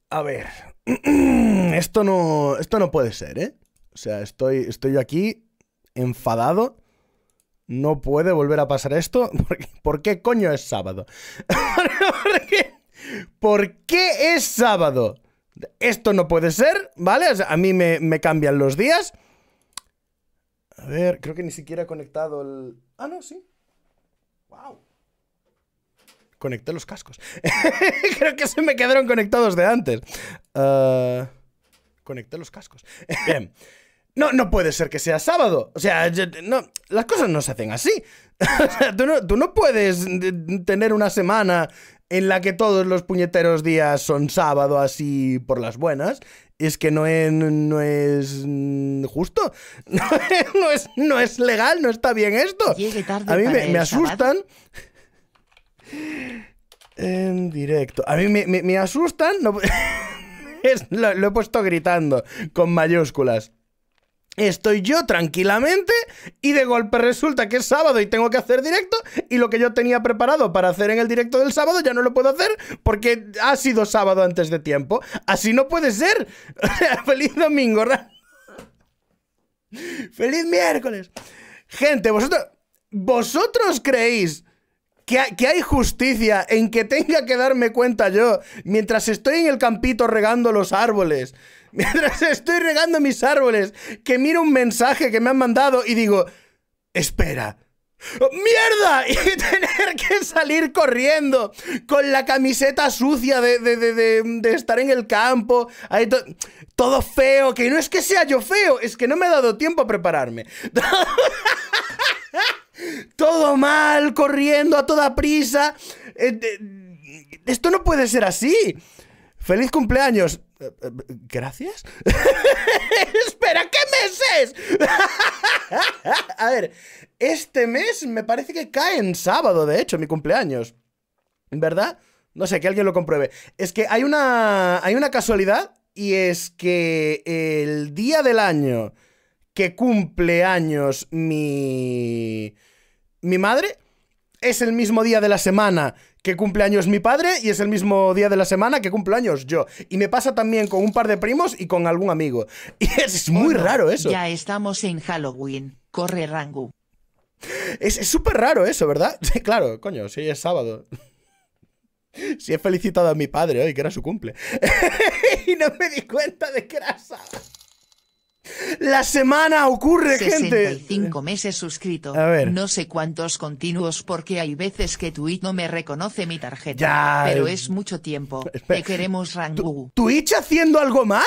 A ver. Esto no puede ser, ¿eh? O sea, estoy yo aquí enfadado. No puede volver a pasar esto. ¿Por qué coño es sábado? ¿Por qué es sábado? Esto no puede ser, ¿vale? O sea, a mí me cambian los días. A ver, creo que ni siquiera he conectado el... Ah, no, sí. Wow. Conecté los cascos. Creo que se me quedaron conectados de antes. Conecté los cascos. Bien. No puede ser que sea sábado. O sea, no, las cosas no se hacen así. O sea, tú no puedes tener una semana en la que todos los puñeteros días son sábado así por las buenas. Es que no es justo. No es legal, no está bien esto. A mí me asustan. En directo. A mí me asustan. No, lo he puesto gritando con mayúsculas. Estoy yo tranquilamente y de golpe resulta que es sábado y tengo que hacer directo, y lo que yo tenía preparado para hacer en el directo del sábado ya no lo puedo hacer porque ha sido sábado antes de tiempo. Así no puede ser. Feliz domingo. Feliz miércoles. Gente, vosotros creéis que hay justicia en que tenga que darme cuenta yo mientras estoy en el campito regando los árboles? Mientras estoy regando mis árboles, que miro un mensaje que me han mandado y digo, espera, ¡oh, ¡mierda! Y tener que salir corriendo con la camiseta sucia de estar en el campo, ahí todo feo, que no es que sea yo feo, es que no me he dado tiempo a prepararme. Todo mal, corriendo a toda prisa. Esto no puede ser así. ¡Feliz cumpleaños! ¿Gracias? ¡Espera! ¿Qué mes es? A ver, este mes me parece que cae en sábado, de hecho, mi cumpleaños. ¿Verdad? No sé, que alguien lo compruebe. Es que hay una casualidad, y es que el día del año que cumple años mi madre es el mismo día de la semana que cumple años mi padre, y es el mismo día de la semana que cumple años yo. Y me pasa también con un par de primos y con algún amigo. Y es muy raro eso. Ya estamos en Halloween. Corre, Rangu. Es súper raro eso, ¿verdad? Sí, claro, coño, sí, es sábado. Sí, he felicitado a mi padre hoy, que era su cumple. Y no me di cuenta de que era sábado. La semana ocurre, 65 gente. meses suscrito. A ver. No sé cuántos continuos, porque hay veces que Twitch no me reconoce mi tarjeta. Ya. Pero es mucho tiempo. Espera. Te queremos, Rangu. ¿Twitch haciendo algo mal?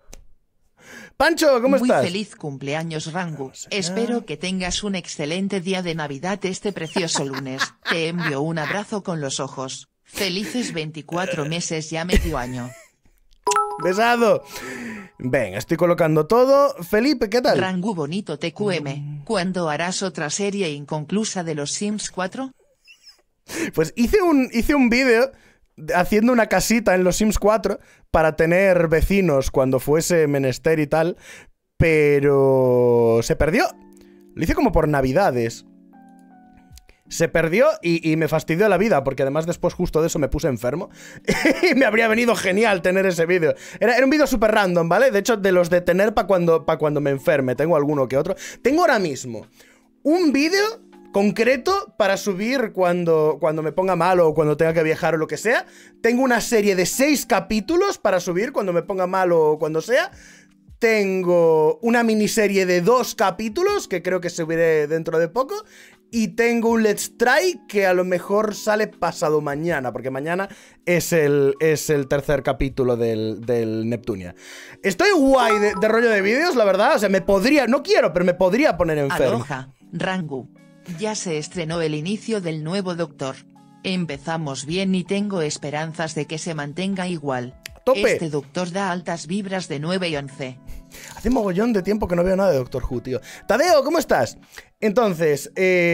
Pancho, ¿cómo estás? Muy feliz cumpleaños, Rangu. Espero que tengas un excelente día de Navidad este precioso lunes. Te envío un abrazo con los ojos. Felices 24 meses ya medio año. Besado. Venga, estoy colocando todo. Felipe, ¿qué tal? Rangu bonito TQM. ¿Cuándo harás otra serie inconclusa de los Sims 4? Pues hice un vídeo haciendo una casita en los Sims 4 para tener vecinos cuando fuese menester y tal, pero se perdió. Lo hice como por Navidades. Se perdió y me fastidió la vida, porque además después justo de eso me puse enfermo. Y me habría venido genial tener ese vídeo. Era un vídeo súper random, ¿vale? De hecho, de los de tener para cuando me enferme. Tengo alguno que otro. Tengo ahora mismo un vídeo concreto para subir cuando me ponga mal o cuando tenga que viajar o lo que sea. Tengo una serie de 6 capítulos para subir cuando me ponga mal o cuando sea. Tengo una miniserie de 2 capítulos que creo que subiré dentro de poco. Y tengo un Let's Try que a lo mejor sale pasado mañana, porque mañana es el tercer capítulo del Neptunia. Estoy guay de rollo de vídeos, la verdad. O sea, no quiero, pero me podría poner enfermo. Aloha, Rangu. Ya se estrenó el inicio del nuevo Doctor. Empezamos bien y tengo esperanzas de que se mantenga igual. ¡Tope! Este Doctor da altas vibras de 9 y 11. Hace mogollón de tiempo que no veo nada de Doctor Who, tío. Tadeo, ¿cómo estás? Entonces,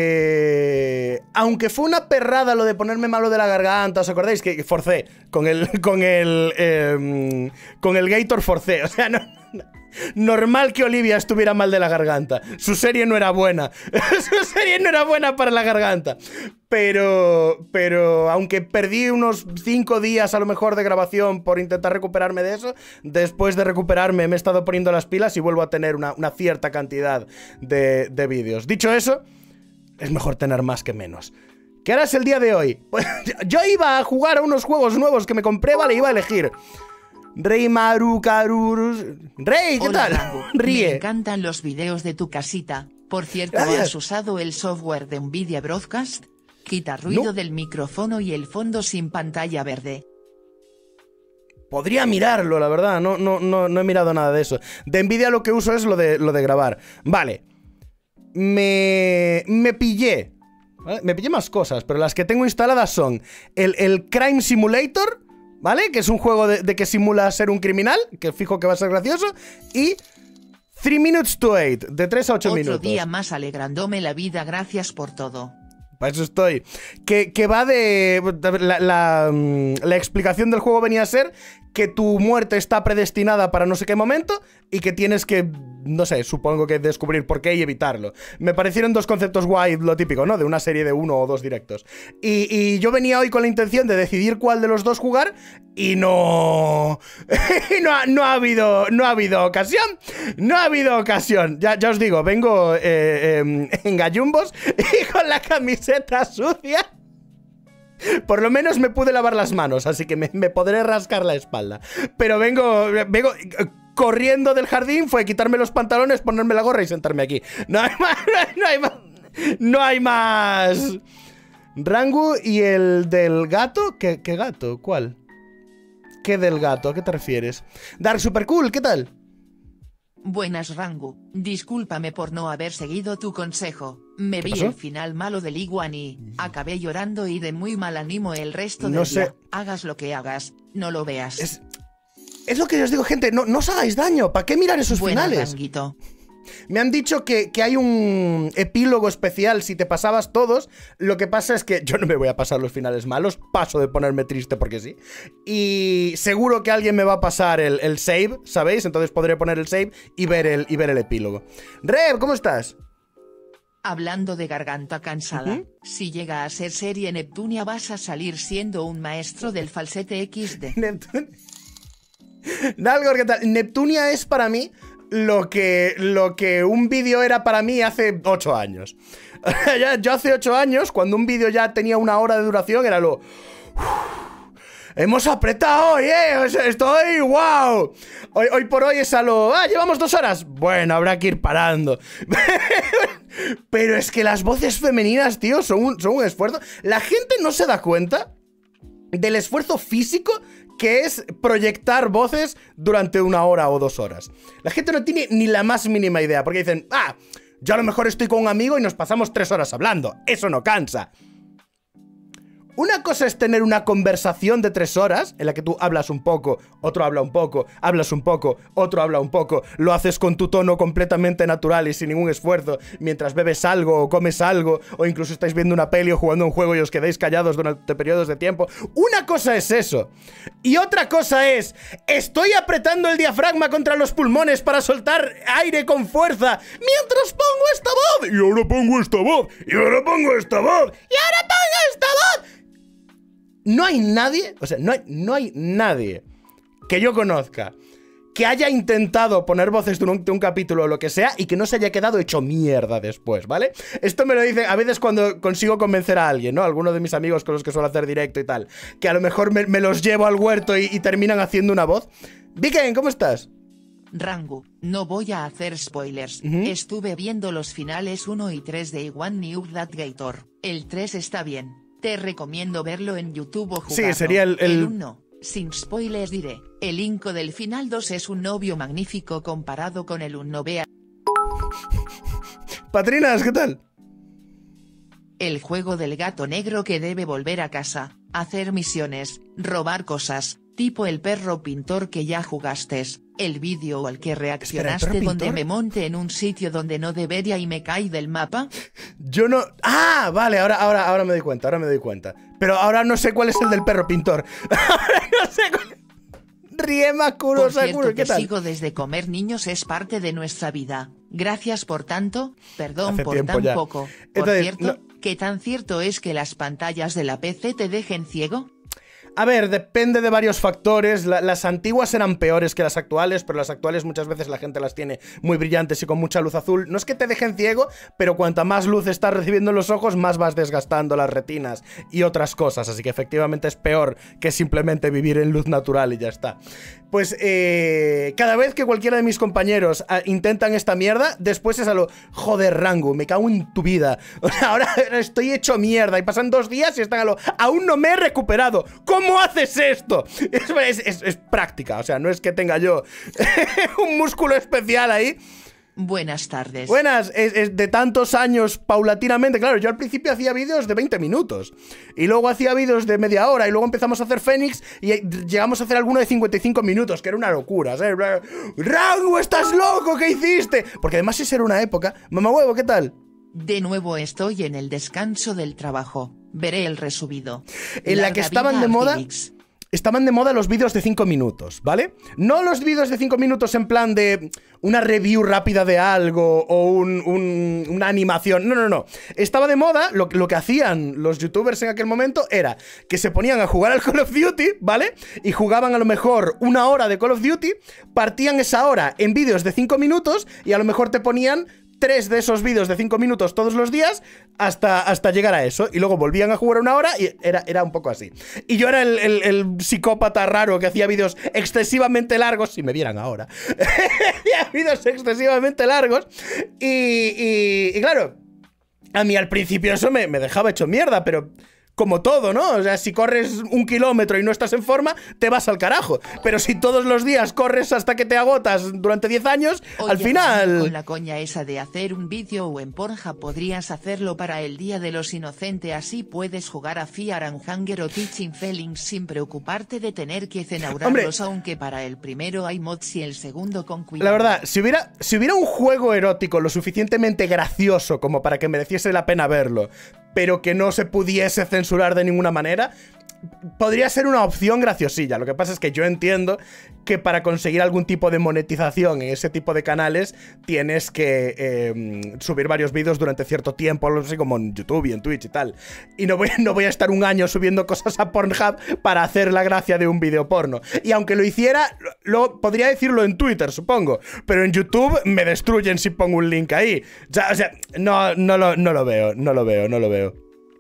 aunque fue una perrada lo de ponerme malo de la garganta, ¿os acordáis? Que forcé con el Gator forcé, o sea, no... Normal que Olivia estuviera mal de la garganta. Su serie no era buena. Su serie no era buena para la garganta. Pero aunque perdí unos 5 días a lo mejor de grabación por intentar recuperarme de eso, después de recuperarme me he estado poniendo las pilas y vuelvo a tener una cierta cantidad de vídeos. Dicho eso, es mejor tener más que menos. ¿Qué harás el día de hoy? Pues yo iba a jugar a unos juegos nuevos que me compré, vale, iba a elegir Rey Maru Karurus. Rey, ¿qué Hola, tal? Rango. Ríe. Me encantan los videos de tu casita. Por cierto, Gracias. ¿has usado el software de Nvidia Broadcast? Quita ruido No. del micrófono y el fondo sin pantalla verde. Podría mirarlo, la verdad. No he mirado nada de eso. De Nvidia lo que uso es lo de grabar. Vale. Me pillé. ¿Vale? Me pillé más cosas, pero las que tengo instaladas son el Crime Simulator, ¿vale? Que es un juego de que simula ser un criminal, que fijo que va a ser gracioso. Y 3 Minutes to 8, de 3 a 8 minutos. Otro día más alegrándome la vida, gracias por todo. Para eso estoy. Que va de... La explicación del juego venía a ser que tu muerte está predestinada para no sé qué momento y que tienes que, no sé, supongo que descubrir por qué y evitarlo. Me parecieron dos conceptos guay, lo típico, ¿no? De una serie de 1 o 2 directos. Y yo venía hoy con la intención de decidir cuál de los dos jugar y no... no ha habido ocasión. No ha habido ocasión. Ya os digo, vengo en gallumbos y con la camiseta sucia. Por lo menos me pude lavar las manos, así que me podré rascar la espalda. Pero vengo corriendo del jardín, fue quitarme los pantalones, ponerme la gorra y sentarme aquí. No hay más, no hay más. Rangu y el del gato. ¿Qué gato? ¿Cuál? ¿Qué del gato? ¿A qué te refieres? Dark Super Cool, ¿qué tal? Buenas, Rangu. Discúlpame por no haber seguido tu consejo. Me vi pasó? el final malo del Iguan y acabé llorando y de muy mal ánimo el resto No del sé. día. Hagas lo que hagas, no lo veas. Es lo que yo os digo, gente. No os hagáis daño. ¿Para qué mirar esos Buena, finales? Ranguito. Me han dicho que hay un epílogo especial si te pasabas todos. Lo que pasa es que yo no me voy a pasar los finales malos. Paso de ponerme triste porque sí. Y seguro que alguien me va a pasar el save, ¿sabéis? Entonces podré poner el save y ver el epílogo. Rev, ¿cómo estás? Hablando de garganta cansada, si llega a ser serie Neptunia vas a salir siendo un maestro del falsete XD. Nalgor, ¿qué tal? Neptunia es para mí lo que un vídeo era para mí hace 8 años. Yo hace 8 años, cuando un vídeo ya tenía 1 hora de duración, era lo... Hemos apretado hoy, estoy wow. Hoy por hoy es a lo... llevamos 2 horas. Bueno, habrá que ir parando. Pero es que las voces femeninas, tío, son un esfuerzo. La gente no se da cuenta del esfuerzo físico que es proyectar voces durante 1 hora o 2 horas. La gente no tiene ni la más mínima idea, porque dicen, yo a lo mejor estoy con un amigo y nos pasamos 3 horas hablando. Eso no cansa. Una cosa es tener una conversación de 3 horas en la que tú hablas un poco, otro habla un poco, hablas un poco, otro habla un poco, lo haces con tu tono completamente natural y sin ningún esfuerzo, mientras bebes algo o comes algo, o incluso estáis viendo una peli o jugando un juego y os quedáis callados durante periodos de tiempo. Una cosa es eso. Y otra cosa es, estoy apretando el diafragma contra los pulmones para soltar aire con fuerza, mientras pongo esta voz, y ahora pongo esta voz, y ahora pongo esta voz, y ahora pongo esta voz. No hay nadie, o sea, no hay nadie que yo conozca que haya intentado poner voces durante un capítulo o lo que sea y que no se haya quedado hecho mierda después, ¿vale? Esto me lo dicen a veces cuando consigo convencer a alguien, ¿no? Alguno de mis amigos con los que suelo hacer directo y tal, que a lo mejor me los llevo al huerto y terminan haciendo una voz. Viken, ¿cómo estás? Rangu, no voy a hacer spoilers. Estuve viendo los finales 1 y 3 de One New That Gator. El 3 está bien. Te recomiendo verlo en YouTube o jugarlo. Sí, sería el 1. Sin spoilers diré, el Inco del final 2 es un novio magnífico comparado con el 1. Vea. Patrinas, ¿qué tal? El juego del gato negro que debe volver a casa, hacer misiones, robar cosas, tipo el perro pintor que ya jugaste. El vídeo al que reaccionaste. Espera, ¿el perro donde pintor? me monte en un sitio donde no debería y me caí del mapa. Yo no... Vale, ahora me doy cuenta, Pero ahora no sé cuál es el del perro pintor. Ahora no sé cuál... Por Kurosa, cierto, ¿qué te tal? sigo desde comer niños es parte de nuestra vida. Gracias por tanto, perdón Hace por tiempo tan ya. poco. Por Entonces, cierto, ¿qué tan cierto es que las pantallas de la PC te dejen ciego? A ver, depende de varios factores. Las antiguas eran peores que las actuales, pero las actuales muchas veces la gente las tiene muy brillantes y con mucha luz azul. No es que te dejen ciego, pero cuanta más luz estás recibiendo en los ojos, más vas desgastando las retinas y otras cosas. Así que efectivamente es peor que simplemente vivir en luz natural y ya está. Pues cada vez que cualquiera de mis compañeros intentan esta mierda, después es a lo, joder, Rangu, me cago en tu vida. O sea, ahora estoy hecho mierda y pasan 2 días y están a lo, aún no me he recuperado. ¿Cómo haces esto? Es práctica, o sea, no es que tenga yo un músculo especial ahí. Buenas tardes. Buenas, es de tantos años paulatinamente. Claro, yo al principio hacía vídeos de 20 minutos y luego hacía vídeos de media hora y luego empezamos a hacer Fénix y llegamos a hacer alguno de 55 minutos, que era una locura, ¿sabes? ¡Rangu, estás loco! ¿Qué hiciste? Porque además esa era una época. Mamá huevo, ¿qué tal? De nuevo estoy en el descanso del trabajo. Veré el resubido. En la que estaban de moda... Estaban de moda los vídeos de 5 minutos, ¿vale? No los vídeos de 5 minutos en plan de una review rápida de algo o una animación. No, no, no. Estaba de moda, lo que hacían los youtubers en aquel momento era que se ponían a jugar al Call of Duty, ¿vale? Y jugaban a lo mejor 1 hora de Call of Duty, partían esa hora en vídeos de 5 minutos y a lo mejor te ponían 3 de esos vídeos de 5 minutos todos los días hasta llegar a eso. Y luego volvían a jugar 1 hora y era un poco así. Y yo era el psicópata raro que hacía vídeos excesivamente largos. Si me vieran ahora. Hacía vídeos excesivamente largos. Y claro, a mí al principio eso me dejaba hecho mierda, pero... Como todo, ¿no? O sea, si corres 1 kilómetro y no estás en forma, te vas al carajo. Pero si todos los días corres hasta que te agotas durante 10 años, oye, al final... Con la coña esa de hacer un vídeo o en Pornhub podrías hacerlo para el Día de los Inocentes, así puedes jugar a Fear and Hunger o Teaching Feelings sin preocuparte de tener que censurarlos, aunque para el primero hay mods y el segundo con cuidado. La verdad, si hubiera un juego erótico lo suficientemente gracioso como para que mereciese la pena verlo, pero que no se pudiese censurar de ninguna manera, podría ser una opción graciosilla. Lo que pasa es que yo entiendo que para conseguir algún tipo de monetización en ese tipo de canales tienes que subir varios vídeos durante cierto tiempo, así como en YouTube y en Twitch y tal. Y no voy a estar 1 año subiendo cosas a Pornhub para hacer la gracia de un vídeo porno. Y aunque lo hiciera, podría decirlo en Twitter, supongo. Pero en YouTube me destruyen si pongo un link ahí. O sea, no lo veo.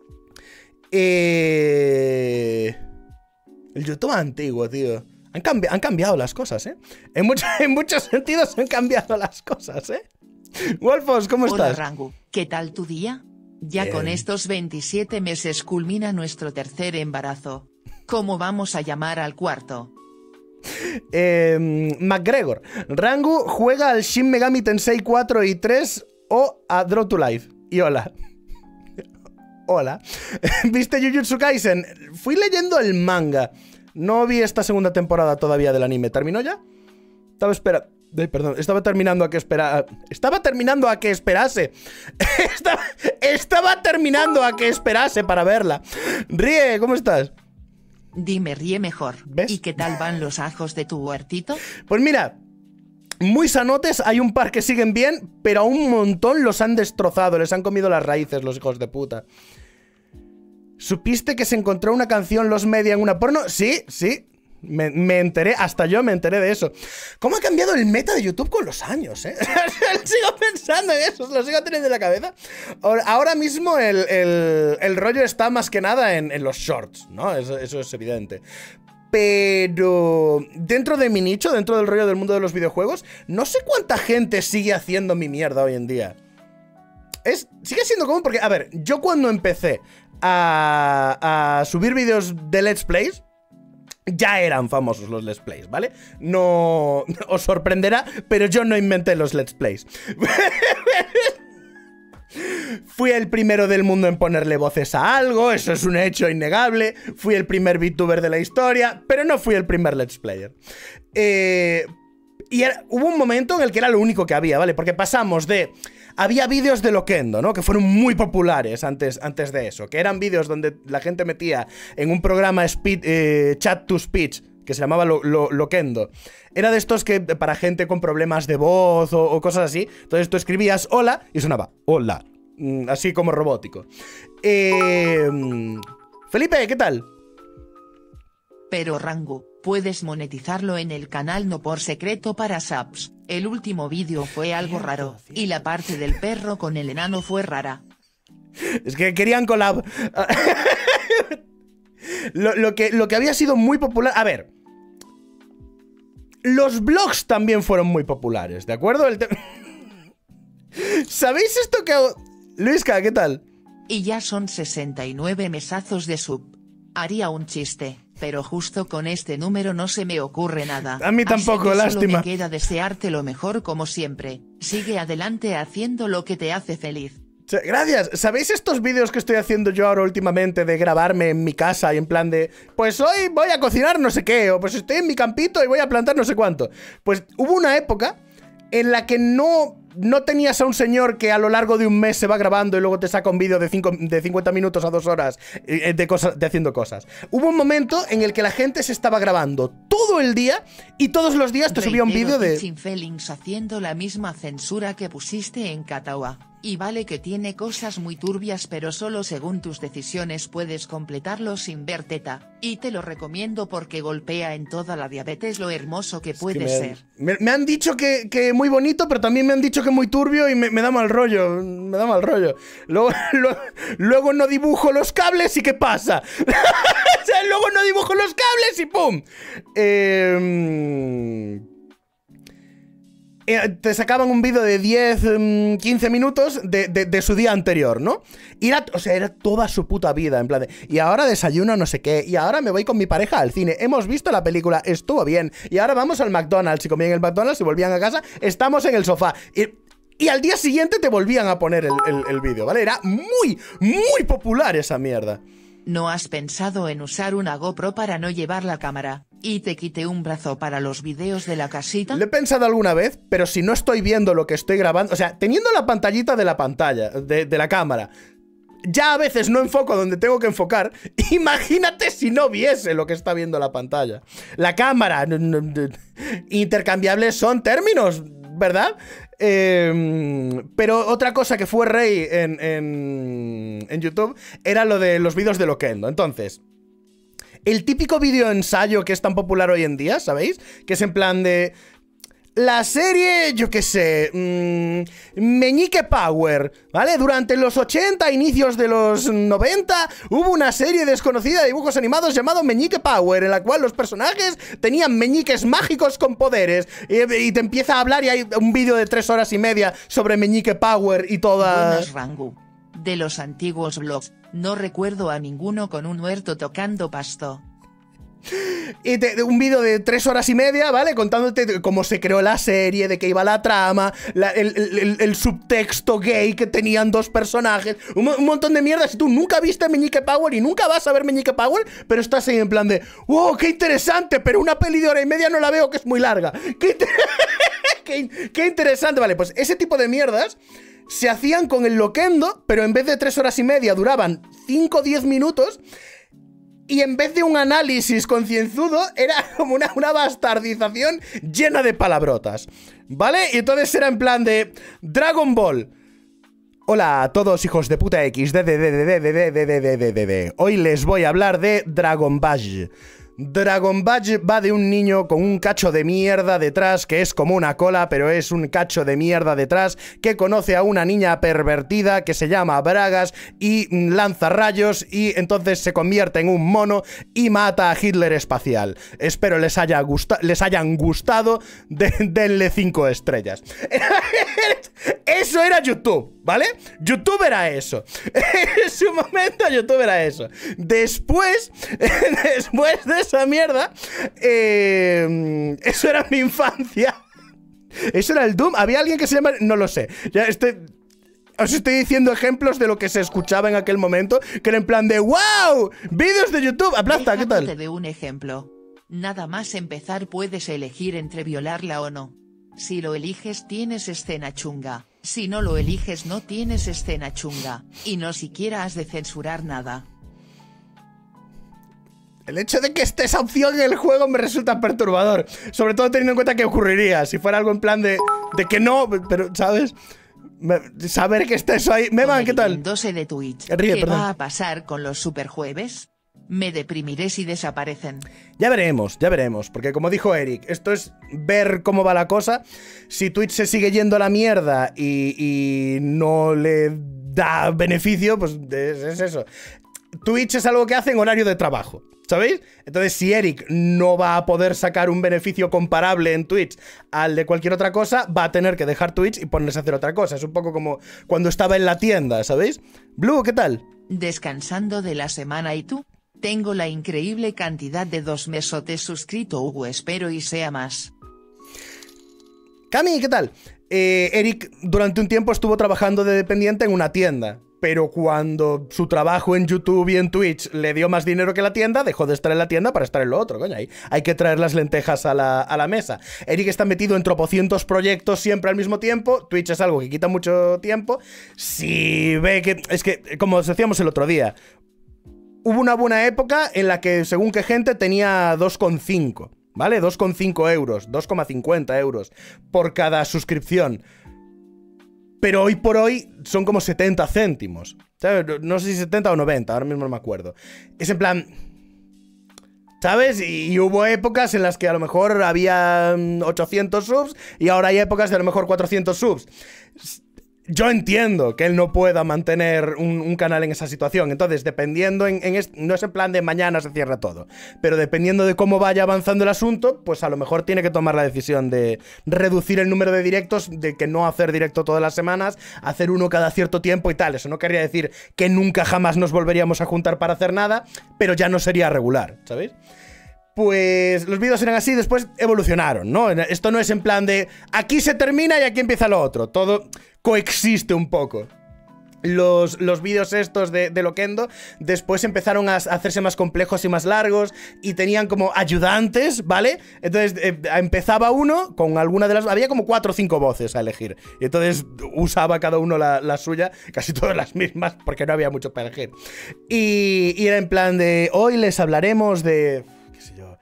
El YouTube antiguo, tío. Han cambiado las cosas, ¿eh? En muchos sentidos han cambiado las cosas, ¿eh? Wolfos, ¿cómo estás? Hola, Rangu, ¿qué tal tu día? Ya Bien. con estos 27 meses culmina nuestro 3er embarazo. ¿Cómo vamos a llamar al 4? McGregor. Rangu juega al Shin Megami Tensei 4 y 3 o a Draw to Life. Y hola. Hola. ¿Viste Jujutsu Kaisen? Fui leyendo el manga. No vi esta segunda temporada todavía del anime. ¿Terminó ya? Estaba terminando a que esperase. Estaba terminando a que esperase para verla. Rie, ¿cómo estás? Dime, Rie mejor. ¿Ves? ¿Y qué tal van los ajos de tu huertito? Pues mira, muy sanotes, hay un par que siguen bien, pero a un montón los han destrozado, les han comido las raíces los hijos de puta. ¿Supiste que se encontró una canción Los Media en una porno? Sí, me enteré, hasta yo me enteré de eso. ¿Cómo ha cambiado el meta de YouTube con los años, eh? Sigo pensando en eso, lo sigo teniendo en la cabeza. Ahora mismo el rollo está más que nada en los shorts, ¿no? Eso es evidente. Pero dentro de mi nicho, dentro del rollo del mundo de los videojuegos, no sé cuánta gente sigue haciendo mi mierda hoy en día. Sigue siendo común porque, a ver, yo cuando empecé a subir vídeos de Let's Plays, ya eran famosos los Let's Plays, ¿vale? No os sorprenderá, pero yo no inventé los Let's Plays. Fui el primero del mundo en ponerle voces a algo, eso es un hecho innegable. Fui el primer VTuber de la historia, pero no fui el primer Let's Player. Hubo un momento en el que era lo único que había, ¿vale? Porque pasamos de... Había vídeos de Loquendo, ¿no? Que fueron muy populares antes de eso. Que eran vídeos donde la gente metía en un programa chat to speech, que se llamaba Loquendo. Era de estos que para gente con problemas de voz o cosas así. Entonces tú escribías hola y sonaba hola. Así como robótico. Felipe, ¿qué tal? Pero Rango, puedes monetizarlo en el canal no por secreto para subs. El último vídeo fue algo raro, y la parte del perro con el enano fue rara. Es que querían collab. lo que había sido muy popular... A ver. Los vlogs también fueron muy populares, ¿de acuerdo? ¿Sabéis esto que hago? Luisca, ¿qué tal? Y ya son 69 mesazos de sub. Haría un chiste, pero justo con este número no se me ocurre nada. A mí tampoco, así que lástima. Solo me queda desearte lo mejor como siempre. Sigue adelante haciendo lo que te hace feliz. Gracias. ¿Sabéis estos vídeos que estoy haciendo yo ahora últimamente de grabarme en mi casa y en plan de pues hoy voy a cocinar no sé qué, o pues estoy en mi campito y voy a plantar no sé cuánto? Pues hubo una época en la que no tenías a un señor que a lo largo de un mes se va grabando y luego te saca un vídeo de 50 minutos a 2 horas de haciendo cosas. Hubo un momento en el que la gente se estaba grabando todo el día y todos los días te subía un vídeo de... Teaching Feelings haciendo la misma censura que pusiste en Katawa. Y vale que tiene cosas muy turbias, pero solo según tus decisiones puedes completarlo sin ver teta. Y te lo recomiendo porque golpea en toda la diabetes lo hermoso que puede ser. Me han dicho que muy bonito, pero también me han dicho que muy turbio y me da mal rollo. Me da mal rollo. Luego no dibujo los cables y ¿qué pasa? O sea, luego no dibujo los cables y ¡pum! Te sacaban un vídeo de 10, 15 minutos de su día anterior, ¿no? Y era toda su puta vida, en plan de, y ahora desayuno no sé qué, y ahora me voy con mi pareja al cine, hemos visto la película, estuvo bien, y ahora vamos al McDonald's, y comían en el McDonald's y volvían a casa, estamos en el sofá, y al día siguiente te volvían a poner el vídeo, ¿vale? Era muy, muy popular esa mierda. ¿No has pensado en usar una GoPro para no llevar la cámara, y te quite un brazo para los vídeos de la casita? Lo he pensado alguna vez, pero si no estoy viendo lo que estoy grabando, o sea, teniendo la pantallita de la pantalla, de la cámara, ya a veces no enfoco donde tengo que enfocar, imagínate si no viese lo que está viendo la pantalla. La cámara, intercambiables son términos, ¿verdad? Pero otra cosa que fue rey en YouTube era lo de los vídeos de Loquendo. Entonces, el típico vídeo ensayo que es tan popular hoy en día, ¿sabéis? Que es en plan de... La serie, yo qué sé, Meñique Power, ¿vale? Durante los 80, inicios de los 90, hubo una serie desconocida de dibujos animados llamado Meñique Power, en la cual los personajes tenían meñiques mágicos con poderes. Y te empieza a hablar y hay un vídeo de 3 horas y media sobre Meñique Power y toda... Buenas, Rangu. De los antiguos vlogs, no recuerdo a ninguno con un huerto tocando pasto. Y un vídeo de 3 horas y media, ¿vale? Contándote cómo se creó la serie, de qué iba la trama, el subtexto gay que tenían 2 personajes, un montón de mierda. Si tú nunca viste Meñique Power y nunca vas a ver Meñique Power, pero estás ahí en plan de ¡wow, qué interesante! Pero una peli de hora y media no la veo, que es muy larga. ¡Qué interesante! Vale, pues ese tipo de mierdas se hacían con el Loquendo, pero en vez de 3 horas y media duraban 5 o 10 minutos. Y en vez de un análisis concienzudo, era como una bastardización llena de palabrotas, ¿vale? Y entonces era en plan de Dragon Ball. Hola a todos, hijos de puta X. Hoy les voy a hablar de Dragon Ball. Dragon Ball va de un niño con un cacho de mierda detrás, que es como una cola, pero es un cacho de mierda detrás, que conoce a una niña pervertida que se llama Bragas y lanza rayos y entonces se convierte en un mono y mata a Hitler espacial. Espero les hayan gustado, denle 5 estrellas. Eso era YouTube, ¿vale? YouTube era eso. En su momento YouTube era eso. Después de esa mierda, eso era mi infancia. Eso era el Doom. ¿Había alguien que se llama...? No lo sé. Ya os estoy diciendo ejemplos de lo que se escuchaba en aquel momento, que era en plan de ¡wow! ¡Vídeos de YouTube! Aplasta, ¿qué tal? Te doy un ejemplo. Nada más empezar puedes elegir entre violarla o no. Si lo eliges tienes escena chunga. Si no lo eliges no tienes escena chunga. Y no siquiera has de censurar nada. El hecho de que esté esa opción en el juego me resulta perturbador. Sobre todo teniendo en cuenta que ocurriría. Si fuera algo en plan de que no, pero, ¿sabes? Saber que esté eso ahí. Meman, ¿qué tal? De Twitch. ¿Qué va a pasar con los superjueves? Me deprimiré si desaparecen. Ya veremos, porque como dijo Eric, esto es ver cómo va la cosa. Si Twitch se sigue yendo a la mierda y no le da beneficio, pues es eso. Twitch es algo que hace en horario de trabajo, ¿sabéis? Entonces, si Eric no va a poder sacar un beneficio comparable en Twitch al de cualquier otra cosa, va a tener que dejar Twitch y ponerse a hacer otra cosa. Es un poco como cuando estaba en la tienda, ¿sabéis? Blue, ¿qué tal? Descansando de la semana, ¿y tú? Tengo la increíble cantidad de 2 mesotes suscrito, Hugo, espero y sea más. Cami, ¿qué tal? Eric durante un tiempo estuvo trabajando de dependiente en una tienda, pero cuando su trabajo en YouTube y en Twitch le dio más dinero que la tienda, dejó de estar en la tienda para estar en lo otro, coño. Hay que traer las lentejas a la mesa. Eric está metido en tropocientos proyectos siempre al mismo tiempo. Twitch es algo que quita mucho tiempo. Si ve que... Es que, como os decíamos el otro día, hubo una buena época en la que, según qué gente, tenía 2,5, ¿vale? 2,5 euros, 2,50 euros por cada suscripción. Pero hoy por hoy son como 70 céntimos. ¿Sabes? No sé si 70 o 90, ahora mismo no me acuerdo. Es en plan... ¿Sabes? Y hubo épocas en las que a lo mejor había 800 subs y ahora hay épocas de a lo mejor 400 subs. Yo entiendo que él no pueda mantener un canal en esa situación. Entonces, dependiendo no es en plan de mañana se cierra todo, pero dependiendo de cómo vaya avanzando el asunto, pues a lo mejor tiene que tomar la decisión de reducir el número de directos, de que no hacer directo todas las semanas, hacer uno cada cierto tiempo y tal. Eso no querría decir que nunca jamás nos volveríamos a juntar para hacer nada, pero ya no sería regular, ¿sabéis? Pues los vídeos eran así, después evolucionaron, ¿no? Esto no es en plan de aquí se termina y aquí empieza lo otro. Todo coexiste un poco. Los vídeos estos de Loquendo después empezaron a hacerse más complejos y más largos y tenían como ayudantes, ¿vale? Entonces empezaba uno con alguna de las... Había como 4 o 5 voces a elegir y entonces usaba cada uno la suya, casi todas las mismas porque no había mucho para elegir. Y era en plan de hoy les hablaremos de... qué sé yo...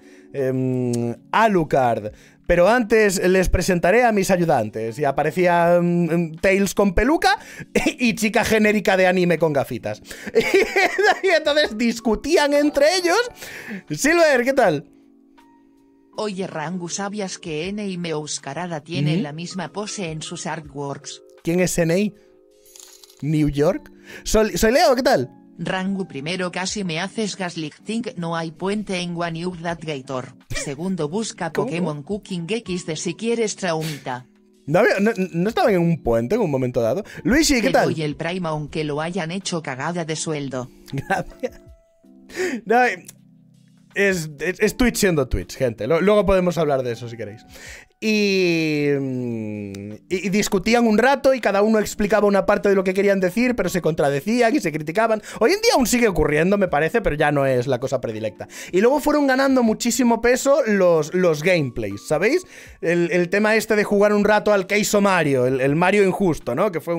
Alucard. Pero antes les presentaré a mis ayudantes. Y aparecía Tails con peluca y chica genérica de anime con gafitas. Y entonces discutían entre ellos. Silver, ¿qué tal? Oye, Rangu, ¿sabías que N y Meuscarada tienen la misma pose en sus artworks? ¿Quién es NA? ¿New York? Soy Leo, ¿qué tal? Rangu, primero casi me haces gaslighting, no hay puente en One Up That Gator. Segundo, busca Pokémon Cooking X de si quieres traumita. No estaban en un puente en un momento dado. Luigi, ¿qué tal? Te doy el Prime aunque lo hayan hecho cagada de sueldo. Gracias. No, es Twitch siendo Twitch, gente. Luego podemos hablar de eso si queréis. Y discutían un rato y cada uno explicaba una parte de lo que querían decir, pero se contradecían y se criticaban. Hoy en día aún sigue ocurriendo, me parece, pero ya no es la cosa predilecta. Y luego fueron ganando muchísimo peso los gameplays, ¿sabéis? El tema este de jugar un rato al Keizo Mario, el Mario injusto, ¿no? Que fue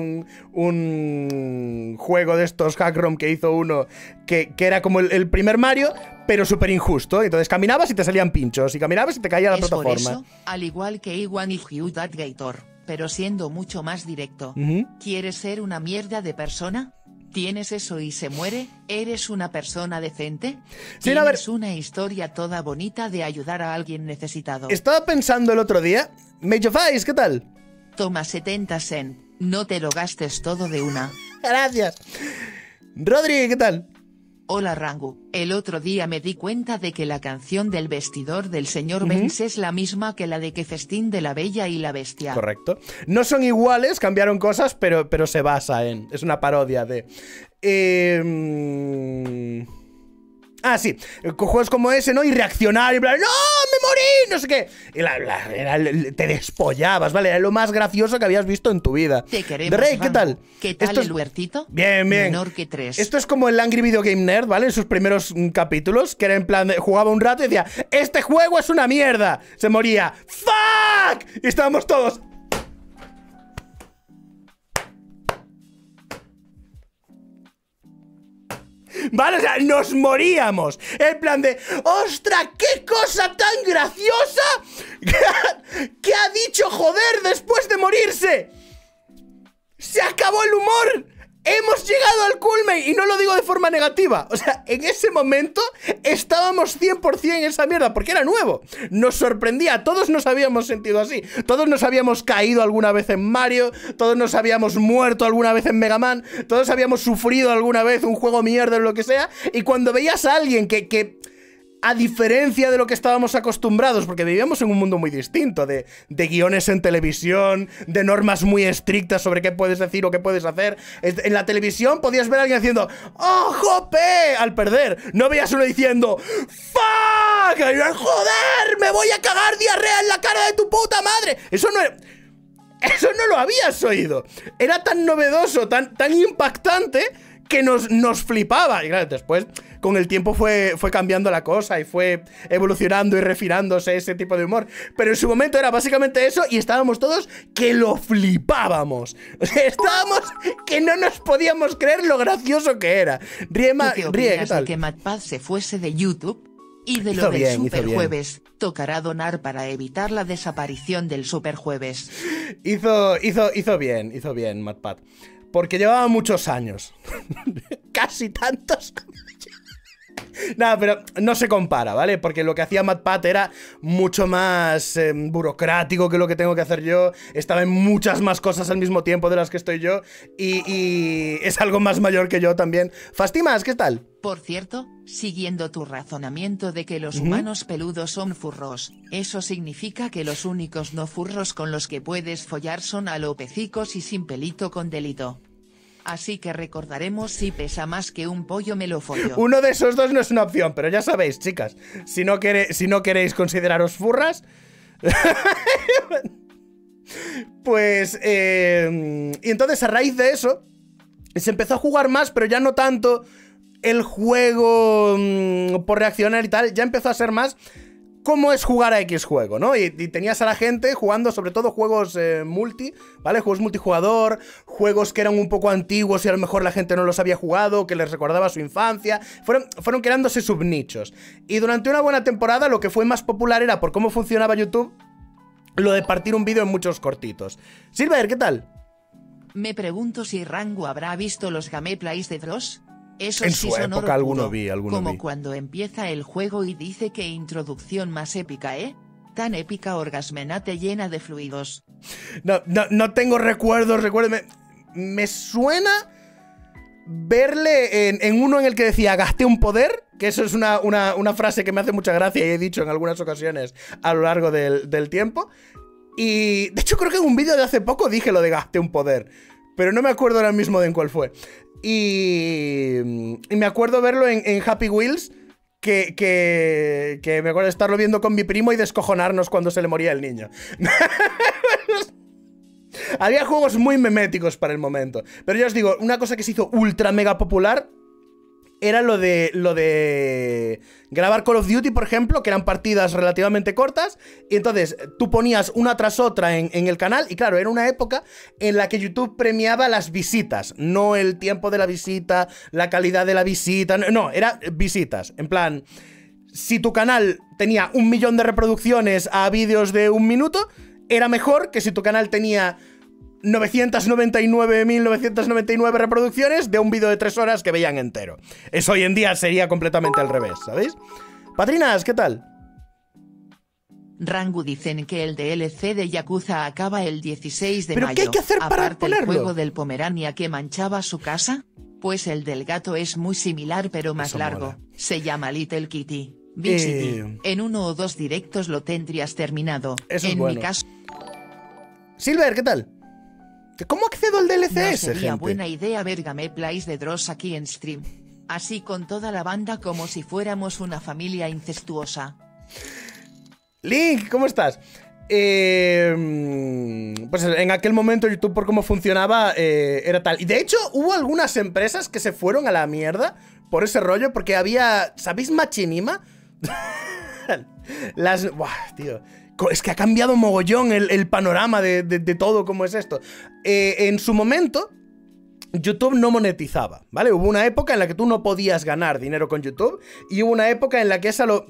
un juego de estos hack ROM que hizo uno que era como el primer Mario, pero súper injusto. Entonces caminabas y te salían pinchos, y caminabas y te caía la plataforma. Por eso, al igual que Iwan y Hugh That Gator, pero siendo mucho más directo. ¿Quieres ser una mierda de persona? ¿Tienes eso y se muere? ¿Eres una persona decente? Sí, a ver, ¿Tienes una historia toda bonita de ayudar a alguien necesitado? Estaba pensando el otro día. Mage of Ice, ¿qué tal? Toma 70 cent, no te lo gastes todo de una. Gracias. Rodri, ¿qué tal? Hola Rangu, el otro día me di cuenta de que la canción del vestidor del señor Benz es la misma que la de Que festín de la Bella y la Bestia. Correcto. No son iguales, cambiaron cosas, pero se basa en... Es una parodia de... Ah, sí, juegos como ese, ¿no? Y reaccionar y bla, ¡no, me morí! No sé qué. Y te despollabas, ¿vale? Era lo más gracioso que habías visto en tu vida. Te queremos, Rey, ¿qué tal? ¿Qué tal el huertito? Bien, bien. Menor que 3. Esto es como el Angry Video Game Nerd, ¿vale? En sus primeros capítulos, que era en plan, jugaba un rato y decía, ¡este juego es una mierda! Se moría, ¡fuck! Y estábamos todos... ¿Vale? O sea, nos moríamos. En plan de, ¡ostra, qué cosa tan graciosa que ha dicho joder después de morirse! ¡Se acabó el humor! ¡Hemos llegado al culmen! Y no lo digo de forma negativa. O sea, en ese momento estábamos 100% en esa mierda, porque era nuevo. Nos sorprendía. Todos nos habíamos sentido así. Todos nos habíamos caído alguna vez en Mario. Todos nos habíamos muerto alguna vez en Mega Man. Todos habíamos sufrido alguna vez un juego mierda o lo que sea. Y cuando veías a alguien que a diferencia de lo que estábamos acostumbrados, porque vivíamos en un mundo muy distinto, de guiones en televisión, de normas muy estrictas sobre qué puedes decir o qué puedes hacer. En la televisión podías ver a alguien haciendo ¡oh, jope! Al perder. No veías uno diciendo ¡fuck! ¡Joder! ¡Me voy a cagar diarrea en la cara de tu puta madre! Eso no lo habías oído. Era tan novedoso, tan impactante, que nos flipaba. Y claro, después, con el tiempo fue cambiando la cosa y fue evolucionando y refinándose ese tipo de humor. Pero en su momento era básicamente eso y estábamos todos que lo flipábamos. O sea, estábamos que no nos podíamos creer lo gracioso que era. ¿Qué opinas de que MatPat se fuese de YouTube? Y de lo del Superjueves, tocará donar para evitar la desaparición del Superjueves. Hizo bien, MatPat. Porque llevaba muchos años. Casi tantos como yo. Nada, pero no se compara, ¿vale? Porque lo que hacía MatPat era mucho más burocrático que lo que tengo que hacer yo. Estaba en muchas más cosas al mismo tiempo de las que estoy yo. Y es algo más mayor que yo también. Fastimas, ¿qué tal? Por cierto, siguiendo tu razonamiento de que los humanos peludos son furros, eso significa que los únicos no furros con los que puedes follar son alopecicos y sin pelito con delito. Así que recordaremos si pesa más que un pollo me lo follo. Uno de esos dos no es una opción, pero ya sabéis, chicas, si no queréis consideraros furras, pues y entonces a raíz de eso se empezó a jugar más, pero ya no tanto el juego por reaccionar y tal, ya empezó a ser más cómo es jugar a X juego, ¿no? Y tenías a la gente jugando sobre todo juegos multi, ¿vale? Juegos multijugador, juegos que eran un poco antiguos y a lo mejor la gente no los había jugado, que les recordaba su infancia. Fueron creándose subnichos. Y durante una buena temporada lo que fue más popular era, por cómo funcionaba YouTube, lo de partir un vídeo en muchos cortitos. Silver, ¿qué tal? Me pregunto si Rango habrá visto los gameplays de Dross. Eso en sí su época alguno vi. Como cuando empieza el juego y dice que introducción más épica, ¿eh? Tan épica orgasmenate llena de fluidos. No tengo recuerdos, recuérdeme. Me suena verle en uno en el que decía gasté un poder, que eso es una frase que me hace mucha gracia y he dicho en algunas ocasiones a lo largo del tiempo. Y de hecho creo que en un vídeo de hace poco dije lo de gasté un poder, pero no me acuerdo ahora mismo de en cuál fue. Y me acuerdo verlo en Happy Wheels, que me acuerdo de estarlo viendo con mi primo y descojonarnos cuando se le moría el niño. Había juegos muy meméticos para el momento. Pero ya os digo, una cosa que se hizo ultra mega popular era lo de grabar Call of Duty, por ejemplo, que eran partidas relativamente cortas. Y entonces tú ponías una tras otra en el canal. Y claro, era una época en la que YouTube premiaba las visitas. No el tiempo de la visita, la calidad de la visita. No, era visitas. En plan, si tu canal tenía 1 millón de reproducciones a vídeos de 1 minuto, era mejor que si tu canal tenía 999.999 reproducciones de un vídeo de 3 horas que veían entero. Eso hoy en día sería completamente al revés, ¿sabéis? Patrinas, ¿qué tal? Rangu dicen que el DLC de Yakuza acaba el 16 de ¿Pero mayo. qué hay que hacer para Aparte ponerlo? el juego del Pomerania que manchaba su casa, pues el del gato es muy similar pero más Eso largo. mola. Se llama Little Kitty. Big City. En 1 o 2 directos lo tendrías terminado. Eso es en bueno. mi caso, Silver, ¿qué tal? ¿Cómo accedo al DLC no ese, sería gente? buena idea ver gameplays de Dross aquí en stream. Así con toda la banda como si fuéramos una familia incestuosa. Link, ¿cómo estás? Pues en aquel momento YouTube, por cómo funcionaba, era tal. Y de hecho hubo algunas empresas que se fueron a la mierda por ese rollo, porque había... ¿Sabéis Machinima? Buah, tío. Es que ha cambiado mogollón el panorama de todo cómo es esto. En su momento, YouTube no monetizaba, ¿vale? Hubo una época en la que tú no podías ganar dinero con YouTube y hubo una época en la que esa lo...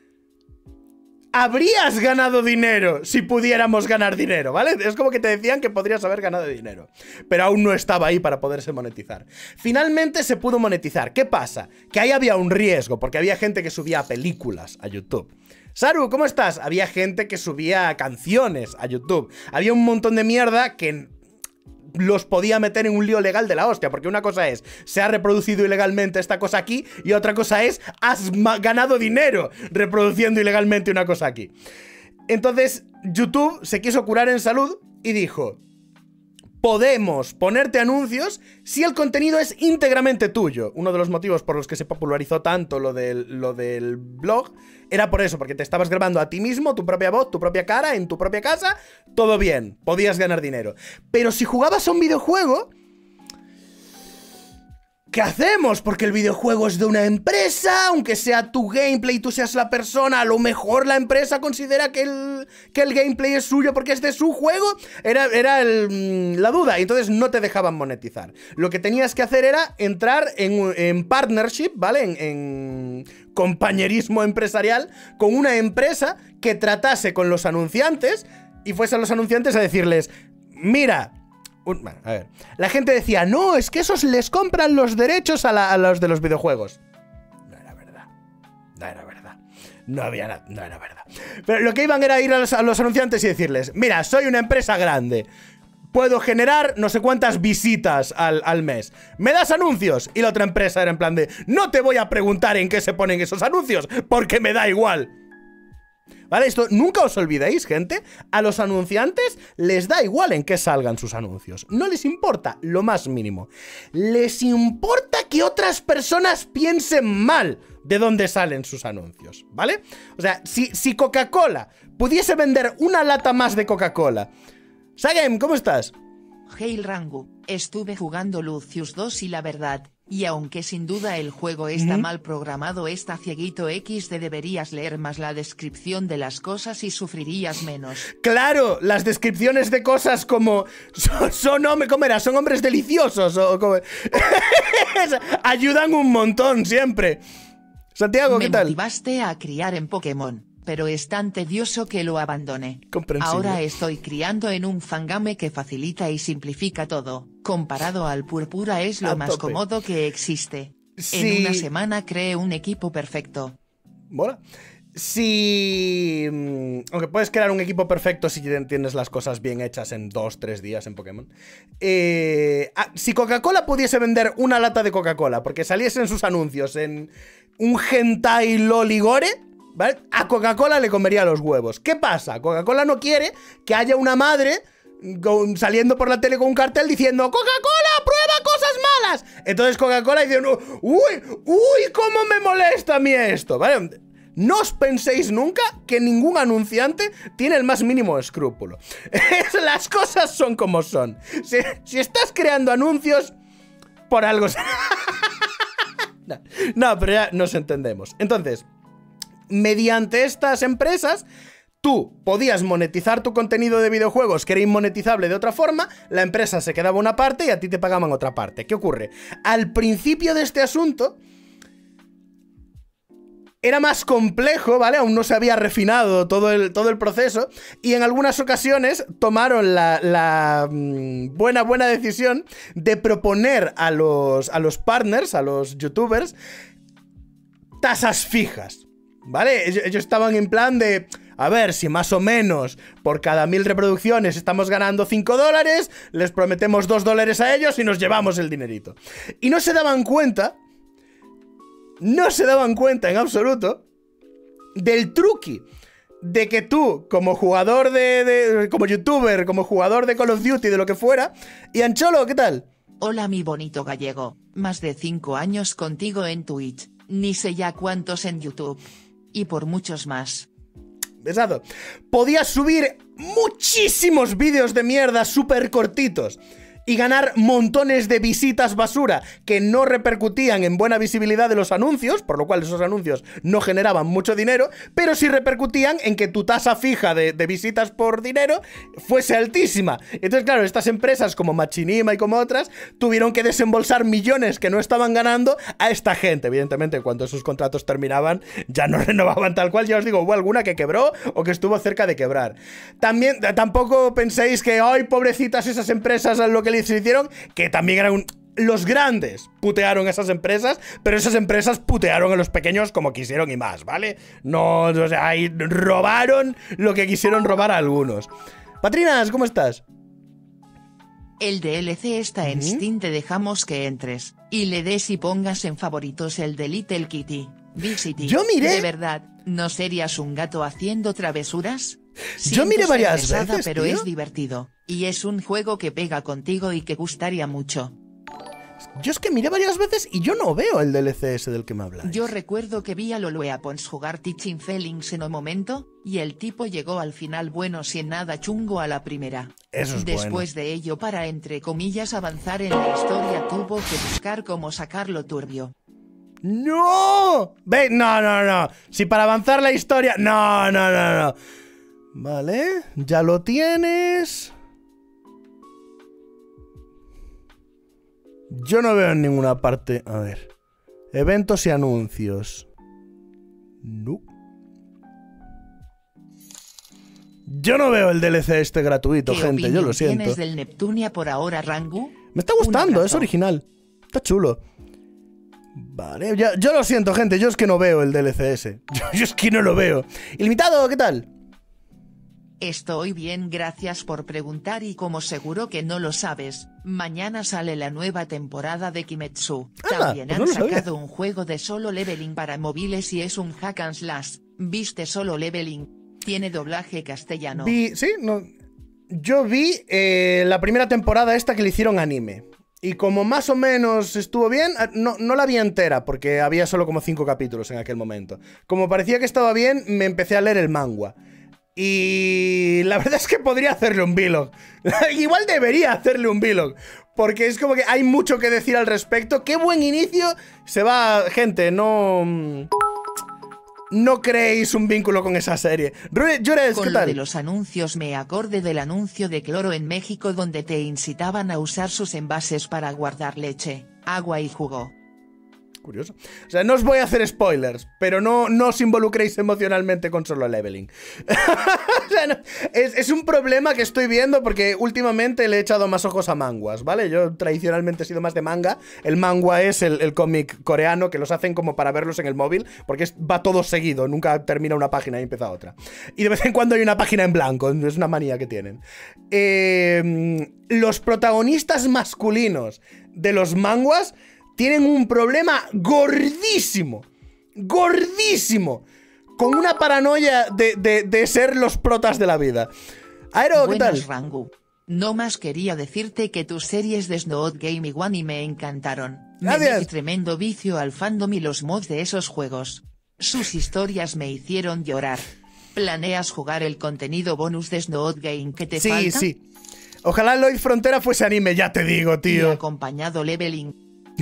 Habrías ganado dinero si pudiéramos ganar dinero, ¿vale? Es como que te decían que podrías haber ganado dinero, pero aún no estaba ahí para poderse monetizar. Finalmente se pudo monetizar. ¿Qué pasa? Que ahí había un riesgo, porque había gente que subía películas a YouTube. Saru, ¿cómo estás? Había gente que subía canciones a YouTube. Había un montón de mierda que los podía meter en un lío legal de la hostia, porque una cosa es, se ha reproducido ilegalmente esta cosa aquí, y otra cosa es, has ganado dinero reproduciendo ilegalmente una cosa aquí. Entonces, YouTube se quiso curar en salud y dijo: podemos ponerte anuncios si el contenido es íntegramente tuyo. Uno de los motivos por los que se popularizó tanto lo del blog era por eso, porque te estabas grabando a ti mismo, tu propia voz, tu propia cara, en tu propia casa, todo bien, podías ganar dinero. Pero si jugabas a un videojuego, ¿qué hacemos? Porque el videojuego es de una empresa, aunque sea tu gameplay y tú seas la persona, a lo mejor la empresa considera que el gameplay es suyo porque es de su juego. Era la duda, y entonces no te dejaban monetizar. Lo que tenías que hacer era entrar en partnership, ¿vale? En compañerismo empresarial con una empresa que tratase con los anunciantes y fuese a los anunciantes a decirles: mira... Bueno, a ver. La gente decía: no, es que esos les compran los derechos a los de los videojuegos. No era verdad. No era verdad. No había nada. No era verdad. Pero lo que iban era ir a los anunciantes y decirles: mira, soy una empresa grande. Puedo generar no sé cuántas visitas al mes. ¿Me das anuncios? Y la otra empresa era en plan de: no te voy a preguntar en qué se ponen esos anuncios, porque me da igual. ¿Vale? Esto nunca os olvidéis, gente. A los anunciantes les da igual en qué salgan sus anuncios. No les importa lo más mínimo. Les importa que otras personas piensen mal de dónde salen sus anuncios, ¿vale? O sea, si Coca-Cola pudiese vender una lata más de Coca-Cola... Sagem, ¿cómo estás? Hail Rangu, estuve jugando Lucius 2 y la verdad, y aunque sin duda el juego está mal programado, está cieguito XD, deberías leer más la descripción de las cosas y sufrirías menos. ¡Claro! Las descripciones de cosas como son hombres deliciosos o como... ayudan un montón siempre. Santiago, ¿qué tal? Me motivaste a criar en Pokémon, pero es tan tedioso que lo abandoné. Comprensible. Ahora estoy criando en un fangame que facilita y simplifica todo. Comparado al Purpura es lo más cómodo que existe. Sí. En una semana creé un equipo perfecto. Mola. Si... aunque puedes crear un equipo perfecto si tienes las cosas bien hechas en 2-3 días en Pokémon. Si Coca-Cola pudiese vender una lata de Coca-Cola porque saliesen sus anuncios en un hentai loligore, ¿vale? A Coca-Cola le comería los huevos. ¿Qué pasa? Coca-Cola no quiere que haya una madre saliendo por la tele con un cartel diciendo: ¡Coca-Cola, prueba cosas malas! Entonces Coca-Cola dice: ¡Uy, cómo me molesta a mí esto! ¿Vale? No os penséis nunca que ningún anunciante tiene el más mínimo escrúpulo. Las cosas son como son. Si estás creando anuncios, por algo... No, pero ya nos entendemos. Entonces, mediante estas empresas, tú podías monetizar tu contenido de videojuegos que era inmonetizable de otra forma, la empresa se quedaba una parte y a ti te pagaban otra parte. ¿Qué ocurre? Al principio de este asunto era más complejo, ¿vale? Aún no se había refinado todo el proceso, y en algunas ocasiones tomaron la buena decisión de proponer a los partners, a los youtubers, tasas fijas, ¿vale? Ellos estaban en plan de: a ver, si más o menos por cada 1000 reproducciones estamos ganando $5, les prometemos $2 a ellos y nos llevamos el dinerito. Y no se daban cuenta en absoluto del truqui de que tú, como jugador como youtuber, como jugador de Call of Duty, de lo que fuera... Y Ancholo, ¿qué tal? Hola mi bonito gallego, más de 5 años contigo en Twitch, ni sé ya cuántos en YouTube. Y por muchos más. Besado. Podías subir muchísimos vídeos de mierda súper cortitos y ganar montones de visitas basura que no repercutían en buena visibilidad de los anuncios, por lo cual esos anuncios no generaban mucho dinero, pero sí repercutían en que tu tasa fija de visitas por dinero fuese altísima. Entonces, claro, estas empresas como Machinima y como otras tuvieron que desembolsar millones que no estaban ganando a esta gente. Evidentemente, cuando esos contratos terminaban, ya no renovaban tal cual. Ya os digo, hubo alguna que quebró o que estuvo cerca de quebrar. También, tampoco penséis que, ay, pobrecitas esas empresas, lo que les hicieron, que también eran los grandes putearon a esas empresas, pero esas empresas putearon a los pequeños como quisieron y más, ¿vale? No, o sea, ahí robaron lo que quisieron robar a algunos. Patrinas, ¿cómo estás? El DLC está en Steam, te dejamos que entres y le des y pongas en favoritos el de Little Kitty. Visity. Yo miré. ¿De verdad, no serías un gato haciendo travesuras? Yo miré varias pesada, veces, pero tío. es divertido. Y es un juego que pega contigo y que gustaría mucho. Yo es que miré varias veces y yo no veo el DLC ese del que me habláis. Yo recuerdo que vi a Lolueapons jugar Teaching Feelings en un momento, y el tipo llegó al final bueno sin nada chungo a la primera. Eso es Después de ello, para entre comillas avanzar en la historia, tuvo que buscar cómo sacarlo turbio. ¡No! Ve, no. Si para avanzar la historia... No. Vale, ya lo tienes. Yo no veo en ninguna parte... A ver. Eventos y anuncios. No. Yo no veo el DLC este gratuito, gente. Yo lo siento. ¿Qué opinión tienes del Neptunia por ahora, Rangu? Me está gustando, es original. Está chulo. Vale, yo lo siento, gente. Yo es que no veo el DLC ese. Yo es que no lo veo. Ilimitado, ¿qué tal? Estoy bien, gracias por preguntar, y como seguro que no lo sabes, mañana sale la nueva temporada de Kimetsu. También pues han no lo sabía. sacado un juego de Solo Leveling para móviles y es un hack and slash. ¿Viste Solo Leveling? Tiene doblaje castellano. Sí, no. Yo vi la primera temporada esta que le hicieron anime. Y como más o menos estuvo bien, no la vi entera, porque había solo como 5 capítulos en aquel momento. Como parecía que estaba bien, me empecé a leer el manga. Y la verdad es que podría hacerle un vlog. Igual debería hacerle un vlog, porque es como que hay mucho que decir al respecto. ¡Qué buen inicio! Se va... Gente, no creéis un vínculo con esa serie. Llures, Con ¿qué lo tal? de los anuncios me acordé del anuncio de cloro en México donde te incitaban a usar sus envases para guardar leche, agua y jugo. Curioso. O sea, no os voy a hacer spoilers, pero no os involucréis emocionalmente con Solo Leveling. O sea, no, es un problema que estoy viendo porque últimamente le he echado más ojos a manguas, ¿vale? Yo tradicionalmente he sido más de manga. El manga es el cómic coreano que los hacen como para verlos en el móvil, porque va todo seguido, nunca termina una página y empieza otra. Y de vez en cuando hay una página en blanco, es una manía que tienen. Los protagonistas masculinos de los manguas tienen un problema gordísimo, con una paranoia de ser los protas de la vida. Aero, ¿qué tal? Buenas, Rangu. No más quería decirte que tus series de Snow Game y One me encantaron. Gracias. Me di tremendo vicio al fandom y los mods de esos juegos. Sus historias me hicieron llorar. ¿Planeas jugar el contenido bonus de Snow Game que te falta? Sí. Ojalá Lloyd Frontera fuese anime, ya te digo, Y tío. acompañado leveling.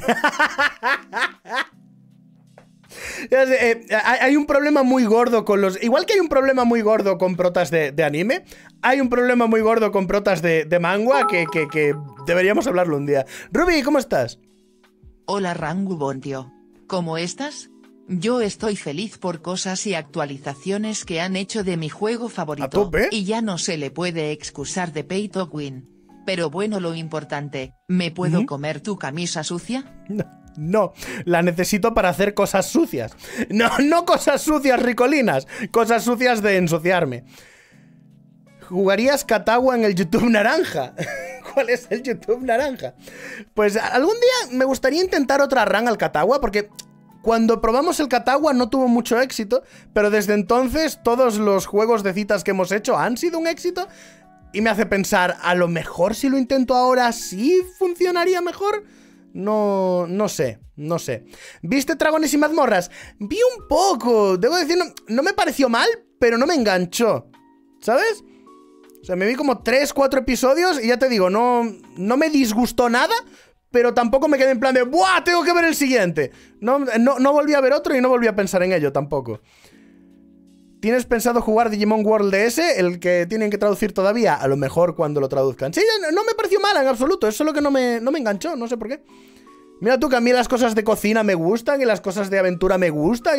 Hay un problema muy gordo con los... Igual que hay un problema muy gordo con protas de anime, hay un problema muy gordo con protas de manga que deberíamos hablarlo un día. Ruby, ¿cómo estás? Hola Rangu Bontio. ¿Cómo estás? Yo estoy feliz por cosas y actualizaciones que han hecho de mi juego favorito. ¿A tope? Y ya no se le puede excusar de pay to win. Pero bueno, lo importante, ¿me puedo comer tu camisa sucia? No, la necesito para hacer cosas sucias. No cosas sucias ricolinas, cosas sucias de ensuciarme. ¿Jugarías Katagua en el YouTube naranja? ¿Cuál es el YouTube naranja? Pues algún día me gustaría intentar otra run al Katagua, porque cuando probamos el Katagua no tuvo mucho éxito, pero desde entonces todos los juegos de citas que hemos hecho han sido un éxito. Y me hace pensar, a lo mejor si lo intento ahora sí funcionaría mejor. No sé. ¿Viste Dragones y Mazmorras? Vi un poco, debo decir, no me pareció mal, pero no me enganchó, ¿sabes? O sea, me vi como 3, 4 episodios y ya te digo, no me disgustó nada, pero tampoco me quedé en plan de ¡buah! Tengo que ver el siguiente. No volví a ver otro y no volví a pensar en ello tampoco. ¿Tienes pensado jugar Digimon World DS? El que tienen que traducir todavía. A lo mejor cuando lo traduzcan. Sí, no me pareció mal en absoluto. Es solo que no me enganchó, no sé por qué. Mira tú que a mí las cosas de cocina me gustan y las cosas de aventura me gustan.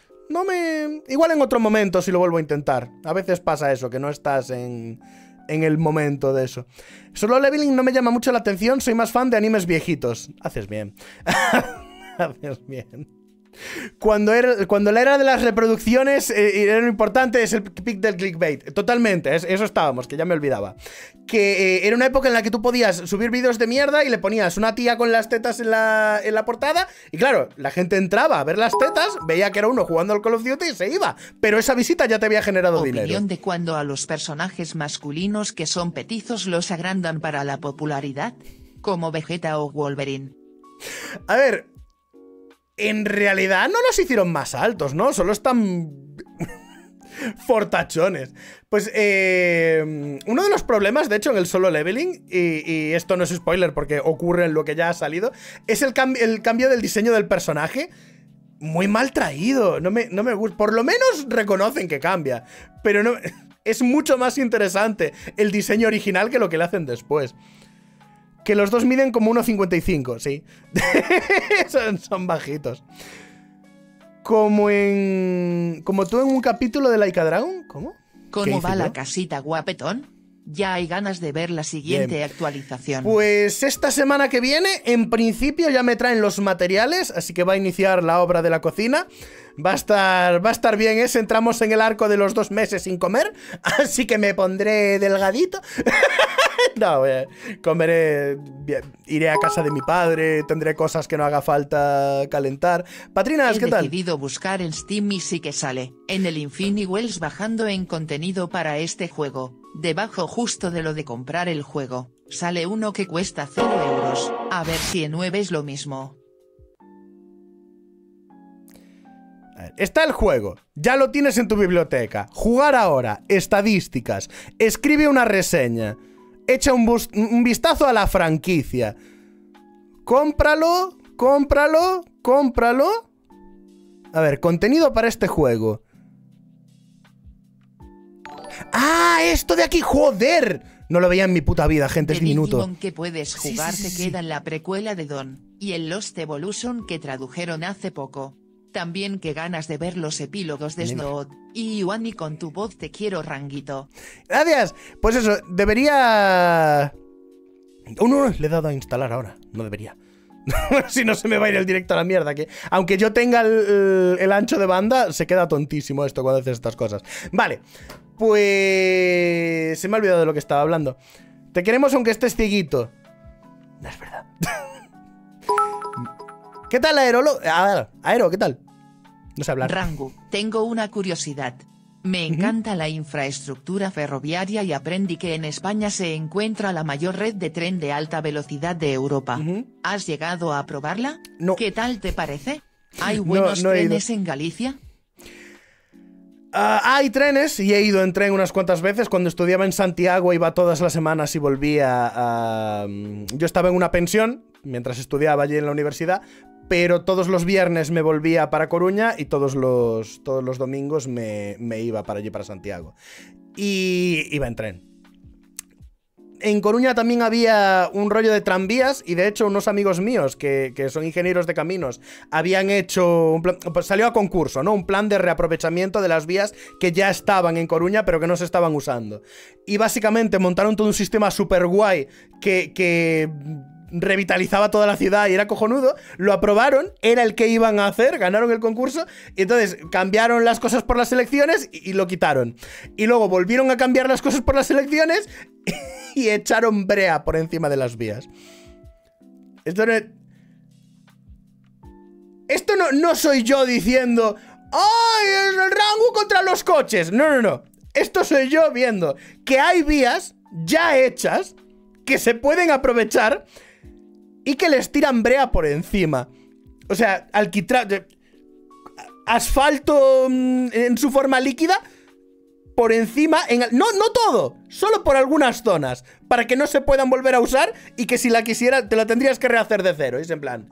Igual en otro momento si lo vuelvo a intentar. A veces pasa eso, que no estás en el momento de eso. Solo Leveling no me llama mucho la atención. Soy más fan de animes viejitos. Haces bien. Haces bien. Cuando la era de las reproducciones era lo importante, es el pic del clickbait. Totalmente, eso estábamos, que ya me olvidaba. Que era una época en la que tú podías subir vídeos de mierda y le ponías una tía con las tetas en la portada. Y claro, la gente entraba a ver las tetas, veía que era uno jugando al Call of Duty y se iba. Pero esa visita ya te había generado dinero. Opinión de cuando a los personajes masculinos que son petizos los agrandan para la popularidad, como Vegeta o Wolverine. A ver, en realidad no los hicieron más altos, ¿no? Solo están fortachones. Pues uno de los problemas, de hecho, en el Solo Leveling, y esto no es spoiler porque ocurre en lo que ya ha salido, es el cambio del diseño del personaje. Muy mal traído. No me gusta. Por lo menos reconocen que cambia. Pero no, es mucho más interesante el diseño original que lo que le hacen después. Que los dos miden como 1,55, sí. son bajitos. Como tú en un capítulo de Laika Dragon. ¿Cómo? ¿Cómo va la casita, guapetón? Ya hay ganas de ver la siguiente actualización. Pues esta semana que viene, en principio ya me traen los materiales, así que va a iniciar la obra de la cocina. Va a estar bien, entramos en el arco de los 2 meses sin comer, así que me pondré delgadito. No, comeré, iré a casa de mi padre, tendré cosas que no haga falta calentar. Patrinas, ¿qué tal? He decidido buscar en Steam y sí que sale, en el Infinity Wells bajando en contenido para este juego. Debajo justo de lo de comprar el juego, sale uno que cuesta 0 euros, a ver si en 9 es lo mismo. A ver, está el juego, ya lo tienes en tu biblioteca. Jugar ahora, estadísticas, escribe una reseña. Echa un vistazo a la franquicia. Cómpralo. A ver, contenido para este juego. ¡Ah! Esto de aquí, joder. No lo veía en mi puta vida, gente, es diminuto. Digimon que puedes jugar te queda en la precuela de Dawn, y el Lost Evolution que tradujeron hace poco. También que ganas de ver los epílogos de Snow. Y Iwani con tu voz te quiero, Ranguito. Gracias. Pues eso, debería... no, le he dado a instalar ahora. No debería. Si no se me va a ir el directo a la mierda. Que aunque yo tenga el ancho de banda, se queda tontísimo esto cuando haces estas cosas. Vale. Pues... se me ha olvidado de lo que estaba hablando. Te queremos aunque estés cieguito. No es verdad. ¿Qué tal, Aero, ¿qué tal? No sé hablar. Rangu, tengo una curiosidad. Me encanta la infraestructura ferroviaria y aprendí que en España se encuentra la mayor red de tren de alta velocidad de Europa. ¿Has llegado a probarla? No. ¿Qué tal te parece? ¿Hay buenos trenes en Galicia? Hay trenes y he ido en tren unas cuantas veces. Cuando estudiaba en Santiago iba todas las semanas y volvía a... Yo estaba en una pensión mientras estudiaba allí en la universidad, pero todos los viernes me volvía para Coruña y todos los domingos me iba para allí, para Santiago. Y iba en tren. En Coruña también había un rollo de tranvías y de hecho unos amigos míos que son ingenieros de caminos habían hecho un plan, pues salió a concurso, ¿no? Un plan de reaprovechamiento de las vías que ya estaban en Coruña pero que no se estaban usando. Y básicamente montaron todo un sistema súper guay que revitalizaba toda la ciudad y era cojonudo. Lo aprobaron, era el que iban a hacer, ganaron el concurso y entonces cambiaron las cosas por las elecciones y lo quitaron. Y luego volvieron a cambiar las cosas por las elecciones y echaron brea por encima de las vías. Esto no soy yo diciendo ¡ay, es el Rangu contra los coches! No. Esto soy yo viendo que hay vías ya hechas que se pueden aprovechar y que les tiran brea por encima. O sea, alquitrán, asfalto en su forma líquida por encima, no todo, Solo por algunas zonas, para que no se puedan volver a usar y que si la quisiera te la tendrías que rehacer de cero. Y es en plan...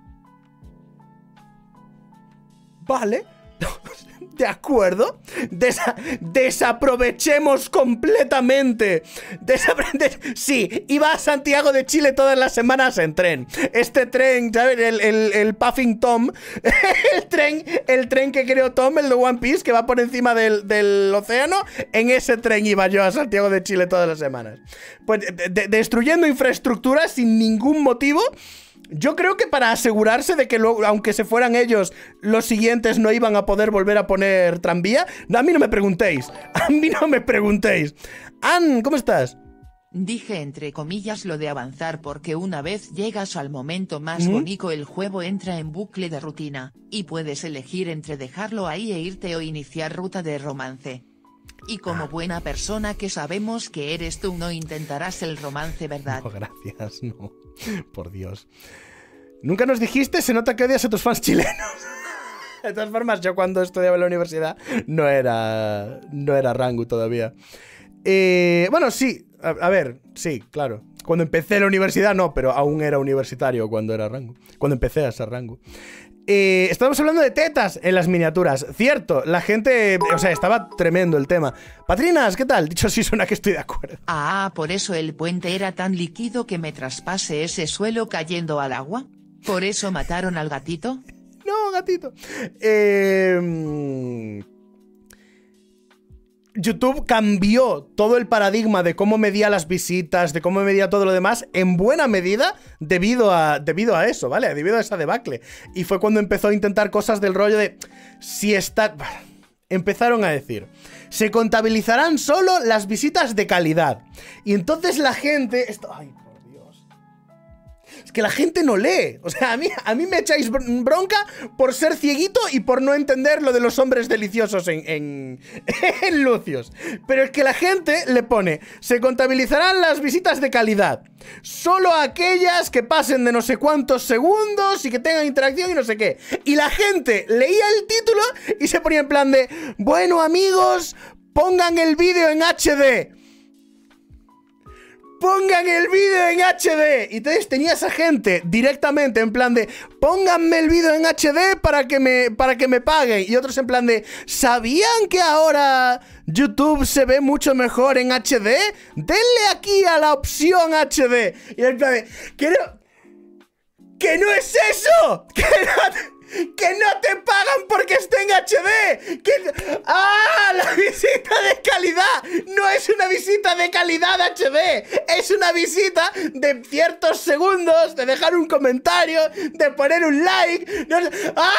Vale... De acuerdo. Desaprovechemos completamente. Sí, iba a Santiago de Chile todas las semanas en tren. Este tren, ¿sabes? El Puffing Tom. el tren que creó Tom, el de One Piece, que va por encima del océano. En ese tren iba yo a Santiago de Chile todas las semanas. Pues destruyendo infraestructura sin ningún motivo. Yo creo que para asegurarse de que aunque se fueran ellos, los siguientes no iban a poder volver a poner tranvía. A mí no me preguntéis. A mí no me preguntéis. Ann, ¿cómo estás? Dije entre comillas lo de avanzar porque una vez llegas al momento más bonito el juego entra en bucle de rutina, y puedes elegir entre dejarlo ahí e irte o iniciar ruta de romance. Y como buena persona que sabemos que eres tú no intentarás el romance, ¿verdad? No, gracias, no. Por Dios. Nunca nos dijiste, se nota que odias a tus fans chilenos. De todas formas, yo cuando estudiaba en la universidad no era Rangu todavía. Bueno, sí, a ver, sí, claro. Cuando empecé la universidad no, pero aún era universitario cuando era Rangu. Cuando empecé a ser Rangu. Estábamos hablando de tetas en las miniaturas. Cierto, la gente... O sea, estaba tremendo el tema. Patrinas, ¿qué tal? Dicho así suena que estoy de acuerdo. Ah, por eso el puente era tan líquido que me traspase ese suelo cayendo al agua. ¿Por eso mataron al gatito? No, gatito. YouTube cambió todo el paradigma de cómo medía las visitas, de cómo medía todo lo demás, en buena medida debido a eso, ¿vale? Debido a esa debacle. Y fue cuando empezó a intentar cosas del rollo de... Si está... Empezaron a decir... Se contabilizarán solo las visitas de calidad. Y entonces la gente... Ay, por Dios. Es que la gente no lee. O sea, a mí me echáis bronca por ser cieguito y por no entender lo de los hombres deliciosos en Lucios. Pero es que la gente le pone... Se contabilizarán las visitas de calidad. Solo aquellas que pasen de no sé cuántos segundos y que tengan interacción y no sé qué. Y la gente leía el título y se ponía en plan de... Bueno, amigos, pongan el vídeo en HD. Pongan el vídeo en HD. Y entonces tenía esa gente directamente en plan de... Pónganme el vídeo en HD para que me paguen. Y otros en plan de... ¿Sabían que ahora YouTube se ve mucho mejor en HD? Denle aquí a la opción HD. Y en plan de... ¡Que no es eso! ¡Que no te pagan porque esté en HD! ¡Ah! ¡La visita de calidad! No es una visita de calidad HD. Es una visita de ciertos segundos, de dejar un comentario, de poner un like. ¡Ah!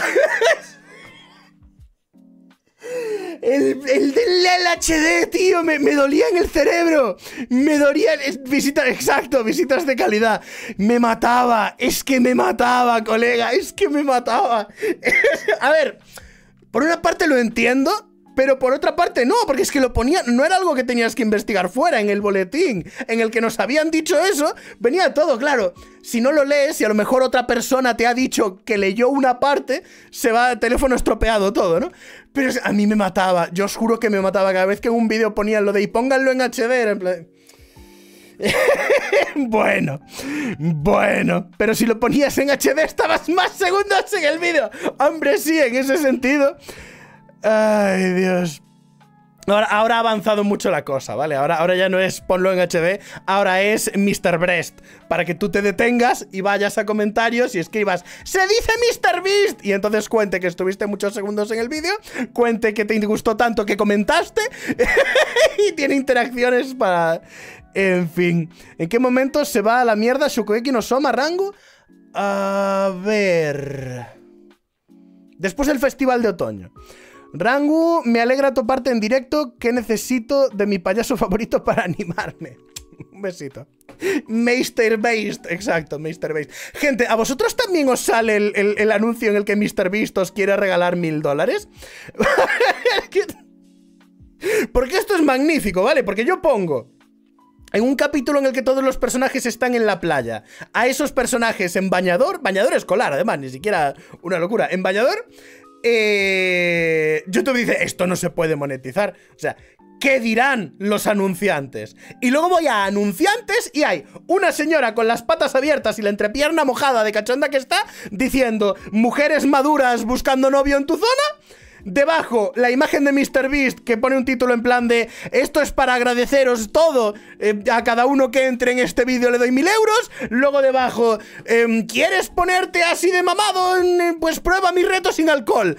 El del HD, tío, me dolía en el cerebro. Me dolía. Visitas de calidad. Me mataba. Es que me mataba, colega. Es que me mataba. A ver, por una parte lo entiendo, pero por otra parte no, porque es que lo ponía, no era algo que tenías que investigar fuera en el boletín en el que nos habían dicho eso, venía todo, claro. Si no lo lees y a lo mejor otra persona te ha dicho que leyó una parte, se va el teléfono estropeado todo, ¿no? Pero a mí me mataba, yo os juro que me mataba cada vez que en un vídeo ponían lo de y pónganlo en HD, era en plan... Bueno, pero si lo ponías en HD estabas más segundos en el vídeo. Hombre, sí, en ese sentido. Ay, Dios. Ahora ha avanzado mucho la cosa, ¿vale? Ahora ya no es ponlo en HD, ahora es Mr. Breast. Para que tú te detengas y vayas a comentarios y escribas ¡Se dice Mr. Beast! Y entonces cuente que estuviste muchos segundos en el vídeo, cuente que te gustó tanto que comentaste y tiene interacciones para... En fin. ¿En qué momento se va a la mierda Shokugeki no Soma, Rangu? A ver... Después del festival de otoño. Rangu, me alegra toparte en directo. Que necesito de mi payaso favorito para animarme. Un besito. Mr. Beast, exacto, Mr. Beast. Gente, ¿a vosotros también os sale el anuncio en el que Mr. Beast os quiere regalar $1000? Porque esto es magnífico, ¿vale? Porque yo pongo en un capítulo en el que todos los personajes están en la playa, a esos personajes en bañador escolar, además, ni siquiera una locura, en bañador, YouTube dice, esto no se puede monetizar. O sea, ¿qué dirán los anunciantes? Y luego voy a anunciantes y hay una señora con las patas abiertas y la entrepierna mojada de cachonda que está, diciendo, mujeres maduras buscando novio en tu zona. Debajo, la imagen de MrBeast que pone un título en plan de esto es para agradeceros todo, a cada uno que entre en este vídeo le doy 1000 euros. Luego debajo, ¿quieres ponerte así de mamado? Pues prueba mi reto sin alcohol.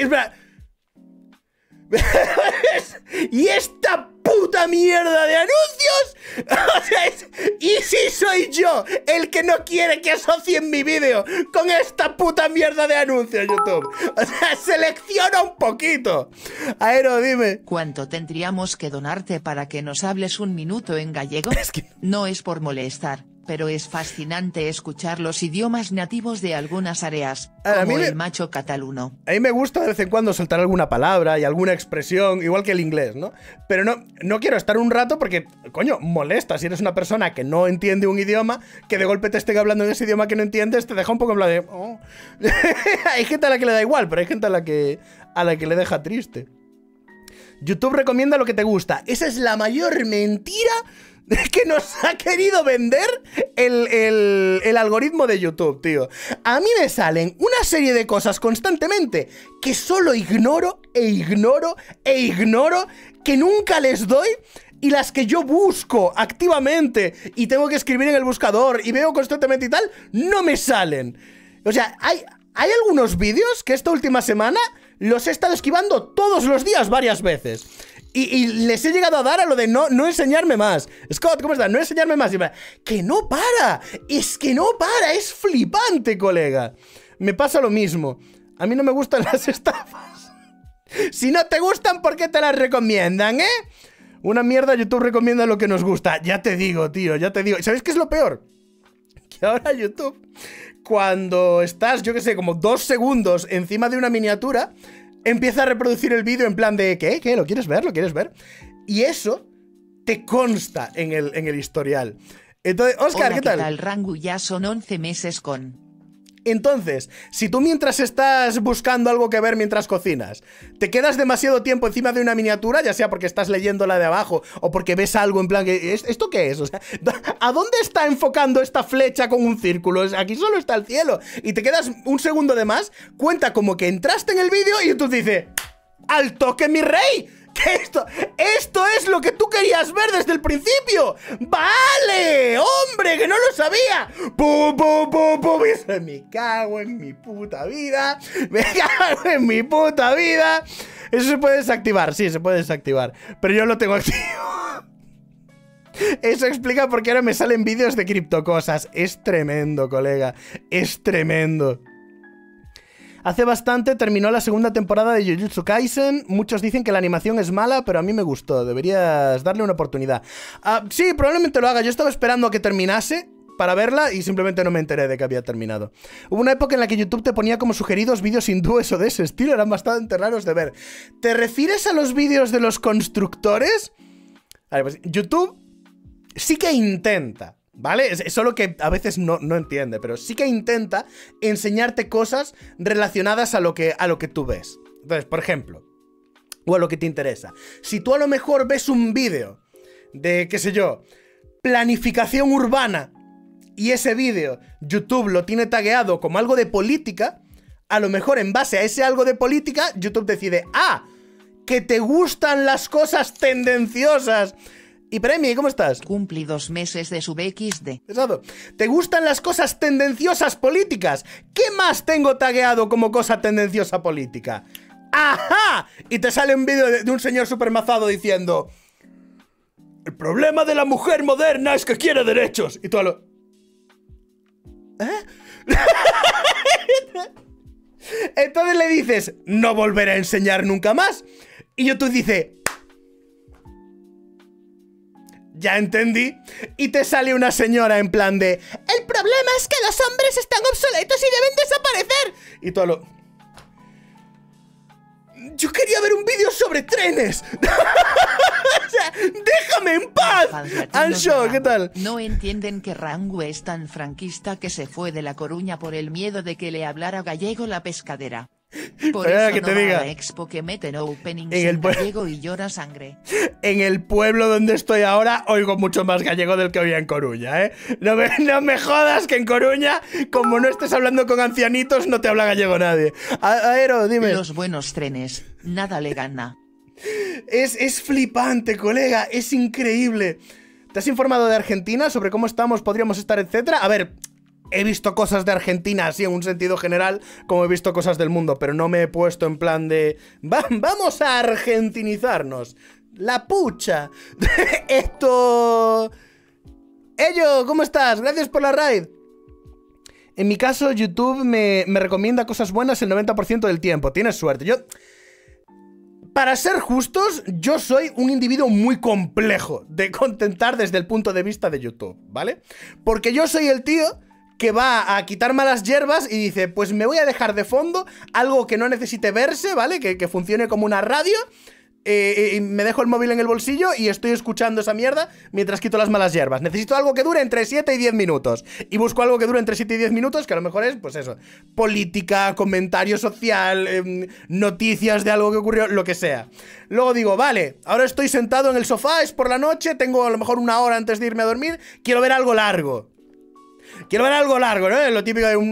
Y esta puta mierda de anuncios. O sea, y si soy yo el que no quiere que asocien mi vídeo con esta puta mierda de anuncios, YouTube. O sea, selecciona un poquito. Aero, dime. ¿Cuánto tendríamos que donarte para que nos hables un minuto en gallego? Es que... No es por molestar, pero es fascinante escuchar los idiomas nativos de algunas áreas, como el macho cataluno. A mí me gusta de vez en cuando soltar alguna palabra y alguna expresión, igual que el inglés, ¿no? Pero no quiero estar un rato porque, coño, molesta. Si eres una persona que no entiende un idioma, que de golpe te estén hablando en ese idioma que no entiendes, te deja un poco en plan de... Oh. Hay gente a la que le da igual, pero hay gente a la que le deja triste. YouTube recomienda lo que te gusta. Esa es la mayor mentira que nos ha querido vender el algoritmo de YouTube, tío. A mí me salen una serie de cosas constantemente que solo ignoro e ignoro e ignoro, que nunca les doy, y las que yo busco activamente y tengo que escribir en el buscador y veo constantemente y tal, no me salen. O sea, hay algunos vídeos que esta última semana los he estado esquivando todos los días varias veces. Y les he llegado a dar a lo de no enseñarme más. Scott, ¿cómo estás? No enseñarme más. Y me, que no para. Es que no para. Es flipante, colega. Me pasa lo mismo. A mí no me gustan las estafas. Si no te gustan, ¿por qué te las recomiendan, eh? Una mierda, YouTube recomienda lo que nos gusta. Ya te digo, tío, ya te digo. ¿Sabéis qué es lo peor? Que ahora YouTube, cuando estás, yo qué sé, como 2 segundos encima de una miniatura, empieza a reproducir el vídeo en plan de ¿qué? ¿Lo quieres ver? ¿Lo quieres ver? Y eso te consta en el historial. Entonces, Oscar, hola, ¿qué tal? ¿Qué tal, Rangu? Ya son 11 meses con... Entonces, si tú mientras estás buscando algo que ver mientras cocinas, te quedas demasiado tiempo encima de una miniatura, ya sea porque estás leyendo la de abajo o porque ves algo en plan que, ¿esto qué es? O sea, ¿a dónde está enfocando esta flecha con un círculo? Aquí solo está el cielo. Y te quedas un segundo de más, cuenta como que entraste en el vídeo y tú dices, ¡al toque, mi rey! ¿Qué esto es lo que tú querías ver desde el principio? ¡Vale! ¡Hombre, que no lo sabía! ¡Pum, pum, pum, pum! Me cago en mi puta vida. Me cago en mi puta vida. Eso se puede desactivar, sí, se puede desactivar. Pero yo lo tengo activo. Eso explica por qué ahora me salen vídeos de criptocosas. Es tremendo, colega. Es tremendo. Hace bastante terminó la segunda temporada de Jujutsu Kaisen. Muchos dicen que la animación es mala, pero a mí me gustó. Deberías darle una oportunidad. Sí, probablemente lo haga. Yo estaba esperando a que terminase para verla y simplemente no me enteré de que había terminado. Hubo una época en la que YouTube te ponía como sugeridos vídeos hindúes o de ese estilo. Eran bastante raros de ver. ¿Te refieres a los vídeos de los constructores? Vale, pues YouTube sí que intenta, ¿vale? Es solo que a veces no entiende, pero sí que intenta enseñarte cosas relacionadas a lo que tú ves. Entonces, por ejemplo, o a lo que te interesa. Si tú a lo mejor ves un vídeo de, qué sé yo, planificación urbana, y ese vídeo YouTube lo tiene tagueado como algo de política, a lo mejor en base a ese algo de política, YouTube decide, que te gustan las cosas tendenciosas. Y Premi, ¿cómo estás? Cumplí 2 meses de sub XD. Exacto. ¿Te gustan las cosas tendenciosas políticas? ¿Qué más tengo tagueado como cosa tendenciosa política? ¡Ajá! Y te sale un vídeo de un señor supermazado diciendo: el problema de la mujer moderna es que quiere derechos. Y tú a lo... Entonces le dices, no volveré a enseñar nunca más. Y YouTube dice, ya entendí. Y te sale una señora en plan de, el problema es que los hombres están obsoletos y deben desaparecer. Y tú a lo... yo quería ver un vídeo sobre trenes. O sea, déjame en paz. Ansho, ¿qué tal? No entienden que Rangu es tan franquista que se fue de La Coruña por el miedo de que le hablara gallego la pescadera. Por Pero eso que no te va diga. a la expo que meten openings En el en gallego y llora sangre. En el pueblo donde estoy ahora oigo mucho más gallego del que oía en Coruña, ¿eh? No me jodas que en Coruña, como no estés hablando con ancianitos, no te habla gallego nadie. Aero, dime. Los buenos trenes, nada le gana. Es flipante, colega, es increíble. ¿Te has informado de Argentina sobre cómo estamos, podríamos estar, etcétera? A ver, he visto cosas de Argentina así en un sentido general, como he visto cosas del mundo, pero no me he puesto en plan de vamos a argentinizarnos. La pucha. Esto... Ello, ¿cómo estás? Gracias por la raid. En mi caso, YouTube me recomienda cosas buenas el 90% del tiempo. Tienes suerte. Para ser justos, yo soy un individuo muy complejo de contentar desde el punto de vista de YouTube, ¿vale? Porque yo soy el tío que va a quitar malas hierbas y dice, pues me voy a dejar de fondo algo que no necesite verse, ¿vale? Que funcione como una radio. Y me dejo el móvil en el bolsillo y estoy escuchando esa mierda mientras quito las malas hierbas. Necesito algo que dure entre 7 y 10 minutos. Y busco algo que dure entre 7 y 10 minutos, que a lo mejor es, pues eso, política, comentario social, noticias de algo que ocurrió, lo que sea. Luego digo, vale, ahora estoy sentado en el sofá, es por la noche, tengo a lo mejor una hora antes de irme a dormir, quiero ver algo largo. Quiero ver algo largo, ¿no? Lo típico de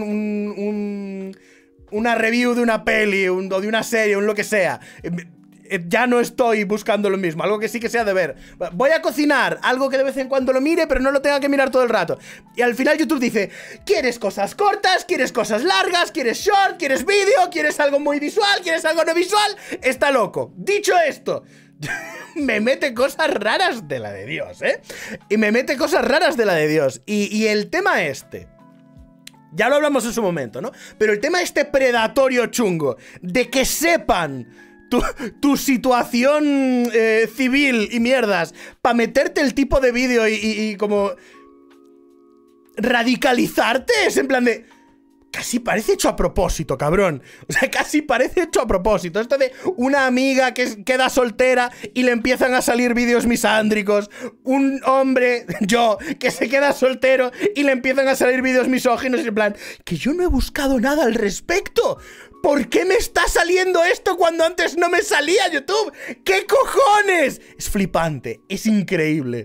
una review de una peli o de una serie, o lo que sea. Ya no estoy buscando lo mismo, algo que sí que sea de ver. Voy a cocinar, algo que de vez en cuando lo mire, pero no lo tenga que mirar todo el rato. Y al final YouTube dice, ¿quieres cosas cortas? ¿Quieres cosas largas? ¿Quieres short? ¿Quieres vídeo? ¿Quieres algo muy visual? ¿Quieres algo no visual? Está loco. Dicho esto, me mete cosas raras de la de Dios, ¿eh? Y me mete cosas raras de la de Dios. Y el tema este... Ya lo hablamos en su momento, ¿no? Pero el tema este predatorio chungo de que sepan tu situación civil y mierdas para meterte el tipo de vídeo y como radicalizarte, es en plan de... Casi parece hecho a propósito, cabrón. O sea, casi parece hecho a propósito. Esto de una amiga que queda soltera y le empiezan a salir vídeos misándricos. Un hombre, yo, que se queda soltero y le empiezan a salir vídeos misóginos. Y en plan, que yo no he buscado nada al respecto. ¿Por qué me está saliendo esto cuando antes no me salía YouTube? ¿Qué cojones? Es flipante, es increíble.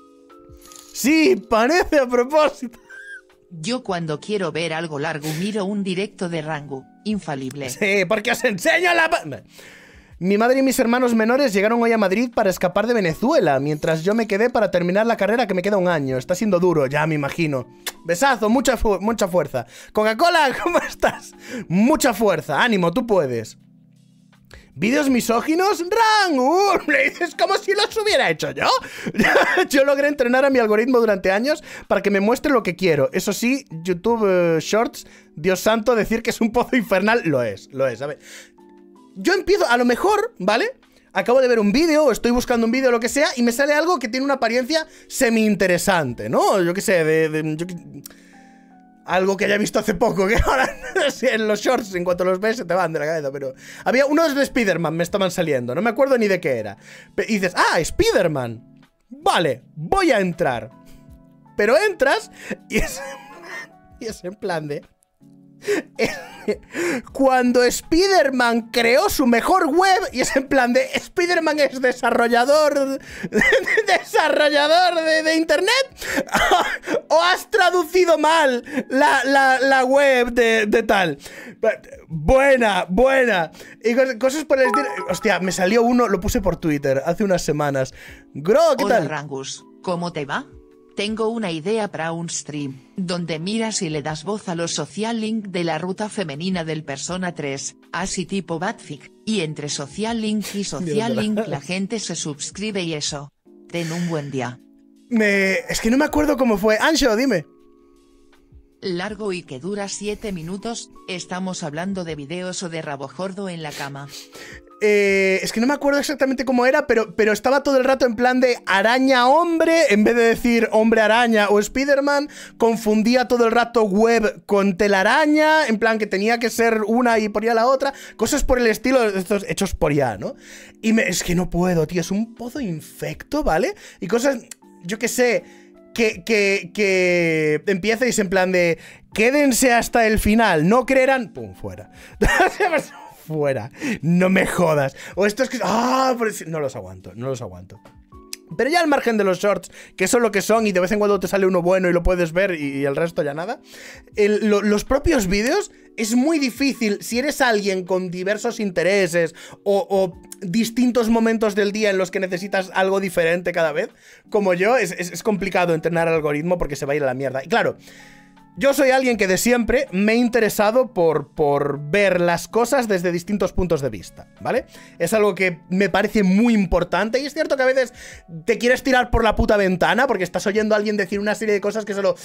Sí, parece a propósito. Yo cuando quiero ver algo largo miro un directo de Rangu, infalible. Sí, porque os enseño la... Mi madre y mis hermanos menores llegaron hoy a Madrid para escapar de Venezuela, mientras yo me quedé para terminar la carrera que me queda un año. Está siendo duro, ya me imagino. Besazo, mucha fuerza. Coca-Cola, ¿cómo estás? Mucha fuerza, ánimo, tú puedes. ¿Vídeos misóginos? ¡Rangu! Le dices como si los hubiera hecho yo. Yo logré entrenar a mi algoritmo durante años para que me muestre lo que quiero. Eso sí, YouTube Shorts, Dios santo, decir que es un pozo infernal, lo es, a ver. Yo empiezo, a lo mejor, ¿vale? Acabo de ver un vídeo, o estoy buscando un vídeo, o lo que sea, y me sale algo que tiene una apariencia semi-interesante, ¿no? Yo qué sé, algo que haya visto hace poco, que ahora en los shorts, en cuanto los ves, se te van de la cabeza, pero... Había unos de Spider-Man, me estaban saliendo, no me acuerdo ni de qué era. Y dices, ¡ah, Spider-Man! Vale, voy a entrar. Pero entras y es en plan de... Cuando Spider-Man creó su mejor web y es en plan de Spider-Man es desarrollador de internet o has traducido mal la web de tal. Buena y cosas por el estilo. Hostia, me salió uno, lo puse por Twitter hace unas semanas. Gro, ¿qué Hola, tal? Rangus, ¿cómo te va? Tengo una idea para un stream, donde miras y le das voz a los social link de la ruta femenina del Persona 3, así tipo Batfic, y entre social link y social link la gente se suscribe y eso. Ten un buen día. Es que no me acuerdo cómo fue. Ancho, dime. Largo y que dura 7 minutos, estamos hablando de videos o de rabojordo en la cama. Es que no me acuerdo exactamente cómo era, pero estaba todo el rato en plan de araña hombre, en vez de decir hombre araña o Spider-Man, confundía todo el rato web con telaraña, en plan que tenía que ser una y por ya la otra, cosas por el estilo, estos hechos por ya, ¿no? Y es que no puedo, tío, es un pozo infecto, ¿vale? Y cosas, yo qué sé, que empiecéis en plan de quédense hasta el final, no creerán, pum, fuera. Fuera, no me jodas. O estos que... no los aguanto, no los aguanto. Pero ya al margen de los shorts, que son lo que son y de vez en cuando te sale uno bueno y lo puedes ver y el resto ya nada, los propios vídeos es muy difícil, si eres alguien con diversos intereses o distintos momentos del día en los que necesitas algo diferente cada vez, como yo, es complicado entrenar al algoritmo porque se va a ir a la mierda. Y claro, yo soy alguien que de siempre me he interesado por ver las cosas desde distintos puntos de vista, ¿vale? Es algo que me parece muy importante y es cierto que a veces te quieres tirar por la puta ventana porque estás oyendo a alguien decir una serie de cosas que solo...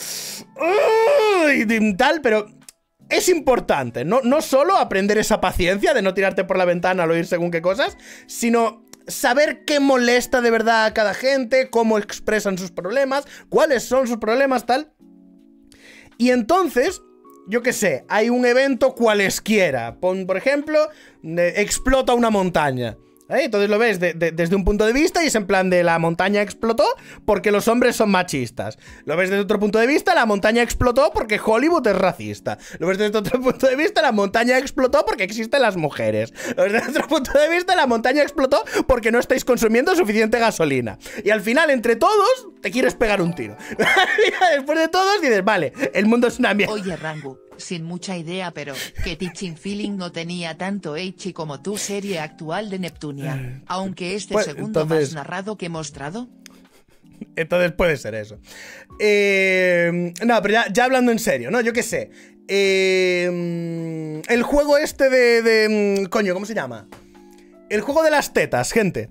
y tal, pero... es importante, no solo aprender esa paciencia de no tirarte por la ventana al oír según qué cosas, sino saber qué molesta de verdad a cada gente, cómo expresan sus problemas, cuáles son sus problemas, tal... Y entonces, yo qué sé, hay un evento cualesquiera. Por ejemplo, explota una montaña. Entonces lo ves desde un punto de vista y es en plan de la montaña explotó porque los hombres son machistas. Lo ves desde otro punto de vista, la montaña explotó porque Hollywood es racista. Lo ves desde otro punto de vista, la montaña explotó porque existen las mujeres. Lo ves desde otro punto de vista, la montaña explotó porque no estáis consumiendo suficiente gasolina. Y al final, entre todos, te quieres pegar un tiro. Después de todos dices, vale, el mundo es una mierda. Oye, Rangu, sin mucha idea, pero que Teaching Feeling no tenía tanto eichi como tu serie actual de Neptunia, aunque este Pues, segundo entonces... más narrado que mostrado. Entonces puede ser eso. No, pero ya hablando en serio, ¿no? Yo qué sé. El juego este de... Coño, ¿cómo se llama? El juego de las tetas, gente.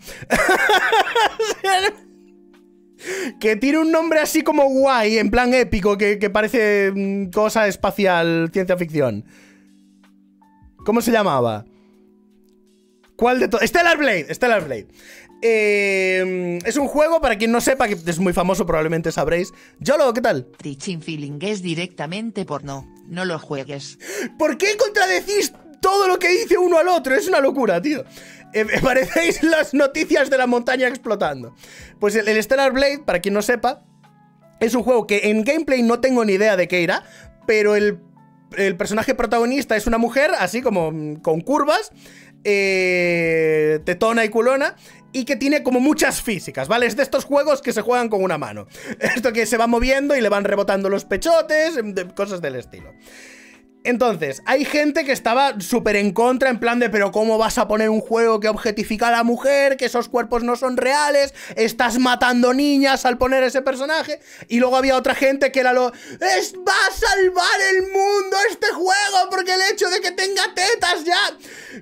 Que tiene un nombre así como guay, en plan épico, que parece cosa espacial, ciencia ficción. ¿Cómo se llamaba? ¿Cuál de todos? Stellar Blade, Stellar Blade. Es un juego, para quien no sepa, que es muy famoso, probablemente sabréis. Yolo, ¿qué tal? Teaching Feeling es directamente porno, no lo juegues. ¿Por qué contradecís todo lo que dice uno al otro? Es una locura, tío. Parecéis las noticias de la montaña explotando. Pues el Stellar Blade, para quien no sepa, es un juego que en gameplay no tengo ni idea de qué irá, pero el personaje protagonista es una mujer, así como con curvas, tetona y culona, y que tiene como muchas físicas, ¿vale? Es de estos juegos que se juegan con una mano. Esto que se va moviendo y le van rebotando los pechotes, cosas del estilo. Entonces, hay gente que estaba súper en contra, en plan de, pero ¿cómo vas a poner un juego que objetifica a la mujer? Que esos cuerpos no son reales, estás matando niñas al poner ese personaje. Y luego había otra gente que era va a salvar el mundo este juego, porque el hecho de que tenga tetas ya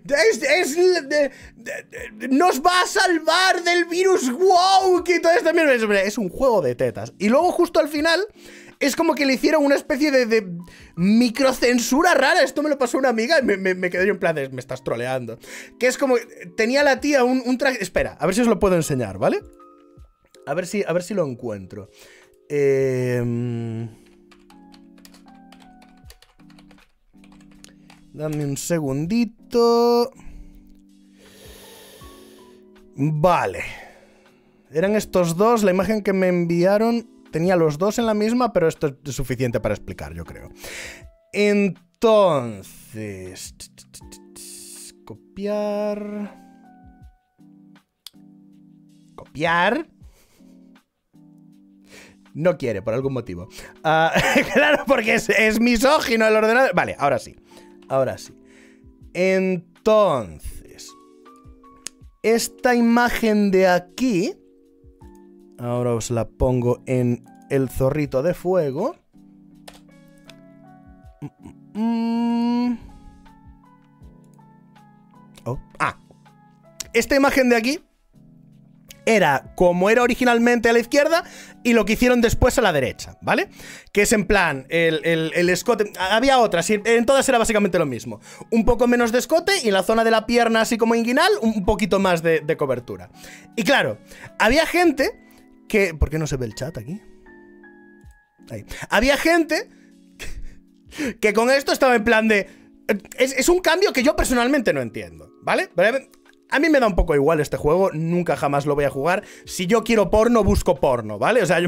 nos va a salvar del virus woke y todo esto. Es un juego de tetas. Y luego justo al final... es como que le hicieron una especie de microcensura rara. Esto me lo pasó una amiga y me quedé yo en plan de, me estás troleando. Que es como, tenía la tía un traje... Espera, a ver si os lo puedo enseñar, ¿vale? A ver si lo encuentro. Dame un segundito. Vale. Eran estos dos, la imagen que me enviaron... tenía los dos en la misma, pero esto es suficiente para explicar, yo creo. Entonces... copiar... copiar... no quiere, por algún motivo. Claro, porque es misógino el ordenador. Vale, ahora sí. Ahora sí. Entonces... esta imagen de aquí... ahora os la pongo en el zorrito de fuego. Esta imagen de aquí era como era originalmente a la izquierda y lo que hicieron después a la derecha, ¿vale? Que es en plan, el escote... había otras, y en todas era básicamente lo mismo. Un poco menos de escote y en la zona de la pierna, así como inguinal, un poquito más de cobertura. Y claro, había gente... ¿por qué no se ve el chat aquí? Ahí. Había gente que con esto estaba en plan de... Es un cambio que yo personalmente no entiendo, ¿vale? A mí me da un poco igual este juego, nunca jamás lo voy a jugar. Si yo quiero porno, busco porno, ¿vale? O sea, yo...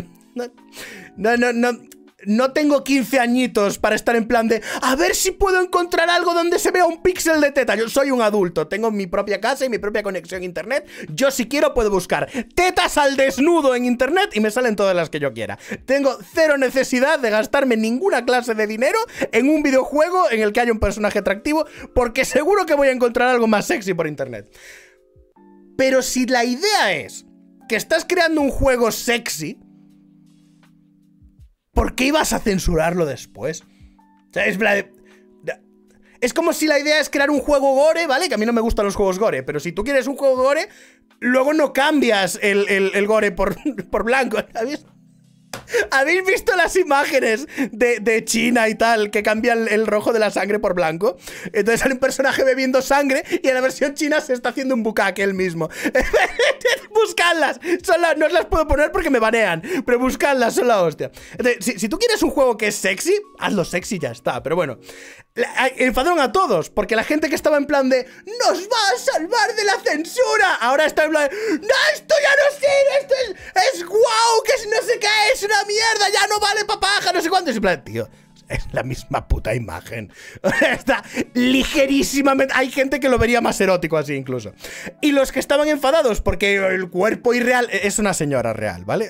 No tengo 15 añitos para estar en plan de a ver si puedo encontrar algo donde se vea un píxel de teta. Yo soy un adulto, tengo mi propia casa y mi propia conexión a internet. Yo si quiero puedo buscar tetas al desnudo en internet y me salen todas las que yo quiera. Tengo cero necesidad de gastarme ninguna clase de dinero en un videojuego en el que haya un personaje atractivo, porque seguro que voy a encontrar algo más sexy por internet. Pero si la idea es que estás creando un juego sexy, ¿por qué ibas a censurarlo después? O sea, es como si la idea es crear un juego gore, ¿vale? Que a mí no me gustan los juegos gore, pero si tú quieres un juego gore, luego no cambias el gore por blanco, ¿sabes? ¿Habéis visto las imágenes de China y tal que cambian el rojo de la sangre por blanco? Entonces sale un personaje bebiendo sangre y en la versión china se está haciendo un bukkake él mismo. Buscadlas, no os las puedo poner porque me banean, pero buscadlas, son la hostia. Entonces, si tú quieres un juego que es sexy, hazlo sexy y ya está. Pero bueno, enfadaron a todos porque la gente que estaba en plan de nos va a salvar de la censura, ahora está en plan de, no, esto ya no sirve, esto es guau, que es no sé qué, es una mierda, ya no vale pa' paja, no sé cuánto. Es en plan, tío, es la misma puta imagen. Está ligerísimamente... Hay gente que lo vería más erótico así incluso. Y los que estaban enfadados porque el cuerpo irreal... Es una señora real, ¿vale?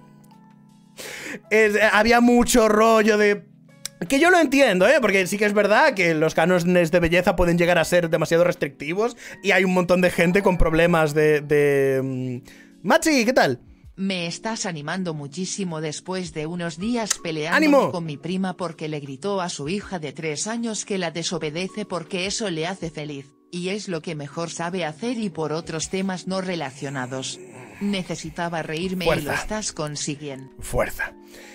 Había mucho rollo de... Que yo lo entiendo, porque sí que es verdad que los cánones de belleza pueden llegar a ser demasiado restrictivos y hay un montón de gente con problemas de... Machi, ¿qué tal? Me estás animando muchísimo después de unos días peleando ¡Ánimo! con mi prima porque le gritó a su hija de 3 años que la desobedece porque eso le hace feliz, y es lo que mejor sabe hacer, y por otros temas no relacionados. Necesitaba reírme. Fuerza. Y lo estás consiguiendo. Fuerza.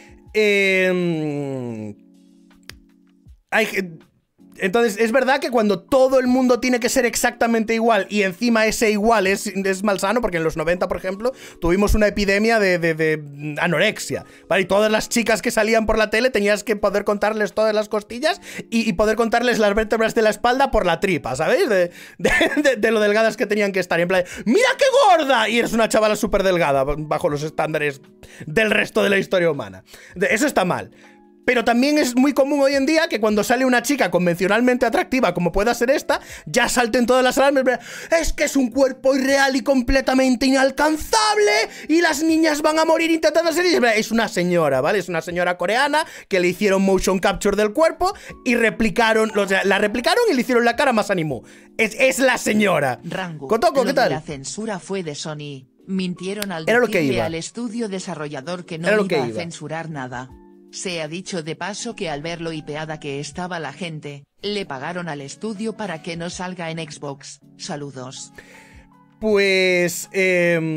Entonces, es verdad que cuando todo el mundo tiene que ser exactamente igual y encima ese igual es malsano, porque en los 90, por ejemplo, tuvimos una epidemia de anorexia, ¿vale? Y todas las chicas que salían por la tele tenías que poder contarles todas las costillas y poder contarles las vértebras de la espalda por la tripa, ¿sabéis? De lo delgadas que tenían que estar. Y en plan, ¡mira qué gorda! Y eres una chavala súper delgada, bajo los estándares del resto de la historia humana. Eso está mal. Pero también es muy común hoy en día que cuando sale una chica convencionalmente atractiva, como pueda ser esta, ya salten todas las alarmas. Es que es un cuerpo irreal y completamente inalcanzable y las niñas van a morir intentando ser... Es una señora, ¿vale? Es una señora coreana que le hicieron motion capture del cuerpo y replicaron... O sea, la replicaron y le hicieron la cara más animu. Es la señora. Rango. Kotoko, ¿qué tal? La censura fue de Sony. Mintieron al decirle al estudio desarrollador que no iba a censurar nada. Se ha dicho de paso que al ver lo hipeada que estaba la gente, le pagaron al estudio para que no salga en Xbox. Saludos. Pues... Se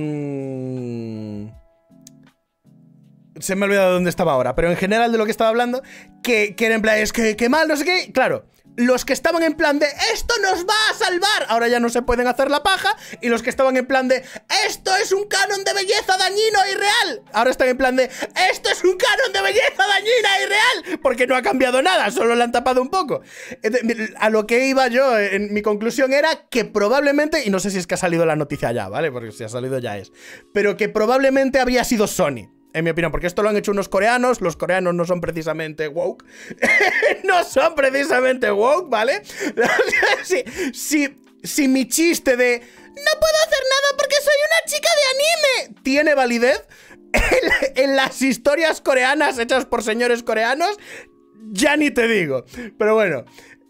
me ha olvidado dónde estaba ahora, pero en general de lo que estaba hablando, que era en plan, es que mal, no sé qué, claro... Los que estaban en plan de ¡esto nos va a salvar! Ahora ya no se pueden hacer la paja. Y los que estaban en plan de ¡esto es un canon de belleza dañino e irreal! Ahora están en plan de ¡esto es un canon de belleza dañina e irreal! Porque no ha cambiado nada, solo le han tapado un poco. A lo que iba yo, en mi conclusión era que probablemente, y no sé si es que ha salido la noticia ya, ¿vale? Porque si ha salido ya es, pero que probablemente habría sido Sony. En mi opinión, porque esto lo han hecho unos coreanos. Los coreanos no son precisamente woke. No son precisamente woke, ¿vale? Si mi chiste de no puedo hacer nada porque soy una chica de anime tiene validez en las historias coreanas hechas por señores coreanos, ya ni te digo. Pero bueno,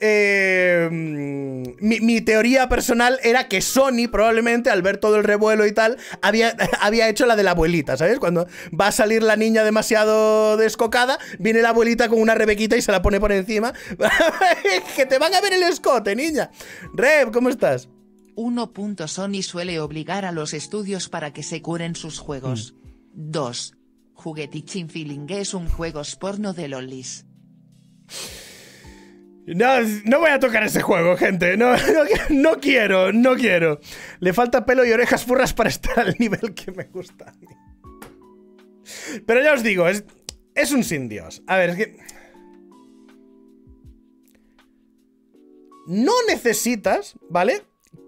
mi teoría personal era que Sony probablemente al ver todo el revuelo y tal había hecho la de la abuelita, ¿sabes? Cuando va a salir la niña demasiado descocada, viene la abuelita con una rebequita y se la pone por encima. Que te van a ver el escote, niña. Reb, ¿cómo estás? 1. Sony suele obligar a los estudios para que se curen sus juegos. 2. Juguetichin Feeling es un juego porno de lolis. No voy a tocar ese juego, gente. No quiero. Le falta pelo y orejas furras para estar al nivel que me gusta a mí. Pero ya os digo, es un sin Dios. A ver, es que... No necesitas, ¿vale?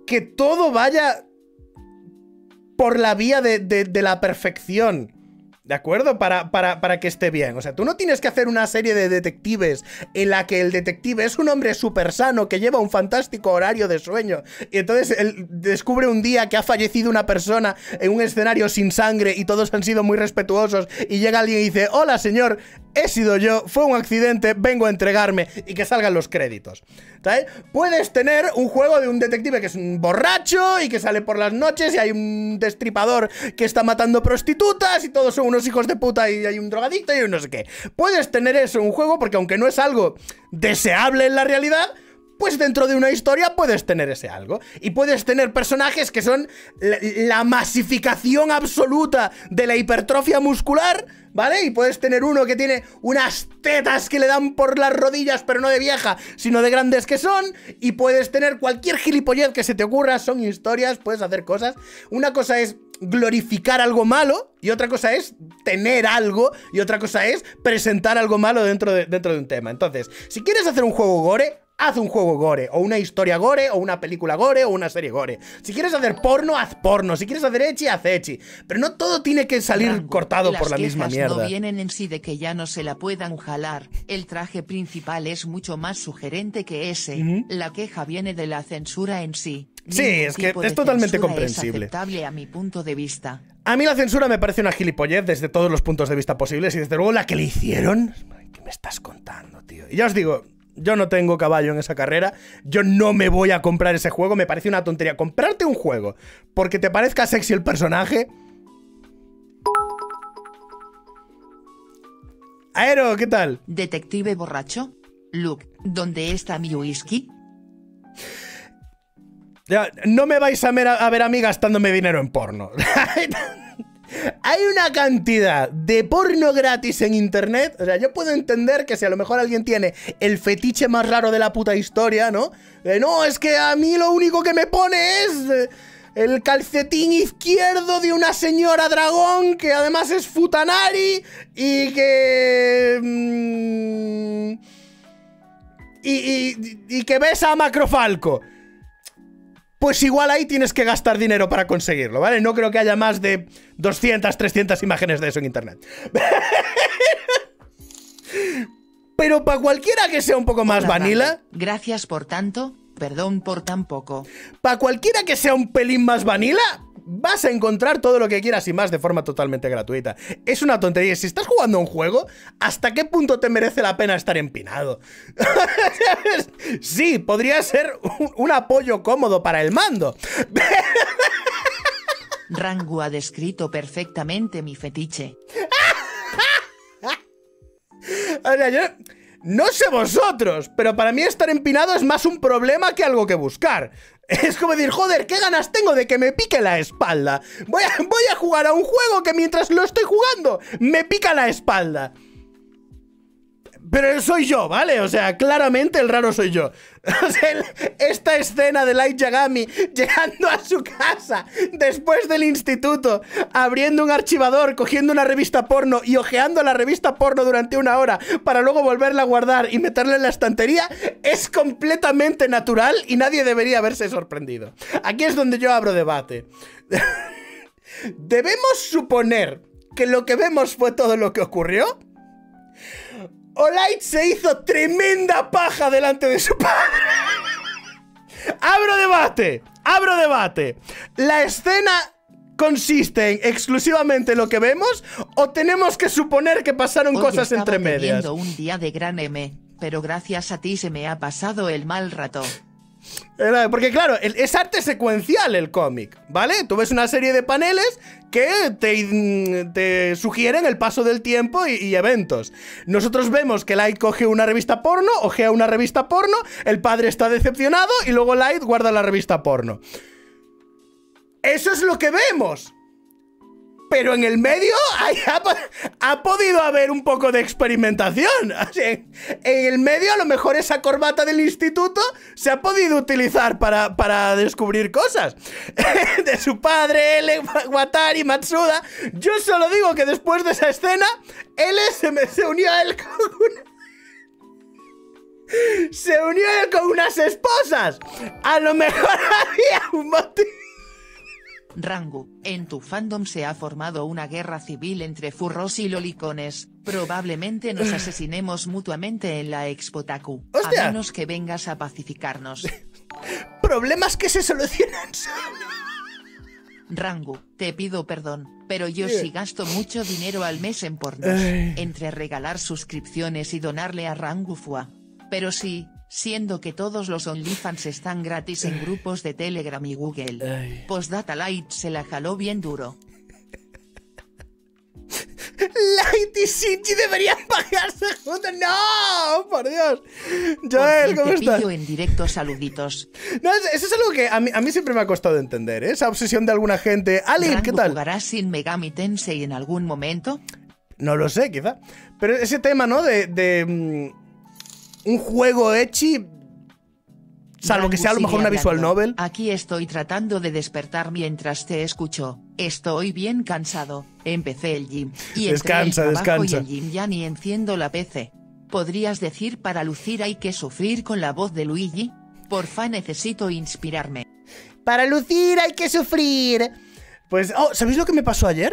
que todo vaya por la vía de la perfección. ¿De acuerdo? Para que esté bien. O sea, tú no tienes que hacer una serie de detectives en la que el detective es un hombre súper sano que lleva un fantástico horario de sueño y entonces él descubre un día que ha fallecido una persona en un escenario sin sangre y todos han sido muy respetuosos y llega alguien y dice: hola señor, he sido yo, fue un accidente, vengo a entregarme, y que salgan los créditos. ¿Sabes? Puedes tener un juego de un detective que es un borracho y que sale por las noches y hay un destripador que está matando prostitutas y todos son unos hijos de puta y hay un drogadicto y un no sé qué. Puedes tener eso en un juego porque aunque no es algo deseable en la realidad, pues dentro de una historia puedes tener ese algo. Y puedes tener personajes que son la masificación absoluta de la hipertrofia muscular, ¿vale? Y puedes tener uno que tiene unas tetas que le dan por las rodillas, pero no de vieja, sino de grandes que son. Y puedes tener cualquier gilipollez que se te ocurra, son historias, puedes hacer cosas. Una cosa es glorificar algo malo y otra cosa es tener algo y otra cosa es presentar algo malo dentro de un tema. Entonces, si quieres hacer un juego gore, haz un juego gore, o una historia gore, o una película gore, o una serie gore. Si quieres hacer porno, haz porno. Si quieres hacer ecchi, haz ecchi. Pero no todo tiene que salir cortado por la misma mierda. No vienen en sí de que ya no se la puedan jalar. El traje principal es mucho más sugerente que ese. La queja viene de la censura en sí. Sí, es que es totalmente comprensible. Es aceptable a mi punto de vista. A mí la censura me parece una gilipollez desde todos los puntos de vista posibles y desde luego la que le hicieron... ¿Qué me estás contando, tío? Y ya os digo... Yo no tengo caballo en esa carrera, yo no me voy a comprar ese juego, me parece una tontería. Comprarte un juego porque te parezca sexy el personaje... Aero, ¿qué tal? Detective borracho. Luke, ¿dónde está mi whisky? Ya, no me vais a ver a mí gastándome dinero en porno. Hay una cantidad de porno gratis en internet. O sea, yo puedo entender que si a lo mejor alguien tiene el fetiche más raro de la puta historia, ¿no? No, es que a mí lo único que me pone es el calcetín izquierdo de una señora dragón que además es futanari y que... y que besa a Macrofalco. Pues igual ahí tienes que gastar dinero para conseguirlo, ¿vale? No creo que haya más de 200, 300 imágenes de eso en internet. Pero para cualquiera que sea un poco más vanilla... Gracias por tanto, perdón por tan poco. Para cualquiera que sea un pelín más vanilla, vas a encontrar todo lo que quieras y más de forma totalmente gratuita. Es una tontería. Si estás jugando a un juego, ¿hasta qué punto te merece la pena estar empinado? Sí, podría ser un apoyo cómodo para el mando. Rangu ha descrito perfectamente mi fetiche. O sea, yo... No sé vosotros, pero para mí estar empinado es más un problema que algo que buscar. Es como decir, joder, qué ganas tengo de que me pique la espalda. Voy a jugar a un juego que mientras lo estoy jugando me pica la espalda. Pero soy yo, ¿vale? O sea, claramente el raro soy yo. O sea, esta escena de Light Yagami llegando a su casa después del instituto, abriendo un archivador, cogiendo una revista porno y hojeando la revista porno durante una hora para luego volverla a guardar y meterla en la estantería, es completamente natural y nadie debería haberse sorprendido. Aquí es donde yo abro debate. ¿Debemos suponer que lo que vemos fue todo lo que ocurrió? ¿O Light se hizo tremenda paja delante de su padre? ¡Abro debate! ¡Abro debate! ¿La escena consiste en exclusivamente lo que vemos o tenemos que suponer que pasaron cosas entre medias? Estaba teniendo un día de gran M, pero gracias a ti se me ha pasado el mal rato. Porque claro, es arte secuencial el cómic, ¿vale? Tú ves una serie de paneles que te sugieren el paso del tiempo y eventos. Nosotros vemos que Light coge una revista porno, ojea una revista porno, el padre está decepcionado y luego Light guarda la revista porno. Eso es lo que vemos. Pero en el medio ha podido haber un poco de experimentación. O sea, en el medio a lo mejor esa corbata del instituto se ha podido utilizar para descubrir cosas. De su padre, L, Watari, Matsuda. Yo solo digo que después de esa escena, L se unió a él con una... Se unió él con unas esposas. A lo mejor había un motivo. Rangu, en tu fandom se ha formado una guerra civil entre furros y lolicones. Probablemente nos asesinemos mutuamente en la Expotaku. ¡Hostia! A menos que vengas a pacificarnos. Problemas que se solucionan. Rangu, te pido perdón, pero yo sí gasto mucho dinero al mes en pornos, entre regalar suscripciones y donarle a Rangu Fua. Pero sí, siendo que todos los OnlyFans están gratis en grupos de Telegram y Google. Postdata Light se la jaló bien duro. Light y Shinji deberían pagarse juntos. ¡No! ¡Por Dios! Joel, ¿cómo estás? En directo, saluditos. No, eso es algo que a mí siempre me ha costado entender, ¿eh? Esa obsesión de alguna gente. Ali, ¿qué tal? ¿Jugarás sin Megami Tensei en algún momento? No lo sé, quizá. Pero ese tema, ¿no? De un juego ecchi, salvo que sea a lo mejor una visual novel. Aquí estoy tratando de despertar mientras te escucho. Estoy bien cansado. Empecé el gym. Y Descansa, entre el trabajo descansa. y el gym ya ni enciendo la PC. ¿Podrías decir para lucir hay que sufrir con la voz de Luigi? Porfa, necesito inspirarme. Para lucir hay que sufrir. Pues, ¿sabéis lo que me pasó ayer?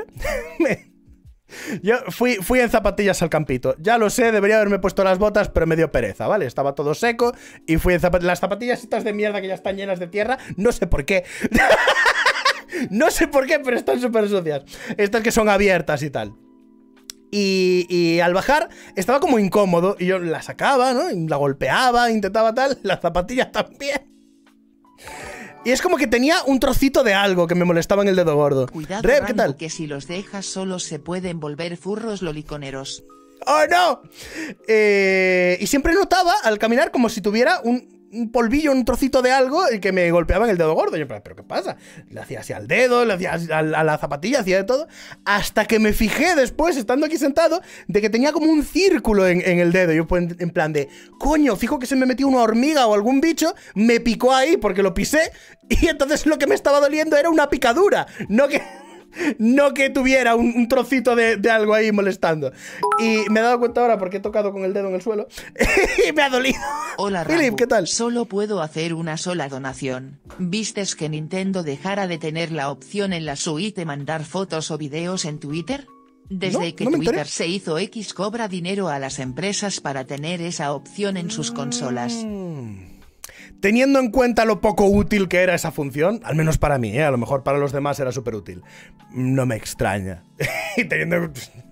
Yo fui en zapatillas al campito. Ya lo sé, debería haberme puesto las botas, pero me dio pereza, ¿vale? Estaba todo seco y fui en las zapatillas estas de mierda que ya están llenas de tierra. No sé por qué. No sé por qué, pero están súper sucias. Estas que son abiertas y tal. Y al bajar estaba como incómodo y yo la sacaba, ¿no? Y la golpeaba, intentaba tal. Las zapatillas también. Y es como que tenía un trocito de algo que me molestaba en el dedo gordo. Cuidado, Rev, ¿qué tal? que si los dejas solos se pueden volver furros loliconeros. ¡Oh, no! Y siempre notaba al caminar como si tuviera un polvillo, un trocito de algo que me golpeaba en el dedo gordo. Yo, ¿pero qué pasa? Le hacía así al dedo, le hacía así a la zapatilla, hacía de todo. Hasta que me fijé después, estando aquí sentado, de que tenía como un círculo en el dedo. Yo en plan de, coño, fijo que se me metió una hormiga o algún bicho, me picó ahí porque lo pisé. Y entonces lo que me estaba doliendo era una picadura, no que tuviera un trocito de algo ahí molestando. Y me he dado cuenta ahora porque he tocado con el dedo en el suelo y me ha dolido. Hola, Philip, Rambo. ¿qué tal? Solo puedo hacer una sola donación. ¿Vistes que Nintendo dejara de tener la opción en la suite de mandar fotos o videos en Twitter? Desde que no me enteré. Twitter se hizo X, cobra dinero a las empresas para tener esa opción en sus consolas. Teniendo en cuenta lo poco útil que era esa función, al menos para mí, a lo mejor para los demás era súper útil, no me extraña. Y teniendo...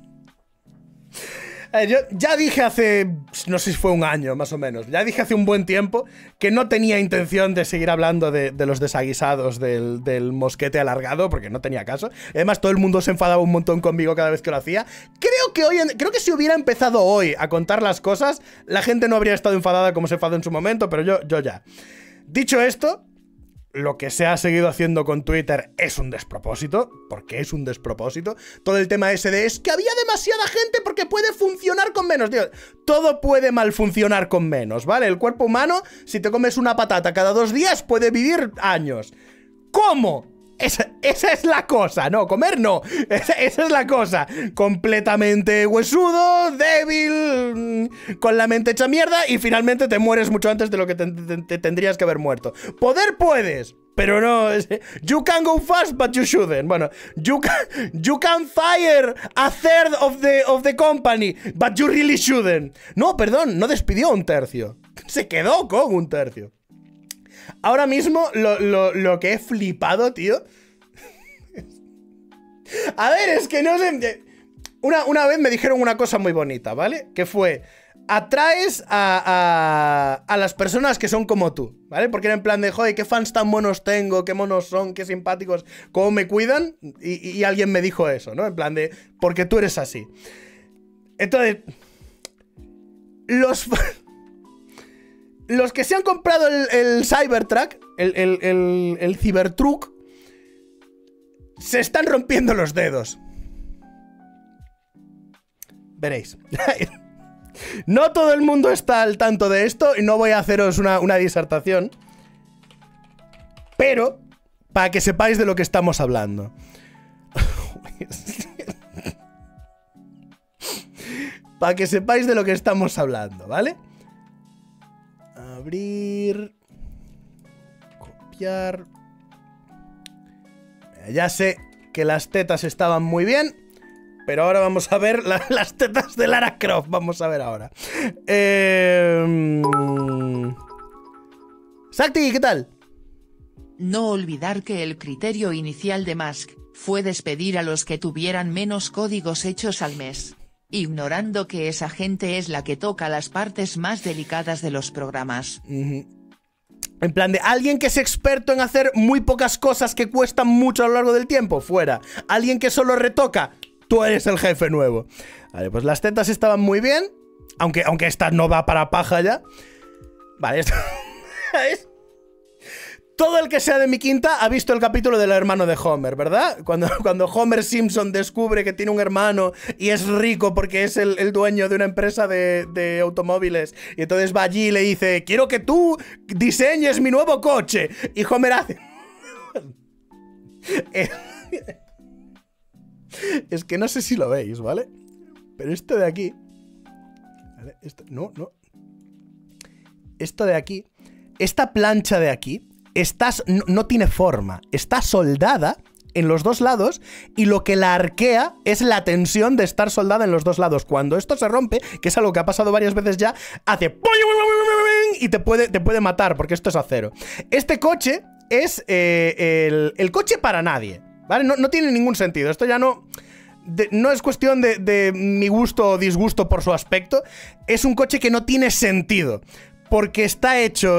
Yo ya dije hace, no sé si fue un año más o menos, ya dije hace un buen tiempo que no tenía intención de seguir hablando de los desaguisados del mosquete alargado, porque no tenía caso. Además, todo el mundo se enfadaba un montón conmigo cada vez que lo hacía. Creo que si hubiera empezado hoy a contar las cosas, la gente no habría estado enfadada como se enfadó en su momento, pero yo ya. Dicho esto, lo que se ha seguido haciendo con Twitter es un despropósito. ¿Por qué es un despropósito? Todo el tema ese de es que había demasiada gente porque puede funcionar con menos. Tío, todo puede mal funcionar con menos, ¿vale? El cuerpo humano, si te comes una patata cada 2 días, puede vivir años. ¿Cómo? Esa es la cosa, no, comer no. Esa es la cosa. Completamente huesudo, débil, con la mente hecha mierda y finalmente te mueres mucho antes de lo que te tendrías que haber muerto. Poder puedes, pero no. You can go fast, but you shouldn't. Bueno, you can fire a third of the company, but you really shouldn't. No, perdón, no despidió un tercio. Se quedó con un tercio. Ahora mismo, lo que he flipado, tío. A ver, es que no sé. Una vez me dijeron una cosa muy bonita, ¿vale? Que fue: atraes a las personas que son como tú, ¿vale? Porque era en plan de, joder, qué fans tan buenos tengo, qué monos son, qué simpáticos, cómo me cuidan. Y alguien me dijo eso, ¿no? En plan de, porque tú eres así. Entonces, los que se han comprado el Cybertruck, el Cybertruck, se están rompiendo los dedos. Veréis. No todo el mundo está al tanto de esto y no voy a haceros una disertación, pero para que sepáis de lo que estamos hablando. Para que sepáis de lo que estamos hablando, ¿vale? Abrir. Copiar. Ya sé que las tetas estaban muy bien, pero ahora vamos a ver las tetas de Lara Croft. Vamos a ver ahora. Sakti, ¿qué tal? No olvidar que el criterio inicial de Musk fue despedir a los que tuvieran menos códigos hechos al mes, ignorando que esa gente es la que toca las partes más delicadas de los programas. En plan de alguien que es experto en hacer muy pocas cosas que cuestan mucho a lo largo del tiempo, fuera. Alguien que solo retoca, tú eres el jefe nuevo. Vale, pues las tetas estaban muy bien, aunque esta no va para paja ya. Vale, esto... Todo el que sea de mi quinta ha visto el capítulo del hermano de Homer, ¿verdad? Cuando Homer Simpson descubre que tiene un hermano y es rico porque es el dueño de una empresa de automóviles. Y entonces va allí y le dice, quiero que tú diseñes mi nuevo coche. Y Homer hace... Es que no sé si lo veis, ¿vale? Pero esto de aquí... ¿Vale? No. Esto de aquí... Esta plancha de aquí... no tiene forma, está soldada en los dos lados y lo que la arquea es la tensión de estar soldada en los dos lados. Cuando esto se rompe, que es algo que ha pasado varias veces ya, hace y te puede matar porque esto es acero. Este coche es el coche para nadie, ¿vale? No tiene ningún sentido, esto ya no es cuestión de mi gusto o disgusto por su aspecto, es un coche que no tiene sentido porque está hecho...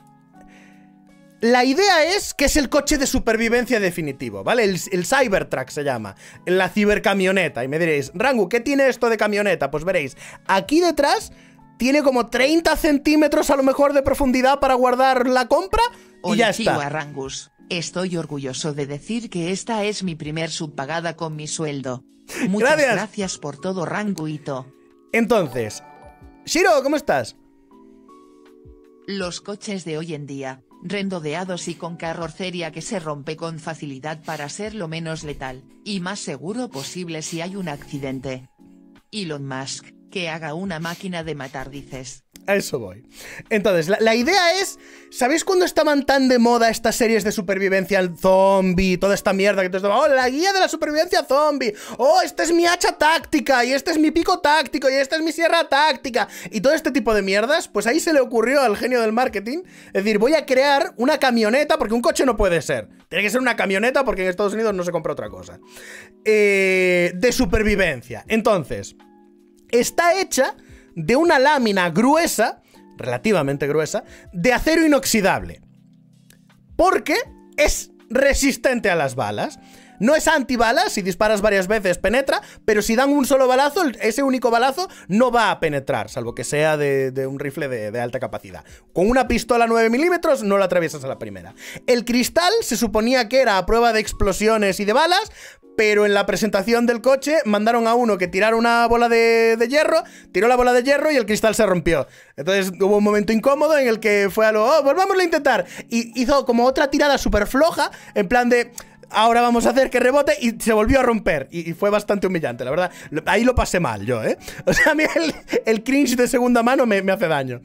La idea es que es el coche de supervivencia definitivo, ¿vale? El Cybertruck se llama, la cibercamioneta. Y me diréis, Rangu, ¿qué tiene esto de camioneta? Pues veréis, aquí detrás tiene como 30 centímetros a lo mejor de profundidad para guardar la compra y ya está. Rangus, estoy orgulloso de decir que esta es mi primer subpagada con mi sueldo. Muchas gracias por todo, Ranguito. Entonces, Shiro, ¿cómo estás? Los coches de hoy en día, rendodeados y con carrocería que se rompe con facilidad para ser lo menos letal y más seguro posible si hay un accidente. Elon Musk, que haga una máquina de matar, dices. A eso voy. Entonces, la idea es... ¿Sabéis cuando estaban tan de moda estas series de supervivencia al zombie? Toda esta mierda que te estaba... ¡Oh, la guía de la supervivencia zombie! ¡Oh, esta es mi hacha táctica! ¡Y este es mi pico táctico! ¡Y esta es mi sierra táctica! Y todo este tipo de mierdas, pues ahí se le ocurrió al genio del marketing. Es decir, voy a crear una camioneta, porque un coche no puede ser. Tiene que ser una camioneta porque en Estados Unidos no se compra otra cosa. De supervivencia. Entonces, está hecha... de una lámina gruesa, relativamente gruesa, de acero inoxidable. Porque es resistente a las balas. No es antibalas, si disparas varias veces penetra, pero si dan un solo balazo, ese único balazo no va a penetrar, salvo que sea de un rifle de alta capacidad. Con una pistola 9 milímetros no la atraviesas a la primera. El cristal se suponía que era a prueba de explosiones y de balas, pero en la presentación del coche mandaron a uno que tirara una bola de hierro, tiró la bola de hierro y el cristal se rompió. Entonces hubo un momento incómodo en el que fue a lo, oh, volvámoslo a intentar. Y hizo como otra tirada súper floja, en plan de, ahora vamos a hacer que rebote, y se volvió a romper. Y fue bastante humillante, la verdad. Ahí lo pasé mal yo, ¿eh? O sea, a mí el cringe de segunda mano me hace daño.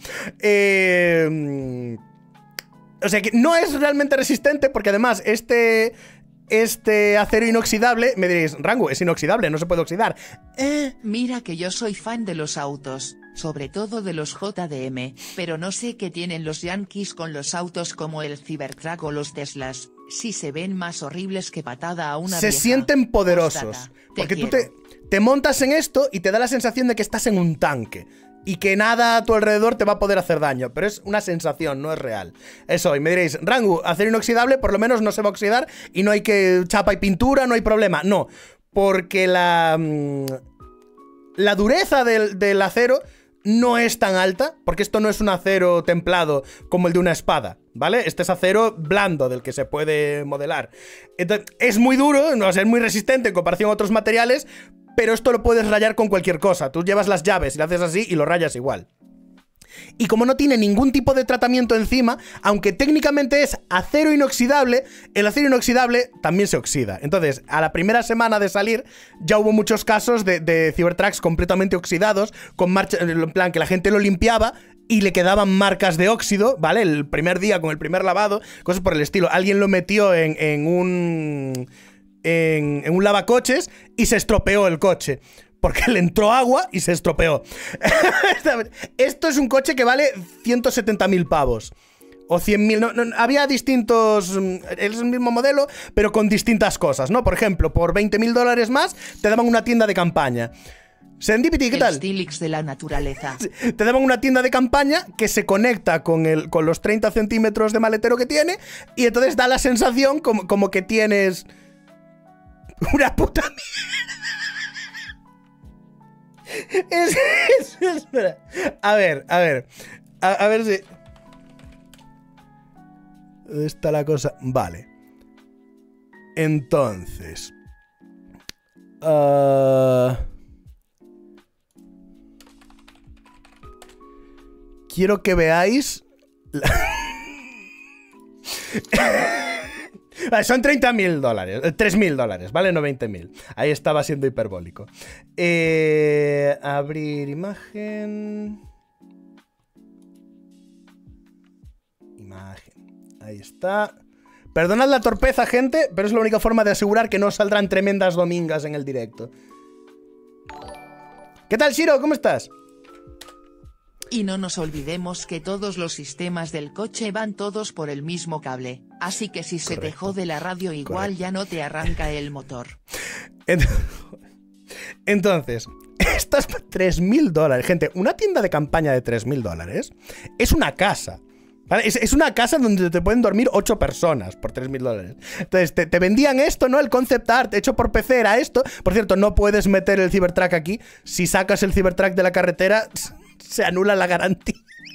O sea que no es realmente resistente porque además este acero inoxidable, me diréis, Rangu, es inoxidable, no se puede oxidar. Mira que yo soy fan de los autos, sobre todo de los JDM, pero no sé qué tienen los yankees con los autos como el Cybertruck o los Teslas, si se ven más horribles que patada a una vieja. Se sienten poderosos, porque tú te montas en esto y te da la sensación de que estás en un tanque. Y que nada a tu alrededor te va a poder hacer daño. Pero es una sensación, no es real. Eso, y me diréis, Rangu, acero inoxidable por lo menos no se va a oxidar y no hay que chapa y pintura, no hay problema. No, porque la dureza del acero no es tan alta, porque esto no es un acero templado como el de una espada, ¿vale? Este es acero blando del que se puede modelar. Entonces, es muy duro, o sea, es muy resistente en comparación a otros materiales, pero esto lo puedes rayar con cualquier cosa. Tú llevas las llaves y lo haces así y lo rayas igual. Y como no tiene ningún tipo de tratamiento encima, aunque técnicamente es acero inoxidable, el acero inoxidable también se oxida. Entonces, a la primera semana de salir, ya hubo muchos casos de Cybertrucks completamente oxidados, con marcha, en plan que la gente lo limpiaba y le quedaban marcas de óxido, ¿vale? El primer día con el primer lavado, cosas por el estilo. Alguien lo metió en un lavacoches y se estropeó el coche. Porque le entró agua y se estropeó. Esto es un coche que vale 170.000 pavos. O 100.000. No, había distintos. Es el mismo modelo, pero con distintas cosas, ¿no? Por ejemplo, por 20.000 dólares más, te daban una tienda de campaña. Serendipity, ¿qué tal? El Stilix de la naturaleza. Te daban una tienda de campaña que se conecta con los 30 centímetros de maletero que tiene. Y entonces da la sensación como que tienes una puta mierda. Espera. A ver si... ¿Dónde está la cosa? Vale. Entonces... quiero que veáis... Vale, son 30.000 dólares, 3.000 dólares, ¿vale? No 20.000. Ahí estaba siendo hiperbólico. Abrir imagen. Imagen. Ahí está. Perdonad la torpeza, gente, pero es la única forma de asegurar que no saldrán tremendas domingas en el directo. ¿Qué tal, Shiro? ¿Cómo estás? Y no nos olvidemos que todos los sistemas del coche van todos por el mismo cable, así que si se te jode la radio igual ya no te arranca el motor. Entonces, estas 3.000 dólares, gente, una tienda de campaña de 3.000 dólares es una casa. ¿Vale? Es una casa donde te pueden dormir 8 personas por 3.000 dólares. Entonces, te vendían esto, ¿no? El concept art hecho por PC era esto. Por cierto, no puedes meter el Cybertruck aquí. Si sacas el Cybertruck de la carretera, se anula la garantía.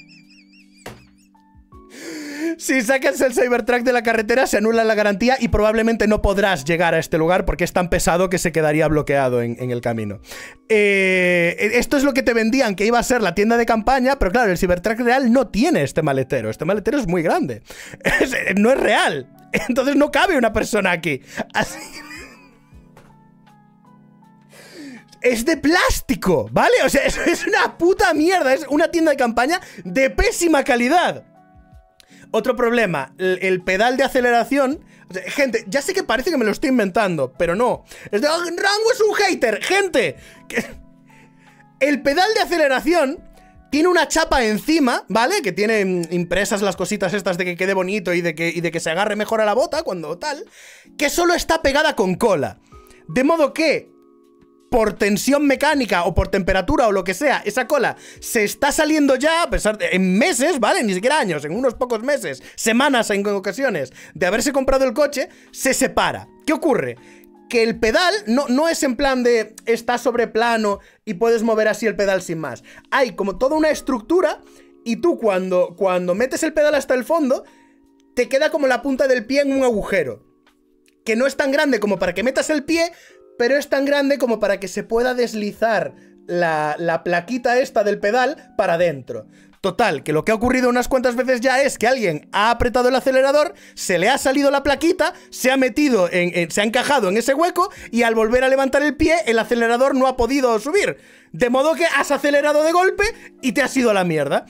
Si sacas el Cybertruck de la carretera, se anula la garantía y probablemente no podrás llegar a este lugar porque es tan pesado que se quedaría bloqueado en el camino. Esto es lo que te vendían, que iba a ser la tienda de campaña, pero claro, el Cybertruck real no tiene este maletero. Este maletero es muy grande. No es real. Entonces no cabe una persona aquí. Así... Es de plástico, ¿vale? O sea, es una puta mierda. Es una tienda de campaña de pésima calidad. Otro problema, el pedal de aceleración. O sea, gente, ya sé que parece que me lo estoy inventando, pero no. Rango es un hater, gente. El pedal de aceleración tiene una chapa encima, ¿vale? Que tiene impresas las cositas estas de que quede bonito y de que se agarre mejor a la bota cuando tal. Que solo está pegada con cola. De modo que... por tensión mecánica o por temperatura o lo que sea, esa cola se está saliendo ya, a pesar de en meses, ¿vale? Ni siquiera años, en unos pocos meses, semanas en ocasiones, de haberse comprado el coche, se separa. ¿Qué ocurre? Que el pedal no es en plan de está sobre plano y puedes mover así el pedal sin más. Hay como toda una estructura y tú cuando metes el pedal hasta el fondo, te queda como la punta del pie en un agujero. Que no es tan grande como para que metas el pie, pero es tan grande como para que se pueda deslizar la plaquita esta del pedal para adentro. Total, que lo que ha ocurrido unas cuantas veces ya es que alguien ha apretado el acelerador, se le ha salido la plaquita, se ha metido, se ha encajado en ese hueco y al volver a levantar el pie, el acelerador no ha podido subir. De modo que has acelerado de golpe y te has ido a la mierda.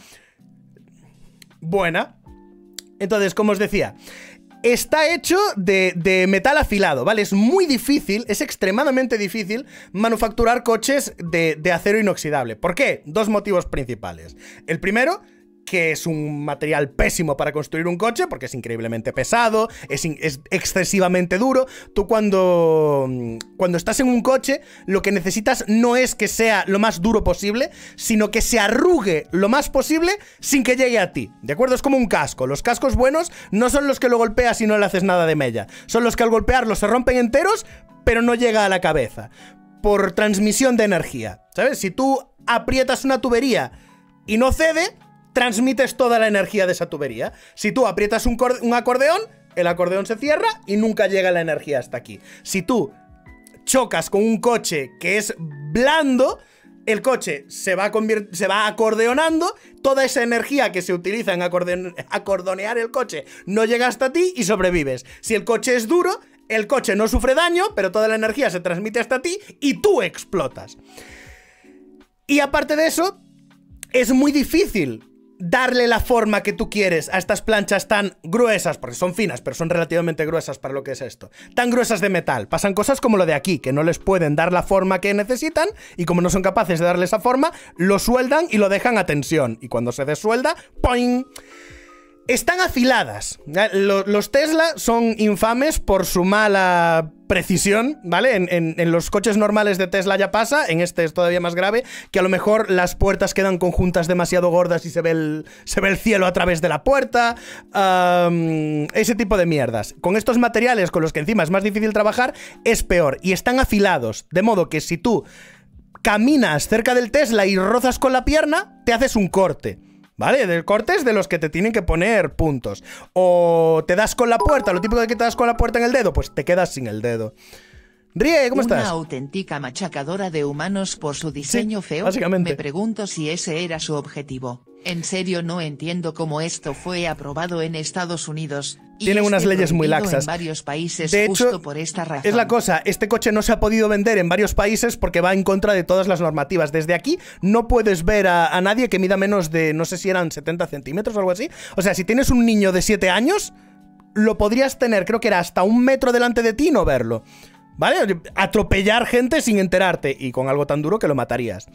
Buena. Entonces, como os decía... está hecho de metal afilado, ¿vale? Es muy difícil, es extremadamente difícil manufacturar coches de acero inoxidable. ¿Por qué? Dos motivos principales. El primero, que es un material pésimo para construir un coche, porque es increíblemente pesado, es excesivamente duro. Tú cuando estás en un coche, lo que necesitas no es que sea lo más duro posible, sino que se arrugue lo más posible sin que llegue a ti, ¿de acuerdo? Es como un casco. Los cascos buenos no son los que lo golpeas y no le haces nada de mella. Son los que al golpearlos se rompen enteros, pero no llega a la cabeza. Por transmisión de energía, ¿sabes? Si tú aprietas una tubería y no cede... transmites toda la energía de esa tubería. Si tú aprietas un acordeón, el acordeón se cierra y nunca llega la energía hasta aquí. Si tú chocas con un coche que es blando, el coche se va acordeonando, toda esa energía que se utiliza en acordonear el coche no llega hasta ti y sobrevives. Si el coche es duro, el coche no sufre daño, pero toda la energía se transmite hasta ti y tú explotas. Y aparte de eso, es muy difícil darle la forma que tú quieres a estas planchas tan gruesas, porque son finas, pero son relativamente gruesas para lo que es esto, tan gruesas de metal, pasan cosas como lo de aquí, que no les pueden dar la forma que necesitan, y como no son capaces de darle esa forma, lo sueldan y lo dejan a tensión, y cuando se desuelda, ¡poing! Están afiladas. Los Tesla son infames por su mala precisión, ¿vale? En los coches normales de Tesla ya pasa, en este es todavía más grave, que a lo mejor las puertas quedan con juntas demasiado gordas y se ve el cielo a través de la puerta, ese tipo de mierdas. Con estos materiales con los que encima es más difícil trabajar, es peor, y están afilados, de modo que si tú caminas cerca del Tesla y rozas con la pierna, te haces un corte. ¿Vale? Del cortes de los que te tienen que poner puntos. O te das con la puerta, lo típico de que te das con la puerta en el dedo, pues te quedas sin el dedo. Rie, ¿cómo estás? Una auténtica machacadora de humanos por su diseño feo. Básicamente. Me pregunto si ese era su objetivo. En serio no entiendo cómo esto fue aprobado en Estados Unidos. Tienen unas leyes muy laxas. En varios países de hecho, justo por esta razón. es la cosa, este coche no se ha podido vender en varios países porque va en contra de todas las normativas. Desde aquí no puedes ver a nadie que mida menos de, no sé si eran 70 centímetros o algo así. O sea, si tienes un niño de 7 años, lo podrías tener, creo que era hasta 1 metro delante de ti y no verlo. ¿Vale? Atropellar gente sin enterarte y con algo tan duro que lo matarías.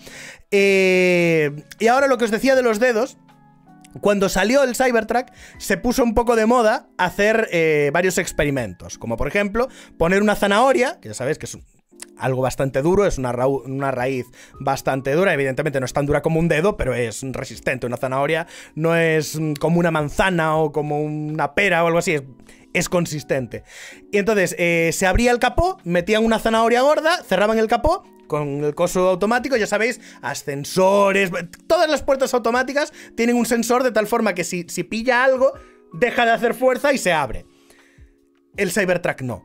Y ahora lo que os decía de los dedos. Cuando salió el Cybertruck, se puso un poco de moda hacer varios experimentos. Como por ejemplo, poner una zanahoria, que ya sabéis que es algo bastante duro, es una raíz bastante dura. Evidentemente no es tan dura como un dedo, pero es resistente. Una zanahoria no es como una manzana o como una pera o algo así, es consistente. Y entonces se abría el capó, metían una zanahoria gorda, cerraban el capó con el coso automático, ya sabéis, ascensores, todas las puertas automáticas tienen un sensor de tal forma que si pilla algo, deja de hacer fuerza y se abre. El Cybertruck no.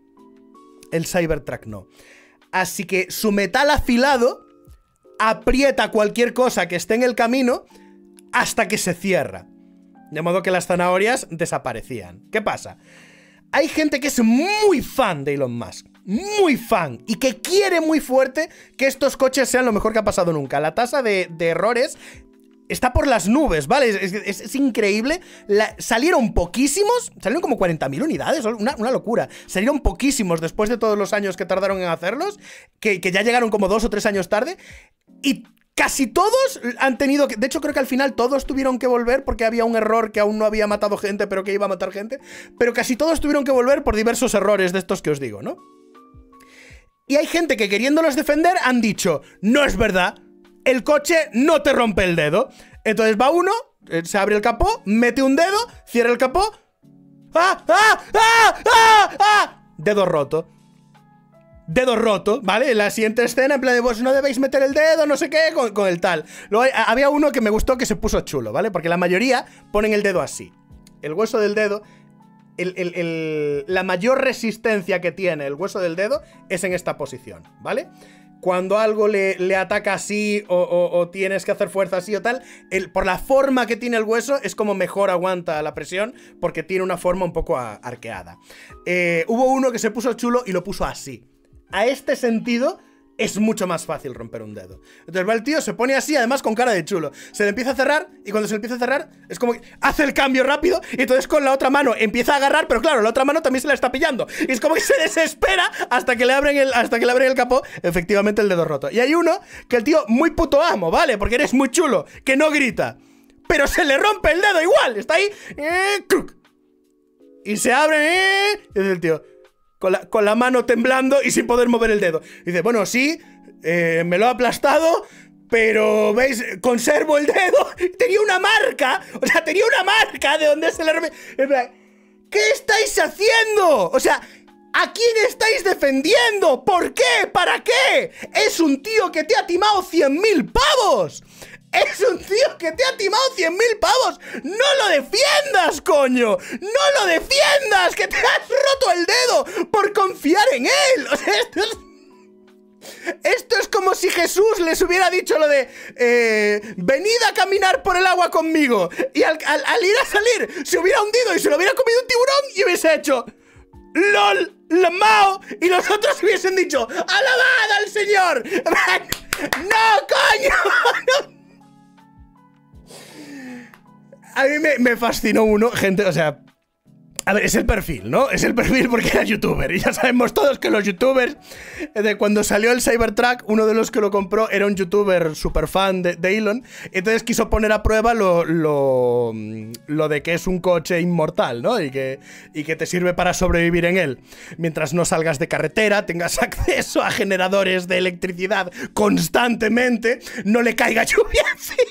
El Cybertruck no. Así que su metal afilado aprieta cualquier cosa que esté en el camino hasta que se cierra. De modo que las zanahorias desaparecían. ¿Qué pasa? Hay gente que es muy fan de Elon Musk. Muy fan. Y que quiere muy fuerte que estos coches sean lo mejor que ha pasado nunca. La tasa de errores está por las nubes, ¿vale? Es increíble. Salieron poquísimos. Salieron como 40.000 unidades. Una locura. Salieron poquísimos después de todos los años que tardaron en hacerlos. Que ya llegaron como 2 o 3 años tarde. Y casi todos han tenido que... De hecho, creo que al final todos tuvieron que volver porque había un error que aún no había matado gente, pero que iba a matar gente. Pero casi todos tuvieron que volver por diversos errores de estos que os digo, ¿no? Y hay gente que, queriéndolos defender, han dicho: no es verdad, el coche no te rompe el dedo. Entonces va uno, se abre el capó, mete un dedo, cierra el capó. ¡Ah! ¡Ah! ¡Ah! ¡Ah! ¡Ah! Dedo roto. Dedo roto, ¿vale? En la siguiente escena, en plan de, vos no debéis meter el dedo, no sé qué, con el tal. Luego había uno que me gustó que se puso chulo, ¿vale? Porque la mayoría ponen el dedo así. El hueso del dedo, la mayor resistencia que tiene el hueso del dedo es en esta posición, ¿vale? Cuando algo le ataca así o tienes que hacer fuerza así o tal, por la forma que tiene el hueso es como mejor aguanta la presión, porque tiene una forma un poco arqueada. Hubo uno que se puso chulo y lo puso así. A este sentido es mucho más fácil romper un dedo. Entonces va el tío, se pone así, además con cara de chulo. Se le empieza a cerrar, y cuando se le empieza a cerrar, es como que hace el cambio rápido, y entonces con la otra mano empieza a agarrar, pero claro, la otra mano también se la está pillando. Y es como que se desespera hasta que le abren el capó, efectivamente el dedo roto. Y hay uno que el tío, muy puto amo, ¿vale? Porque eres muy chulo, que no grita, pero se le rompe el dedo igual, está ahí, y se abre, y dice el tío, con la mano temblando y sin poder mover el dedo. Y dice, bueno, sí, me lo ha aplastado, pero, ¿veis? Conservo el dedo. Tenía una marca. O sea, tenía una marca de donde se le rompe. ¿Qué estáis haciendo? O sea, ¿a quién estáis defendiendo? ¿Por qué? ¿Para qué? Es un tío que te ha timado 100.000 pavos. Es un tío que te ha timado 100.000 pavos. ¡No lo defiendas, coño! ¡No lo defiendas! ¡Que te has roto el dedo por confiar en él! O sea, esto es como si Jesús les hubiera dicho lo de venid a caminar por el agua conmigo. Y al ir a salir se hubiera hundido y se lo hubiera comido un tiburón y hubiese hecho ¡LOL! ¡Lamao! Y los otros hubiesen dicho ¡alabad al Señor! ¡No, coño! ¡No! A mí me fascinó uno, gente, o sea... A ver, es el perfil, ¿no? Es el perfil porque era youtuber. Y ya sabemos todos que los youtubers, de cuando salió el Cybertruck, uno de los que lo compró era un youtuber super fan de Elon. Entonces quiso poner a prueba lo de que es un coche inmortal, ¿no? Y que te sirve para sobrevivir en él. Mientras no salgas de carretera, tengas acceso a generadores de electricidad constantemente, no le caiga lluvia encima.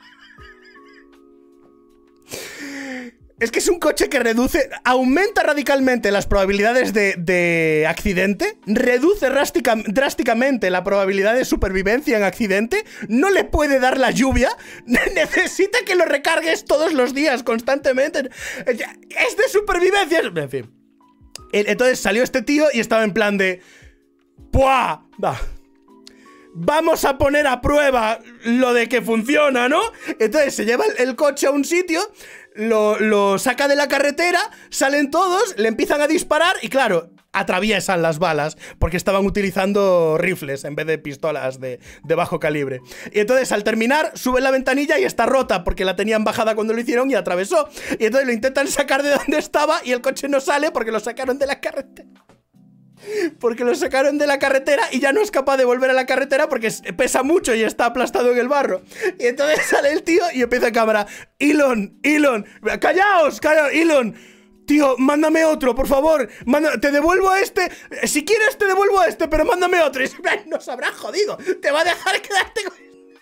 Es que es un coche que aumenta radicalmente las probabilidades de accidente, reduce drásticamente la probabilidad de supervivencia en accidente, no le puede dar la lluvia, necesita que lo recargues todos los días, constantemente. Es de supervivencia. En fin. Entonces salió este tío y estaba en plan de... ¡Puah! Vamos a poner a prueba lo de que funciona, ¿no? Entonces se lleva el coche a un sitio... Lo saca de la carretera, salen todos, le empiezan a disparar y claro, atraviesan las balas porque estaban utilizando rifles en vez de pistolas de bajo calibre. Y entonces al terminar sube la ventanilla y está rota porque la tenían bajada cuando lo hicieron y atravesó. Y entonces lo intentan sacar de donde estaba y el coche no sale porque lo sacaron de la carretera. Porque lo sacaron de la carretera y ya no es capaz de volver a la carretera porque pesa mucho y está aplastado en el barro. Y entonces sale el tío y empieza a cámara. Elon, callaos, Elon. Tío, mándame otro, por favor. Te devuelvo a este. Si quieres te devuelvo a este, pero mándame otro. Y nos habrá jodido. Te va a dejar quedarte con...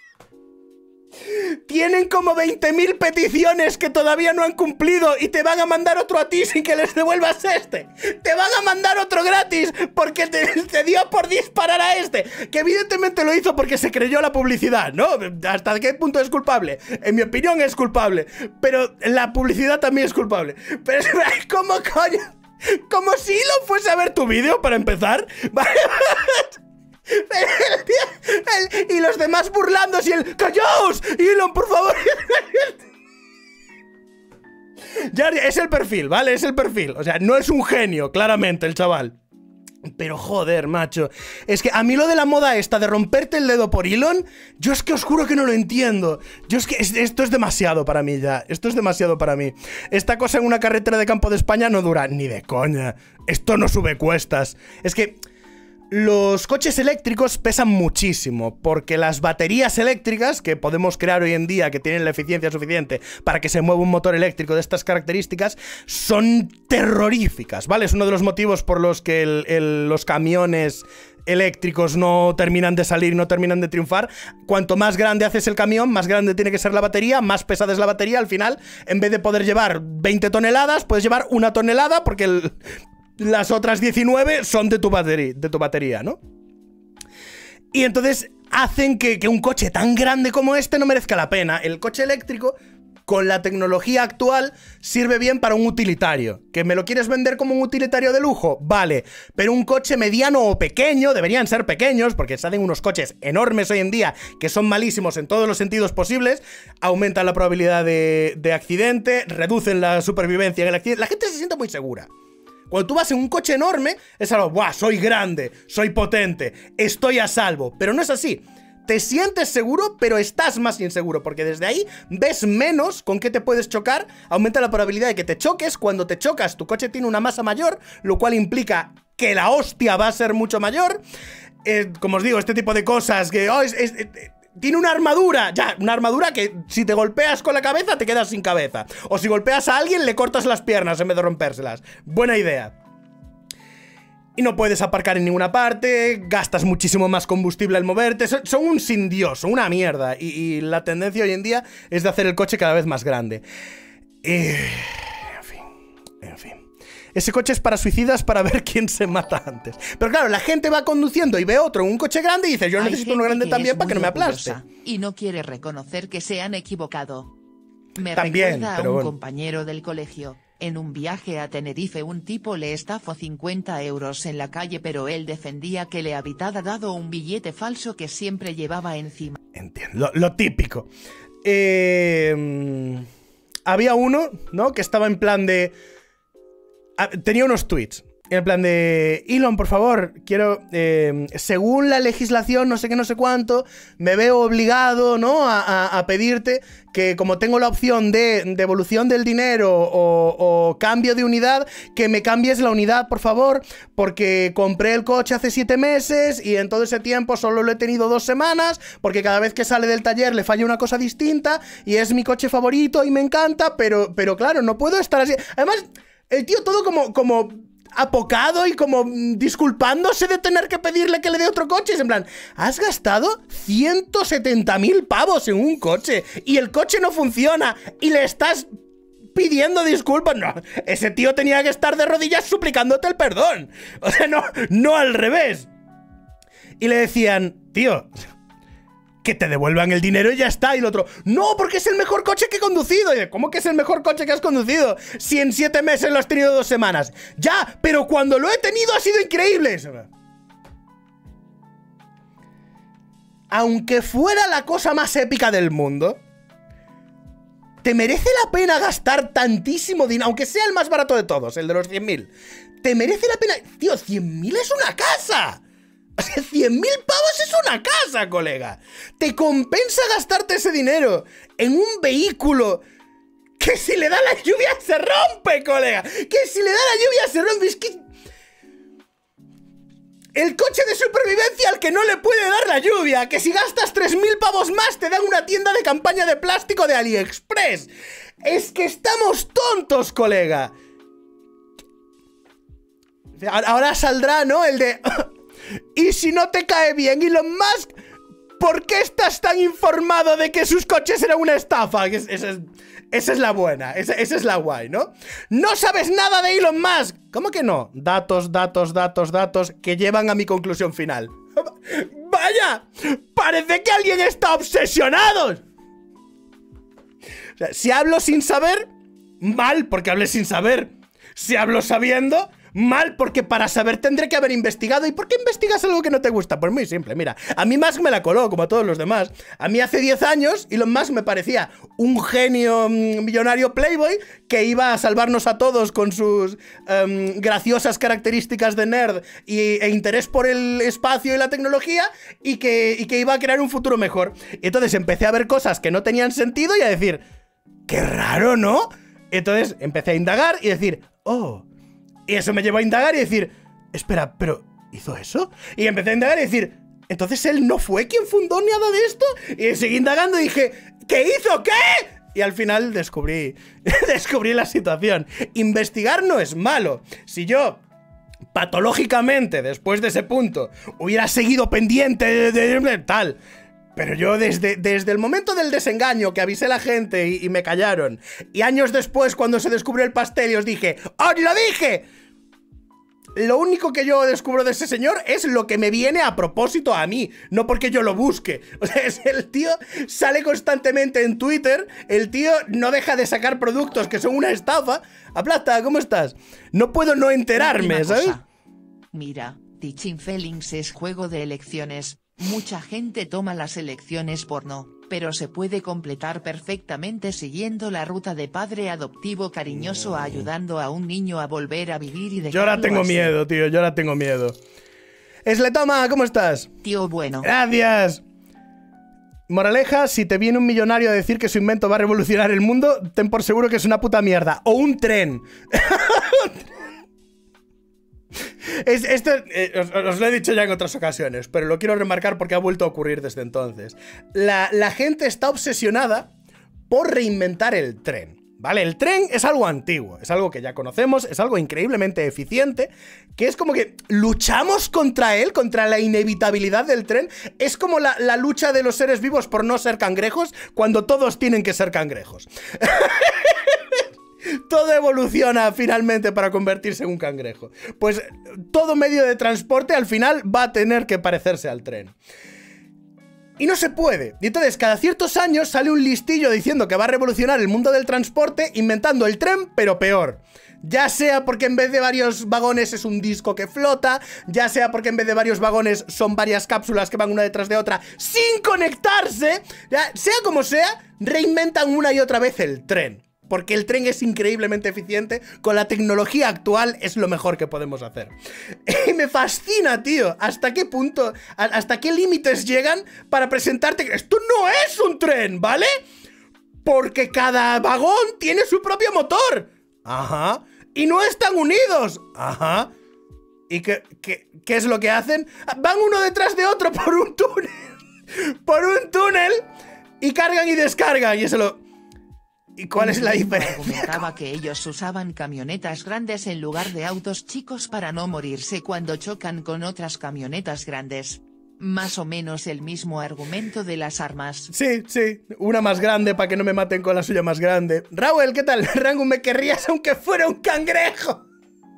Tienen como 20.000 peticiones que todavía no han cumplido y te van a mandar otro a ti sin que les devuelvas este. Te van a mandar otro gratis porque te dio por disparar a este. Que evidentemente lo hizo porque se creyó la publicidad, ¿no? ¿Hasta qué punto es culpable? En mi opinión es culpable. Pero la publicidad también es culpable. Pero ¿cómo coño? Como si lo fuese a ver tu vídeo para empezar. Y los demás burlándose y el ¡callaos! Elon, por favor. Ya es el perfil, ¿vale? Es el perfil. O sea, no es un genio, claramente, el chaval. Pero joder, macho. Es que a mí lo de la moda esta de romperte el dedo por Elon, yo es que os juro que no lo entiendo. Yo es que esto es demasiado para mí ya. Esto es demasiado para mí. Esta cosa en una carretera de campo de España no dura ni de coña. Esto no sube cuestas. Es que... los coches eléctricos pesan muchísimo porque las baterías eléctricas que podemos crear hoy en día, que tienen la eficiencia suficiente para que se mueva un motor eléctrico de estas características, son terroríficas, ¿vale? Es uno de los motivos por los que los camiones eléctricos no terminan de salir, no terminan de triunfar. Cuanto más grande haces el camión, más grande tiene que ser la batería, más pesada es la batería. Al final, en vez de poder llevar 20 toneladas, puedes llevar 1 tonelada porque las otras 19 son de tu batería, ¿no? Y entonces hacen que un coche tan grande como este no merezca la pena. El coche eléctrico, con la tecnología actual, sirve bien para un utilitario. ¿Que me lo quieres vender como un utilitario de lujo? Vale. Pero un coche mediano o pequeño, deberían ser pequeños, porque salen unos coches enormes hoy en día que son malísimos en todos los sentidos posibles, aumentan la probabilidad de accidente, reducen la supervivencia en el accidente. La gente se siente muy segura. Cuando tú vas en un coche enorme, es algo, ¡buah! Soy grande, soy potente, estoy a salvo. Pero no es así. Te sientes seguro, pero estás más inseguro, porque desde ahí ves menos con qué te puedes chocar, aumenta la probabilidad de que te choques. Cuando te chocas, tu coche tiene una masa mayor, lo cual implica que la hostia va a ser mucho mayor. Como os digo, este tipo de cosas que... tiene una armadura, una armadura que si te golpeas con la cabeza te quedas sin cabeza. O si golpeas a alguien le cortas las piernas en vez de rompérselas. Buena idea. Y no puedes aparcar en ninguna parte, gastas muchísimo más combustible al moverte. Son un sin Dios, son una mierda. Y la tendencia hoy en día es de hacer el coche cada vez más grande. En fin. Ese coche es para suicidas, para ver quién se mata antes. Pero claro, la gente va conduciendo y ve otro en un coche grande y dice, yo necesito uno grande también para que no me aplaste. Y no quiere reconocer que se han equivocado. Me también, recuerda a pero un bueno. compañero del colegio. En un viaje a Tenerife un tipo le estafó 50 euros en la calle, pero él defendía que le había dado un billete falso que siempre llevaba encima. Entiendo, lo típico. Había uno, ¿no? Que estaba en plan de... tenía unos tweets. En plan de, Elon, por favor, quiero, según la legislación, no sé qué, no sé cuánto, me veo obligado, ¿no? A pedirte que, como tengo la opción de devolución del dinero o cambio de unidad, que me cambies la unidad, por favor, porque compré el coche hace 7 meses y en todo ese tiempo solo lo he tenido 2 semanas, porque cada vez que sale del taller le falla una cosa distinta y es mi coche favorito y me encanta, pero claro, no puedo estar así. Además, el tío todo como apocado y como disculpándose de tener que pedirle que le dé otro coche. Es en plan, has gastado 170.000 pavos en un coche y el coche no funciona y le estás pidiendo disculpas. No, ese tío tenía que estar de rodillas suplicándote el perdón. O sea, no al revés. Y le decían, tío, que te devuelvan el dinero y ya está. Y el otro, no, porque es el mejor coche que he conducido. Y, ¿cómo que es el mejor coche que has conducido? Si en 7 meses lo has tenido 2 semanas. Ya, pero cuando lo he tenido ha sido increíble. Aunque fuera la cosa más épica del mundo, ¿te merece la pena gastar tantísimo dinero? Aunque sea el más barato de todos, el de los 100.000. ¿Te merece la pena? Tío, 100.000 es una casa. O sea, 100.000 pavos es una casa, colega. ¿Te compensa gastarte ese dinero en un vehículo que si le da la lluvia se rompe, colega? Que si le da la lluvia se rompe. Es que... el coche de supervivencia al que no le puede dar la lluvia. Que si gastas 3.000 pavos más te dan una tienda de campaña de plástico de AliExpress. Es que estamos tontos, colega. Ahora saldrá, ¿no? El de... y si no te cae bien Elon Musk, ¿por qué estás tan informado de que sus coches eran una estafa? Esa es la buena, esa es la guay, ¿no? No sabes nada de Elon Musk. ¿Cómo que no? Datos que llevan a mi conclusión final. ¡Vaya! Parece que alguien está obsesionado. O sea, si hablo sin saber, mal, porque hablé sin saber. Si hablo sabiendo, mal, porque para saber tendré que haber investigado. ¿Y por qué investigas algo que no te gusta? Pues muy simple, mira, a mí Musk me la coló, como a todos los demás. A mí hace 10 años Elon Musk me parecía un genio millonario playboy que iba a salvarnos a todos con sus graciosas características de nerd e interés por el espacio y la tecnología, y que iba a crear un futuro mejor. Y entonces empecé a ver cosas que no tenían sentido y a decir, qué raro, ¿no? Entonces empecé a indagar y decir, oh... y eso me llevó a indagar y decir, espera, ¿pero hizo eso? Y empecé a indagar y decir, ¿entonces él no fue quien fundó nada de esto? Y seguí indagando y dije, ¿qué hizo? ¿Qué? Y al final descubrí la situación. Investigar no es malo. Si yo, patológicamente, después de ese punto, hubiera seguido pendiente de tal... pero yo desde el momento del desengaño, que avisé a la gente y me callaron, y años después cuando se descubrió el pastel y os dije, ¡os lo dije! Lo único que yo descubro de ese señor es lo que me viene a propósito a mí, no porque yo lo busque. O sea, el tío sale constantemente en Twitter, el tío no deja de sacar productos que son una estafa. Aplasta, ¿cómo estás? No puedo no enterarme, ¿sabes? Mira, Teaching Feelings es juego de elecciones. Mucha gente toma las elecciones por no, pero se puede completar perfectamente siguiendo la ruta de padre adoptivo cariñoso ayudando a un niño a volver a vivir y dejarlo. Yo ahora tengo así. miedo, tío, yo ahora tengo miedo. Esletoma, ¿cómo estás? Tío bueno. Gracias. Moraleja, si te viene un millonario a decir que su invento va a revolucionar el mundo, ten por seguro que es una puta mierda. O un tren. Esto os lo he dicho ya en otras ocasiones, pero lo quiero remarcar porque ha vuelto a ocurrir desde entonces. La gente está obsesionada por reinventar el tren, ¿vale? El tren es algo antiguo, es algo que ya conocemos, es algo increíblemente eficiente, que es como que luchamos contra él, contra la inevitabilidad del tren. Es como la lucha de los seres vivos por no ser cangrejos, cuando todos tienen que ser cangrejos. Todo evoluciona finalmente para convertirse en un cangrejo. Pues todo medio de transporte al final va a tener que parecerse al tren. Y no se puede. Y entonces cada ciertos años sale un listillo diciendo que va a revolucionar el mundo del transporte, inventando el tren, pero peor. Ya sea porque en vez de varios vagones es un disco que flota, ya sea porque en vez de varios vagones son varias cápsulas que van una detrás de otra sin conectarse, ya sea como sea, reinventan una y otra vez el tren. Porque el tren es increíblemente eficiente. Con la tecnología actual es lo mejor que podemos hacer. Y me fascina, tío. ¿Hasta qué punto, hasta qué límites llegan para presentarte? Esto no es un tren, ¿vale? Porque cada vagón tiene su propio motor. Ajá. Y no están unidos. Ajá. ¿Y qué es lo que hacen? Van uno detrás de otro por un túnel. Por un túnel. Y cargan y descargan. Y eso lo... ¿Y cuál es la diferencia? Argumentaba que ellos usaban camionetas grandes en lugar de autos chicos para no morirse cuando chocan con otras camionetas grandes. Más o menos el mismo argumento de las armas. Sí, sí. Una más grande para que no me maten con la suya más grande. Raúl, ¿qué tal? Rango, me querrías aunque fuera un cangrejo.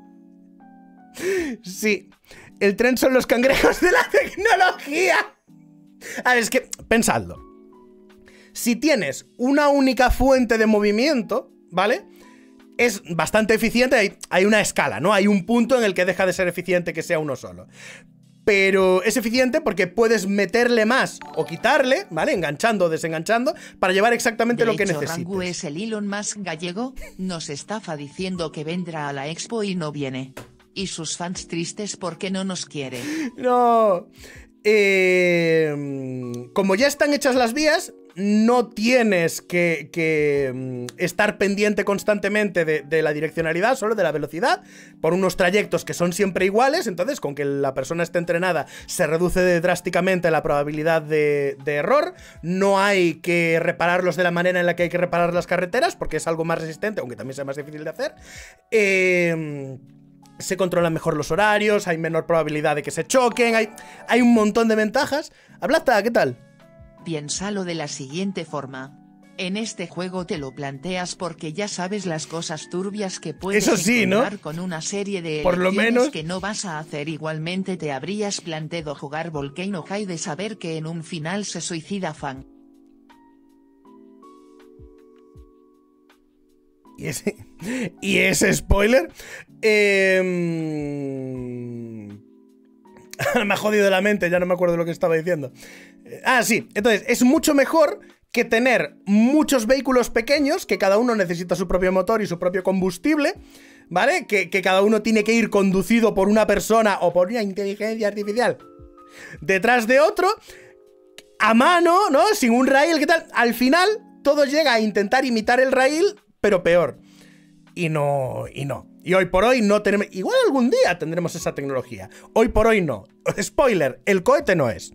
Sí. El tren son los cangrejos de la tecnología. A ver, es que, pensadlo. Si tienes una única fuente de movimiento, ¿vale? Es bastante eficiente, hay una escala, ¿no? Hay un punto en el que deja de ser eficiente que sea uno solo. Pero es eficiente porque puedes meterle más o quitarle, ¿vale? Enganchando o desenganchando, para llevar exactamente lo que necesites. Rangu es el Elon Musk gallego, nos estafa diciendo que vendrá a la expo y no viene. Y sus fans tristes porque no nos quiere. No. Como ya están hechas las vías, no tienes que estar pendiente constantemente de la direccionalidad, solo de la velocidad, por unos trayectos que son siempre iguales. Entonces, con que la persona esté entrenada, se reduce drásticamente la probabilidad de error. No hay que repararlos de la manera en la que hay que reparar las carreteras, porque es algo más resistente, aunque también sea más difícil de hacer. Se controlan mejor los horarios, hay menor probabilidad de que se choquen, hay un montón de ventajas. Hablata, ¿qué tal? Piénsalo de la siguiente forma. En este juego te lo planteas porque ya sabes las cosas turbias que puedes encontrar, ¿no? Con una serie de por lo menos que no vas a hacer. Igualmente te habrías planteado jugar Volcano High de saber que en un final se suicida Fang. ¿Y ese spoiler? Me ha jodido la mente, ya no me acuerdo de lo que estaba diciendo. Sí, entonces es mucho mejor que tener muchos vehículos pequeños, que cada uno necesita su propio motor y su propio combustible, ¿vale? Que cada uno tiene que ir conducido por una persona o por una inteligencia artificial detrás de otro, a mano, ¿no? Sin un rail, ¿qué tal? Al final todo llega a intentar imitar el rail, pero peor. Y no. Y hoy por hoy no tenemos... Igual algún día tendremos esa tecnología. Hoy por hoy no. Spoiler, el cohete no es.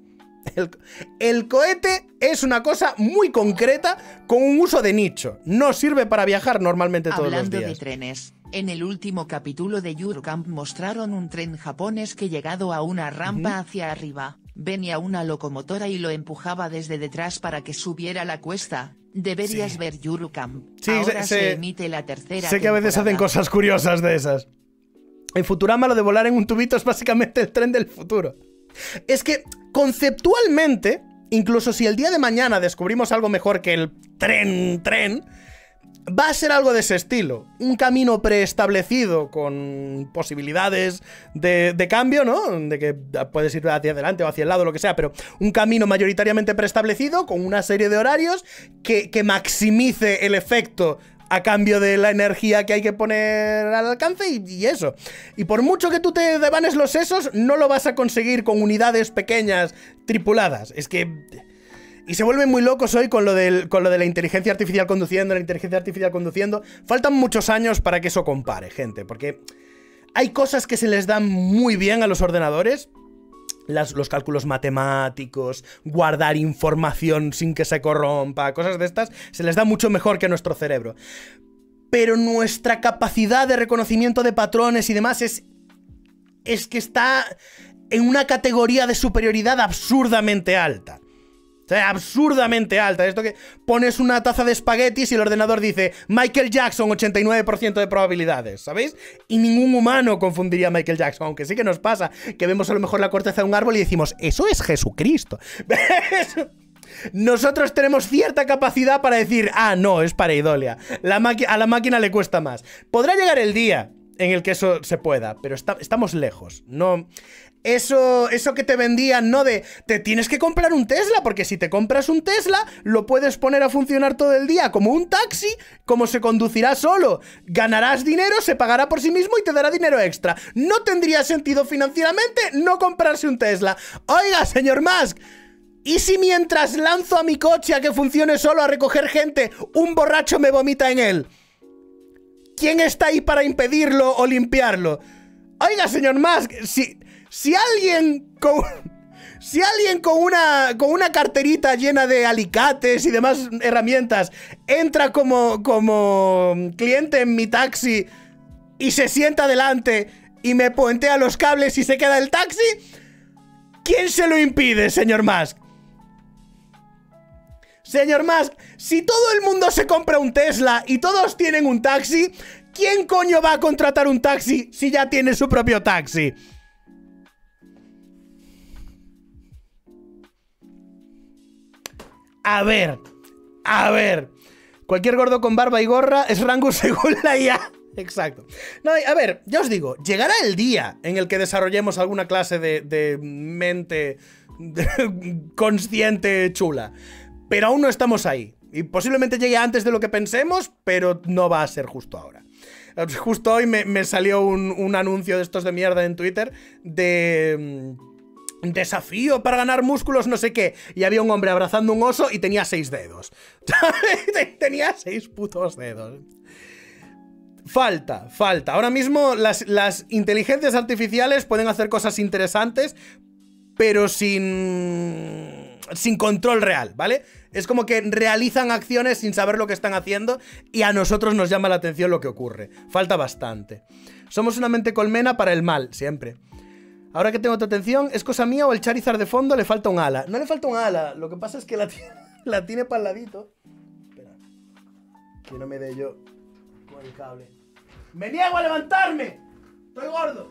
El cohete es una cosa muy concreta con un uso de nicho. No sirve para viajar normalmente todos los días. Hablando de trenes, en el último capítulo de Yuru Camp mostraron un tren japonés que llegado a una rampa hacia arriba, venía una locomotora y lo empujaba desde detrás para que subiera la cuesta. Deberías ver Yuru Camp. Sí, ahora se emite la tercera Sé que a veces hacen cosas curiosas de esas. En Futurama lo de volar en un tubito es básicamente el tren del futuro. Es que, conceptualmente, incluso si el día de mañana descubrimos algo mejor que el tren, va a ser algo de ese estilo. Un camino preestablecido con posibilidades de cambio, ¿no? De que puedes ir hacia adelante o hacia el lado, lo que sea, pero un camino mayoritariamente preestablecido con una serie de horarios que maximice el efecto a cambio de la energía que hay que poner al alcance y eso. Y por mucho que tú te devanes los sesos, no lo vas a conseguir con unidades pequeñas tripuladas. Es que... Y se vuelven muy locos hoy con lo de la inteligencia artificial conduciendo, Faltan muchos años para que eso compare, gente, porque hay cosas que se les dan muy bien a los ordenadores. Los cálculos matemáticos, guardar información sin que se corrompa, cosas de estas, se les da mucho mejor que a nuestro cerebro. Pero nuestra capacidad de reconocimiento de patrones y demás es que está en una categoría de superioridad absurdamente alta. O sea, absurdamente alta. Esto que pones una taza de espaguetis y el ordenador dice Michael Jackson, 89% de probabilidades, ¿sabéis? Y ningún humano confundiría a Michael Jackson, aunque sí que nos pasa que vemos a lo mejor la corteza de un árbol y decimos, eso es Jesucristo. Nosotros tenemos cierta capacidad para decir, no, es pareidolia. A la máquina le cuesta más. Podrá llegar el día en el que eso se pueda, pero estamos lejos. No, eso que te vendían, ¿no? De te tienes que comprar un Tesla, porque si te compras un Tesla, lo puedes poner a funcionar todo el día como un taxi, como se conducirá solo. Ganarás dinero, se pagará por sí mismo y te dará dinero extra. No tendría sentido financieramente no comprarse un Tesla. Oiga, señor Musk, ¿y si mientras lanzo a mi coche a que funcione solo a recoger gente, un borracho me vomita en él? ¿Quién está ahí para impedirlo o limpiarlo? Oiga, señor Musk, si alguien con una carterita llena de alicates y demás herramientas entra como cliente en mi taxi y se sienta delante y me puentea los cables y se queda el taxi, ¿quién se lo impide, señor Musk? Señor Musk, si todo el mundo se compra un Tesla y todos tienen un taxi, ¿quién coño va a contratar un taxi si ya tiene su propio taxi? A ver. Cualquier gordo con barba y gorra es rango según la IA. Exacto. No, a ver, ya os digo, llegará el día en el que desarrollemos alguna clase de mente consciente chula. Pero aún no estamos ahí. Y posiblemente llegue antes de lo que pensemos, pero no va a ser justo ahora. Justo hoy me salió un anuncio de estos de mierda en Twitter de desafío para ganar músculos no sé qué. Y había un hombre abrazando un oso y tenía 6 dedos. Tenía 6 putos dedos. Falta. Ahora mismo las inteligencias artificiales pueden hacer cosas interesantes, pero sin control real, ¿vale? Es como que realizan acciones sin saber lo que están haciendo y a nosotros nos llama la atención lo que ocurre. Falta bastante. Somos una mente colmena para el mal, siempre. Ahora que tengo tu atención, ¿es cosa mía o el Charizard de fondo le falta un ala? No le falta un ala, lo que pasa es que la tiene para el ladito. Espera, que no me dé yo con el cable. ¡Me niego a levantarme! ¡Estoy gordo!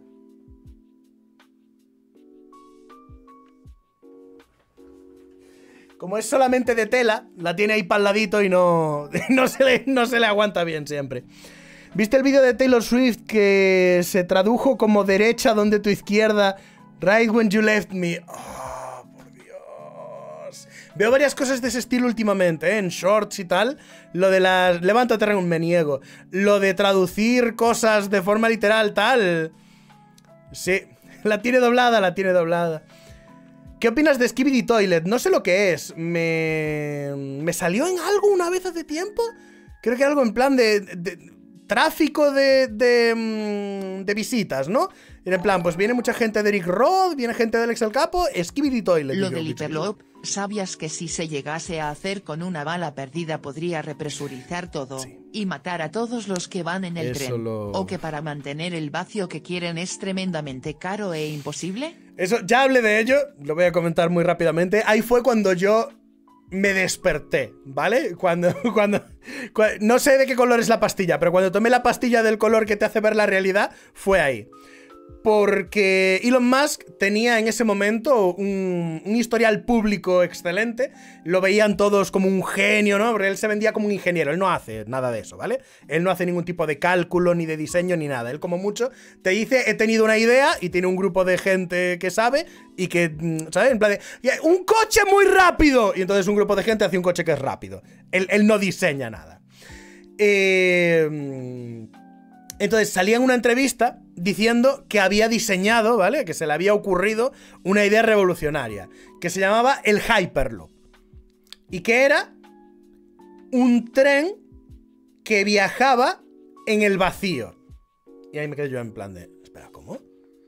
Como es solamente de tela, la tiene ahí para el ladito y no se le aguanta bien siempre. ¿Viste el vídeo de Taylor Swift que se tradujo como derecha donde tu izquierda? Right when you left me. Oh, por Dios. Veo varias cosas de ese estilo últimamente, ¿eh? En shorts y tal. Lo de las... Levántate, me niego. Lo de traducir cosas de forma literal, tal. Sí, la tiene doblada. ¿Qué opinas de Skibidi Toilet? No sé lo que es. Me salió en algo una vez hace tiempo. Creo que algo en plan de tráfico de visitas, ¿no? En plan, pues viene mucha gente de Eric Roth, viene gente de Alex el Capo, Skibidi Toilet. Lo del Hyperloop, ¿sabías que si se llegase a hacer con una bala perdida podría represurizar todo? Sí. Y matar a todos los que van en el tren? ¿O que para mantener el vacío que quieren es tremendamente caro e imposible? Eso, ya hablé de ello, lo voy a comentar muy rápidamente. Ahí fue cuando yo me desperté, ¿vale? Cuando no sé de qué color es la pastilla, pero cuando tomé la pastilla del color que te hace ver la realidad, fue ahí. Porque Elon Musk tenía en ese momento un historial público excelente. Lo veían todos como un genio, ¿no? Porque él se vendía como un ingeniero. Él no hace nada de eso, ¿vale? Él no hace ningún tipo de cálculo, ni de diseño, ni nada. Él como mucho te dice, he tenido una idea, y tiene un grupo de gente que sabe y que, ¿sabes? En plan de, ¡un coche muy rápido! Y entonces un grupo de gente hace un coche que es rápido. Él no diseña nada. Entonces salía en una entrevista diciendo que había diseñado, ¿vale? Que se le había ocurrido una idea revolucionaria, que se llamaba el Hyperloop. Y que era un tren que viajaba en el vacío. Y ahí me quedé yo en plan de, espera, ¿cómo?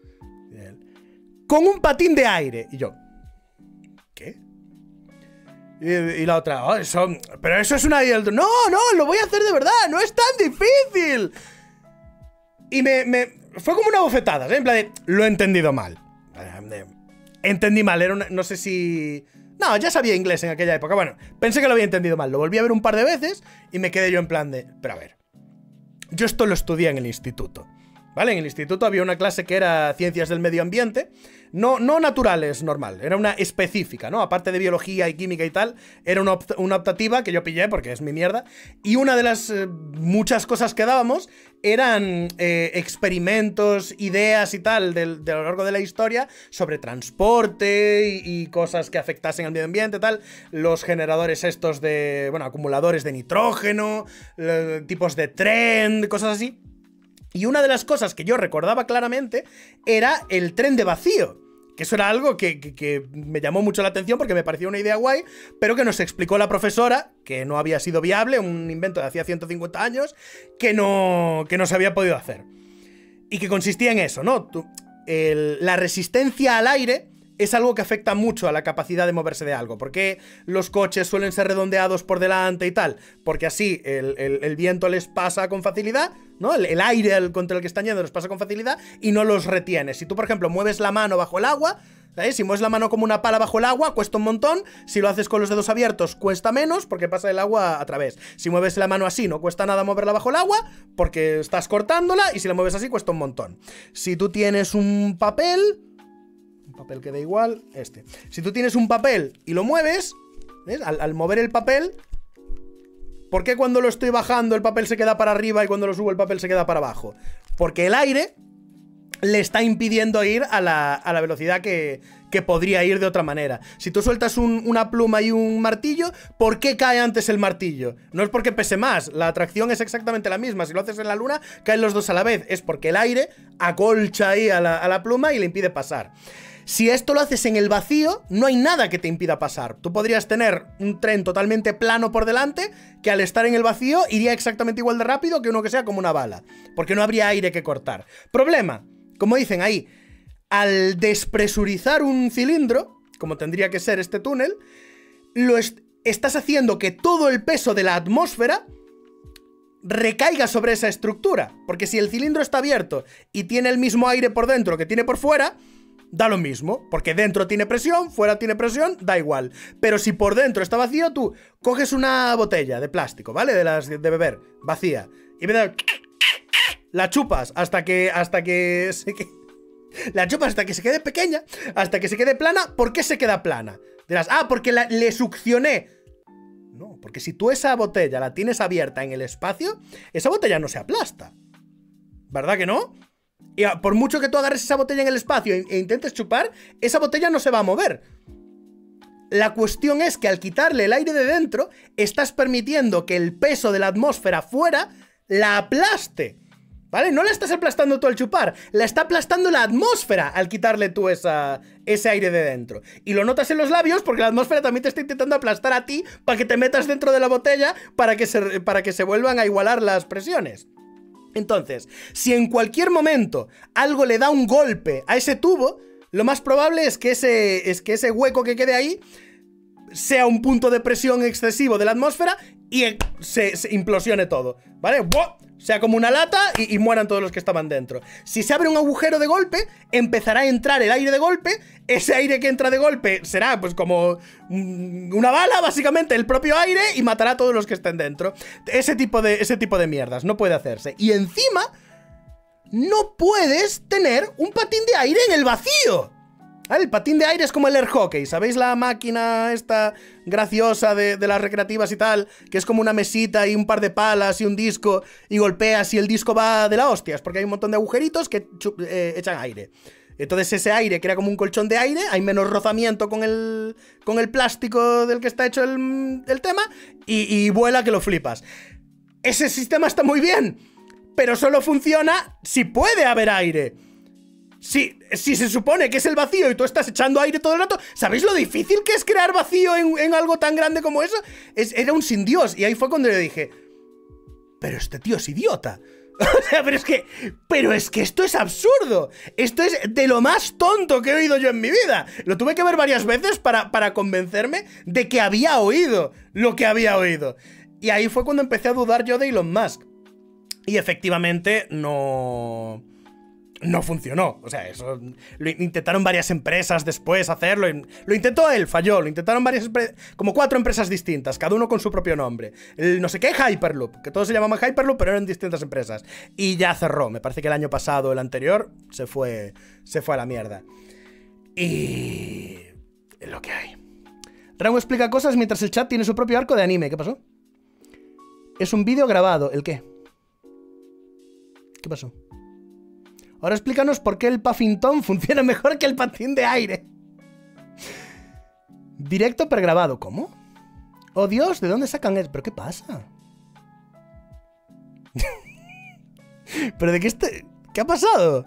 Con un patín de aire. Y yo, ¿qué? Y la otra, oh, pero eso es una idea. No, lo voy a hacer de verdad, no es tan difícil. Y fue como una bofetada, ¿eh? En plan de, lo he entendido mal. Entendí mal, era no sé si... No, ya sabía inglés en aquella época. Bueno, pensé que lo había entendido mal. Lo volví a ver un par de veces y me quedé yo en plan de... Pero a ver, yo esto lo estudié en el instituto, ¿Vale? En el instituto había una clase que era Ciencias del Medio Ambiente. No naturales, normal. Era una específica, ¿no? Aparte de biología y química y tal, era una optativa que yo pillé porque es mi mierda. Y una de las muchas cosas que dábamos eran experimentos, ideas y tal de lo largo de la historia sobre transporte y cosas que afectasen al medio ambiente, tal. Los generadores estos de, bueno, acumuladores de nitrógeno, tipos de tren, cosas así. Y una de las cosas que yo recordaba claramente era el tren de vacío. Que eso era algo que me llamó mucho la atención porque me parecía una idea guay, pero que nos explicó la profesora que no había sido viable, un invento de hacía 150 años, que no se había podido hacer. Y que consistía en eso, ¿no? La resistencia al aire es algo que afecta mucho a la capacidad de moverse de algo. ¿Por qué los coches suelen ser redondeados por delante y tal? Porque así el viento les pasa con facilidad, ¿no? El aire contra el que están yendo les pasa con facilidad y no los retiene. Si tú, por ejemplo, mueves la mano bajo el agua, ¿sabes? Si mueves la mano como una pala bajo el agua, cuesta un montón. Si lo haces con los dedos abiertos, cuesta menos porque pasa el agua a través. Si mueves la mano así, no cuesta nada moverla bajo el agua porque estás cortándola, y si la mueves así, cuesta un montón. Si tú tienes un papel que da igual, si tú tienes un papel y lo mueves, ¿ves? Al mover el papel, ¿por qué cuando lo estoy bajando el papel se queda para arriba y cuando lo subo el papel se queda para abajo? Porque el aire le está impidiendo ir a la velocidad que podría ir de otra manera. Si tú sueltas una pluma y un martillo, ¿por qué cae antes el martillo? No es porque pese más, la atracción es exactamente la misma. Si lo haces en la luna, caen los dos a la vez. Es porque el aire acolcha ahí a la pluma y le impide pasar. Si esto lo haces en el vacío, no hay nada que te impida pasar. Tú podrías tener un tren totalmente plano por delante, que al estar en el vacío iría exactamente igual de rápido que uno que sea como una bala, porque no habría aire que cortar. Problema, como dicen ahí, al despresurizar un cilindro, como tendría que ser este túnel, estás haciendo que todo el peso de la atmósfera recaiga sobre esa estructura. Porque si el cilindro está abierto y tiene el mismo aire por dentro que tiene por fuera, da lo mismo, porque dentro tiene presión, fuera tiene presión, da igual. Pero si por dentro está vacío, tú coges una botella de plástico, ¿vale? De las de beber, vacía, y la chupas hasta que la chupas hasta que se quede pequeña, hasta que se quede plana. ¿Por qué se queda plana? Dirás, porque le succioné. No, porque si tú esa botella la tienes abierta en el espacio, esa botella no se aplasta, ¿verdad que no? Y por mucho que tú agarres esa botella en el espacio e intentes chupar, esa botella no se va a mover. La cuestión es que al quitarle el aire de dentro, estás permitiendo que el peso de la atmósfera fuera la aplaste, ¿vale? No la estás aplastando tú al chupar, la está aplastando la atmósfera al quitarle tú ese aire de dentro. Y lo notas en los labios porque la atmósfera también te está intentando aplastar a ti para que te metas dentro de la botella para que se vuelvan a igualar las presiones. Entonces, si en cualquier momento algo le da un golpe a ese tubo, lo más probable es que ese hueco que quede ahí sea un punto de presión excesivo de la atmósfera y se implosione todo, ¿vale? ¡Buah! Sea como una lata y mueran todos los que estaban dentro. Si se abre un agujero de golpe, empezará a entrar el aire de golpe. Ese aire que entra de golpe será pues como una bala, básicamente, el propio aire, y matará a todos los que estén dentro. Ese tipo de mierdas no puede hacerse. Y encima, no puedes tener un patín de aire en el vacío. ¿Vale? El patín de aire es como el air hockey. ¿Sabéis la máquina esta graciosa de las recreativas y tal? Que es como una mesita y un par de palas y un disco, y golpeas y el disco va de la hostia. Es porque hay un montón de agujeritos que echan aire. Entonces ese aire crea como un colchón de aire, hay menos rozamiento con el plástico del que está hecho el tema, y vuela que lo flipas. Ese sistema está muy bien, pero solo funciona si puede haber aire. Si se supone que es el vacío y tú estás echando aire todo el rato, ¿sabéis lo difícil que es crear vacío en algo tan grande como eso? Era un sin Dios. Y ahí fue cuando le dije, pero este tío es idiota. O sea, pero es que esto es absurdo. Esto es de lo más tonto que he oído yo en mi vida. Lo tuve que ver varias veces para convencerme de que había oído lo que había oído. Y ahí fue cuando empecé a dudar yo de Elon Musk. Y efectivamente no no funcionó. O sea, eso lo intentaron varias empresas después hacerlo. Lo intentó él, falló. Lo intentaron como 4 empresas distintas, cada uno con su propio nombre. El no sé qué Hyperloop, que todos se llamaban Hyperloop, pero eran distintas empresas. Y ya cerró. Me parece que el año pasado, el anterior, se fue a la mierda. Y es lo que hay. Rango explica cosas mientras el chat tiene su propio arco de anime. ¿Qué pasó? Es un vídeo grabado. ¿El qué? ¿Qué pasó? Ahora explícanos por qué el Puffington funciona mejor que el patín de aire. Directo pregrabado. ¿Cómo? Oh Dios, ¿de dónde sacan eso? ¿Pero qué pasa? ¿Pero de qué ¿Qué ha pasado?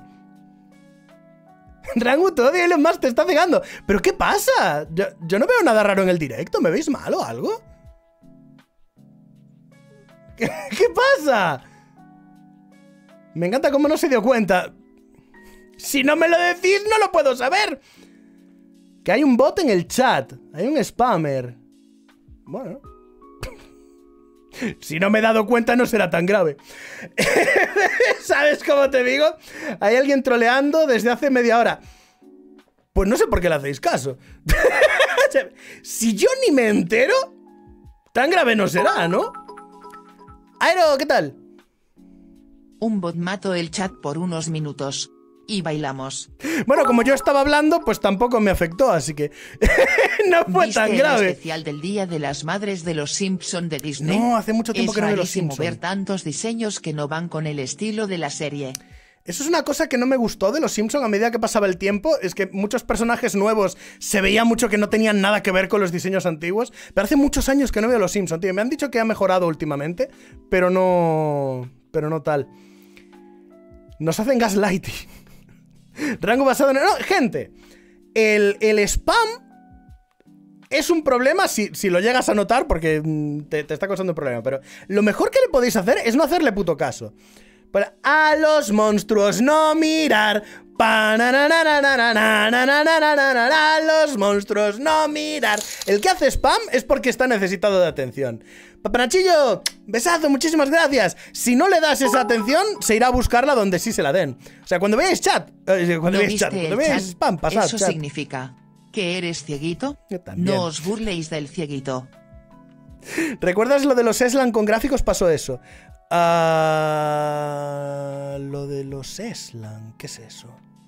Rangu, todavía Elon Musk te está cegando. ¿Pero qué pasa? Yo no veo nada raro en el directo. ¿Me veis mal o algo? ¿Qué pasa? Me encanta cómo no se dio cuenta. Si no me lo decís, no lo puedo saber. Que hay un bot en el chat. Hay un spammer. Bueno. Si no me he dado cuenta, no será tan grave. ¿Sabes cómo te digo? Hay alguien troleando desde hace media hora. Pues no sé por qué le hacéis caso. Si yo ni me entero, tan grave no será, ¿no? Aero, ¿qué tal? Un bot mató el chat por unos minutos. Y bailamos. Bueno, como yo estaba hablando, pues tampoco me afectó, así que no fue tan grave. El especial del Día de las Madres de los Simpson de Disney. No, hace mucho tiempo que no veo los Simpson. Es rarísimo ver tantos diseños que no van con el estilo de la serie. Eso es una cosa que no me gustó de los Simpson a medida que pasaba el tiempo. Es que muchos personajes nuevos se veía mucho que no tenían nada que ver con los diseños antiguos. Pero hace muchos años que no veo los Simpson, tío. Me han dicho que ha mejorado últimamente, pero no tal. Nos hacen gaslighting. Rango basado en... No, gente, el spam es un problema si lo llegas a notar, porque te está causando un problema. Pero lo mejor que le podéis hacer es no hacerle puto caso. A los monstruos no mirar. A los monstruos no mirar. El que hace spam es porque está necesitado de atención. Papanachillo, besazo, muchísimas gracias. Si no le das esa atención, se irá a buscarla donde sí se la den. O sea, cuando veáis cuando veáis spam, pasad. Eso significa que eres cieguito. No os burléis del cieguito. ¿Recuerdas lo de los Eslan con gráficos? Pasó eso. Lo de los Eslan, ¿qué es eso?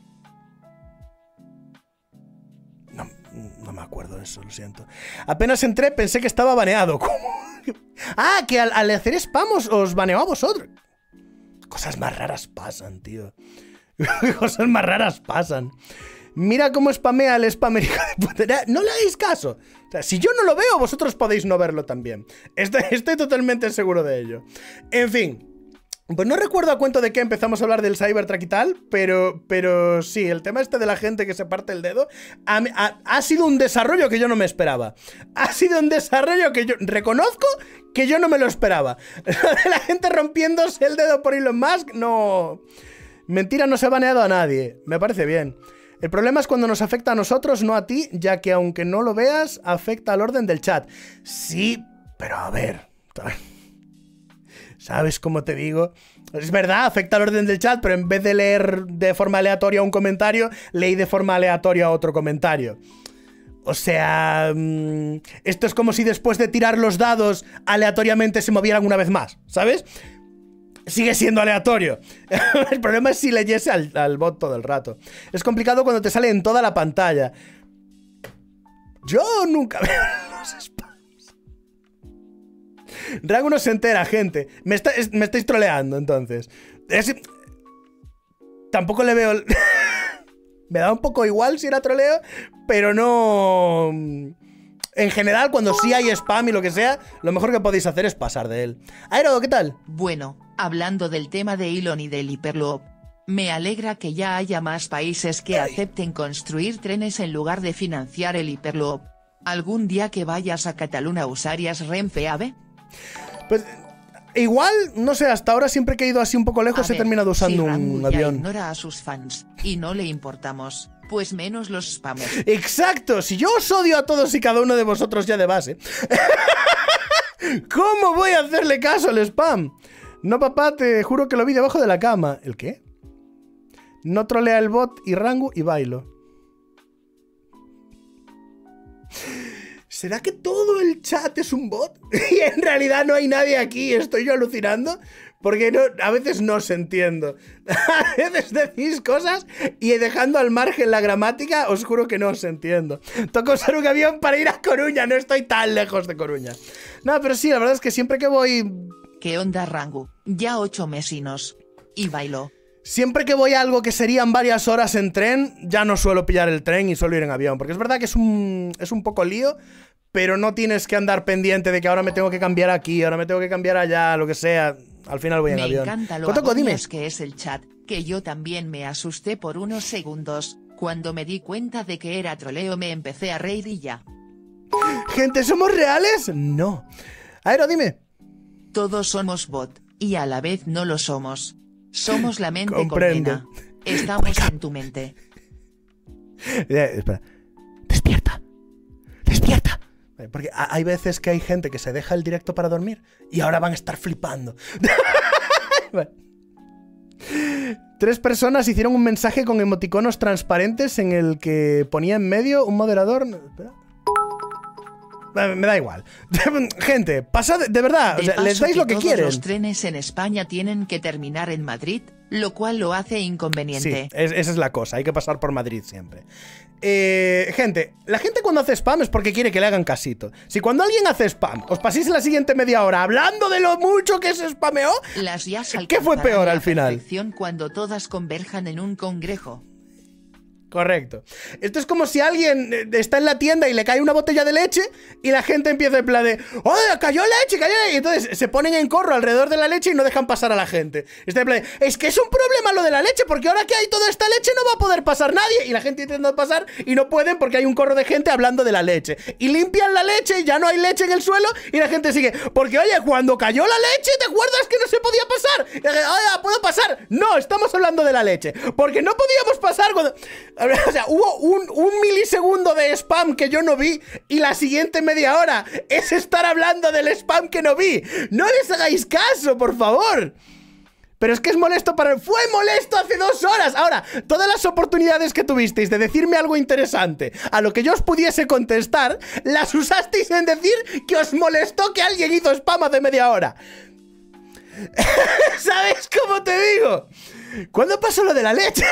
No me acuerdo de eso, lo siento. Apenas entré, pensé que estaba baneado. ¿Cómo? Ah, que al hacer spam os baneó a vosotros. Cosas más raras pasan, tío. Cosas más raras pasan. Mira cómo spamea el spammer, hijo de puta. No le hagáis caso. O sea, si yo no lo veo, vosotros podéis no verlo también. Estoy totalmente seguro de ello. En fin. Pues no recuerdo a cuento de qué empezamos a hablar del Cybertruck y tal, pero sí, el tema este de la gente que se parte el dedo ha sido un desarrollo que yo no me esperaba. Ha sido un desarrollo que yo reconozco que yo no me lo esperaba. La gente rompiéndose el dedo por Elon Musk, no... Mentira, no se ha baneado a nadie. Me parece bien. El problema es cuando nos afecta a nosotros, no a ti, ya que aunque no lo veas, afecta al orden del chat. Sí, pero a ver... ¿Sabes cómo te digo? Es verdad, afecta al orden del chat, pero en vez de leer de forma aleatoria un comentario, leí de forma aleatoria otro comentario. O sea, esto es como si después de tirar los dados aleatoriamente se movieran una vez más, ¿sabes? Sigue siendo aleatorio. El problema es si leyese al bot todo el rato. Es complicado cuando te sale en toda la pantalla. Yo nunca veo los spams. Rango no se entera, gente. Me estáis troleando, entonces. Tampoco le veo... Me da un poco igual si era troleo, pero no... En general, cuando sí hay spam y lo que sea, lo mejor que podéis hacer es pasar de él. Aero, ¿qué tal? Bueno, hablando del tema de Elon y del Hyperloop, me alegra que ya haya más países que acepten construir trenes en lugar de financiar el Hyperloop. ¿Algún día que vayas a Cataluña usarías Renfe AVE? Pues... Igual, no sé, hasta ahora siempre que he ido así un poco lejos he terminado usando un avión. Ignora a sus fans y no le importamos, pues menos los spammers. ¡Exacto! Si yo os odio a todos y cada uno de vosotros ya de base, ¿cómo voy a hacerle caso al spam? No, papá, te juro que lo vi debajo de la cama. ¿El qué? No trolea el bot y Rangu y bailo. ¿Será que todo el chat es un bot? Y en realidad no hay nadie aquí. ¿Estoy yo alucinando? Porque no, a veces no os entiendo. A veces decís cosas y dejando al margen la gramática, os juro que no os entiendo. Toca usar un avión para ir a Coruña. No estoy tan lejos de Coruña. No, pero sí, la verdad es que siempre que voy... ¿Qué onda, Rangu? Ya 8 mesinos. Y bailo. Siempre que voy a algo que serían varias horas en tren, ya no suelo pillar el tren y suelo ir en avión. Porque es verdad que es un poco lío, pero no tienes que andar pendiente de que ahora me tengo que cambiar aquí, ahora me tengo que cambiar allá, lo que sea. Al final voy en avión. Me encanta lo Cotoco, dime. que es el chat, que yo también me asusté por unos segundos. Cuando me di cuenta de que era troleo me empecé a reír y ya. ¿Gente, somos reales? No. Aero, dime. Todos somos bot, y a la vez no lo somos. Somos la mente Comprendo. con pena. Estamos en tu mente. Espera. Despierta. Despierta. Porque hay veces que hay gente que se deja el directo para dormir y ahora van a estar flipando. Vale. 3 personas hicieron un mensaje con emoticonos transparentes en el que ponía en medio un moderador... Espera. Me da igual. Gente, pasad de verdad, o sea, les dais lo que quieren. Los trenes en España tienen que terminar en Madrid, lo cual lo hace inconveniente. Sí, esa es la cosa, hay que pasar por Madrid siempre. Gente, la gente cuando hace spam es porque quiere que le hagan casito. Si cuando alguien hace spam, os paséis la siguiente media hora hablando de lo mucho que se spameó, ¿qué fue peor al final? Cuando todas converjan en un congreso. Correcto. Esto es como si alguien está en la tienda y le cae una botella de leche y la gente empieza en plan de ¡oh, cayó leche, cayó leche! Y entonces se ponen en corro alrededor de la leche y no dejan pasar a la gente. Está en plan de, es que es un problema lo de la leche, porque ahora que hay toda esta leche no va a poder pasar nadie. Y la gente intenta pasar y no pueden porque hay un corro de gente hablando de la leche. Y limpian la leche y ya no hay leche en el suelo y la gente sigue. Porque oye, cuando cayó la leche, ¿te acuerdas que no se podía pasar? Y la gente, oye, ¿puedo pasar? No, estamos hablando de la leche. Porque no podíamos pasar cuando... O sea, hubo un milisegundo de spam que yo no vi y la siguiente media hora es estar hablando del spam que no vi. No les hagáis caso, por favor. Pero es que es molesto para... ¡Fue molesto hace 2 horas! Ahora, todas las oportunidades que tuvisteis de decirme algo interesante a lo que yo os pudiese contestar, las usasteis en decir que os molestó que alguien hizo spam hace media hora. ¿Sabes cómo te digo? ¿Cuándo pasó lo de la leche?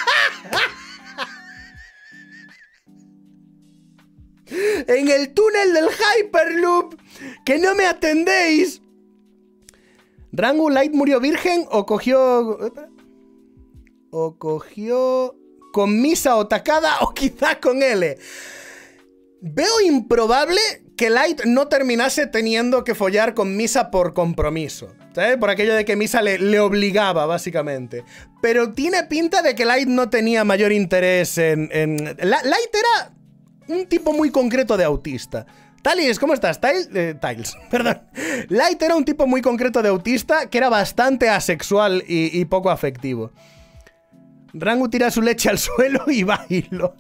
En el túnel del Hyperloop, que no me atendéis. ¿Rangu Light murió virgen o cogió... con Misa o tacada o quizá con L? Veo improbable que Light no terminase teniendo que follar con Misa por compromiso, ¿sabes? Por aquello de que Misa le obligaba, básicamente. Pero tiene pinta de que Light no tenía mayor interés en... Light era un tipo muy concreto de autista. Talis, ¿cómo estás? Tiles, perdón. Light era un tipo muy concreto de autista que era bastante asexual y poco afectivo. Rangu tira su leche al suelo y bailo.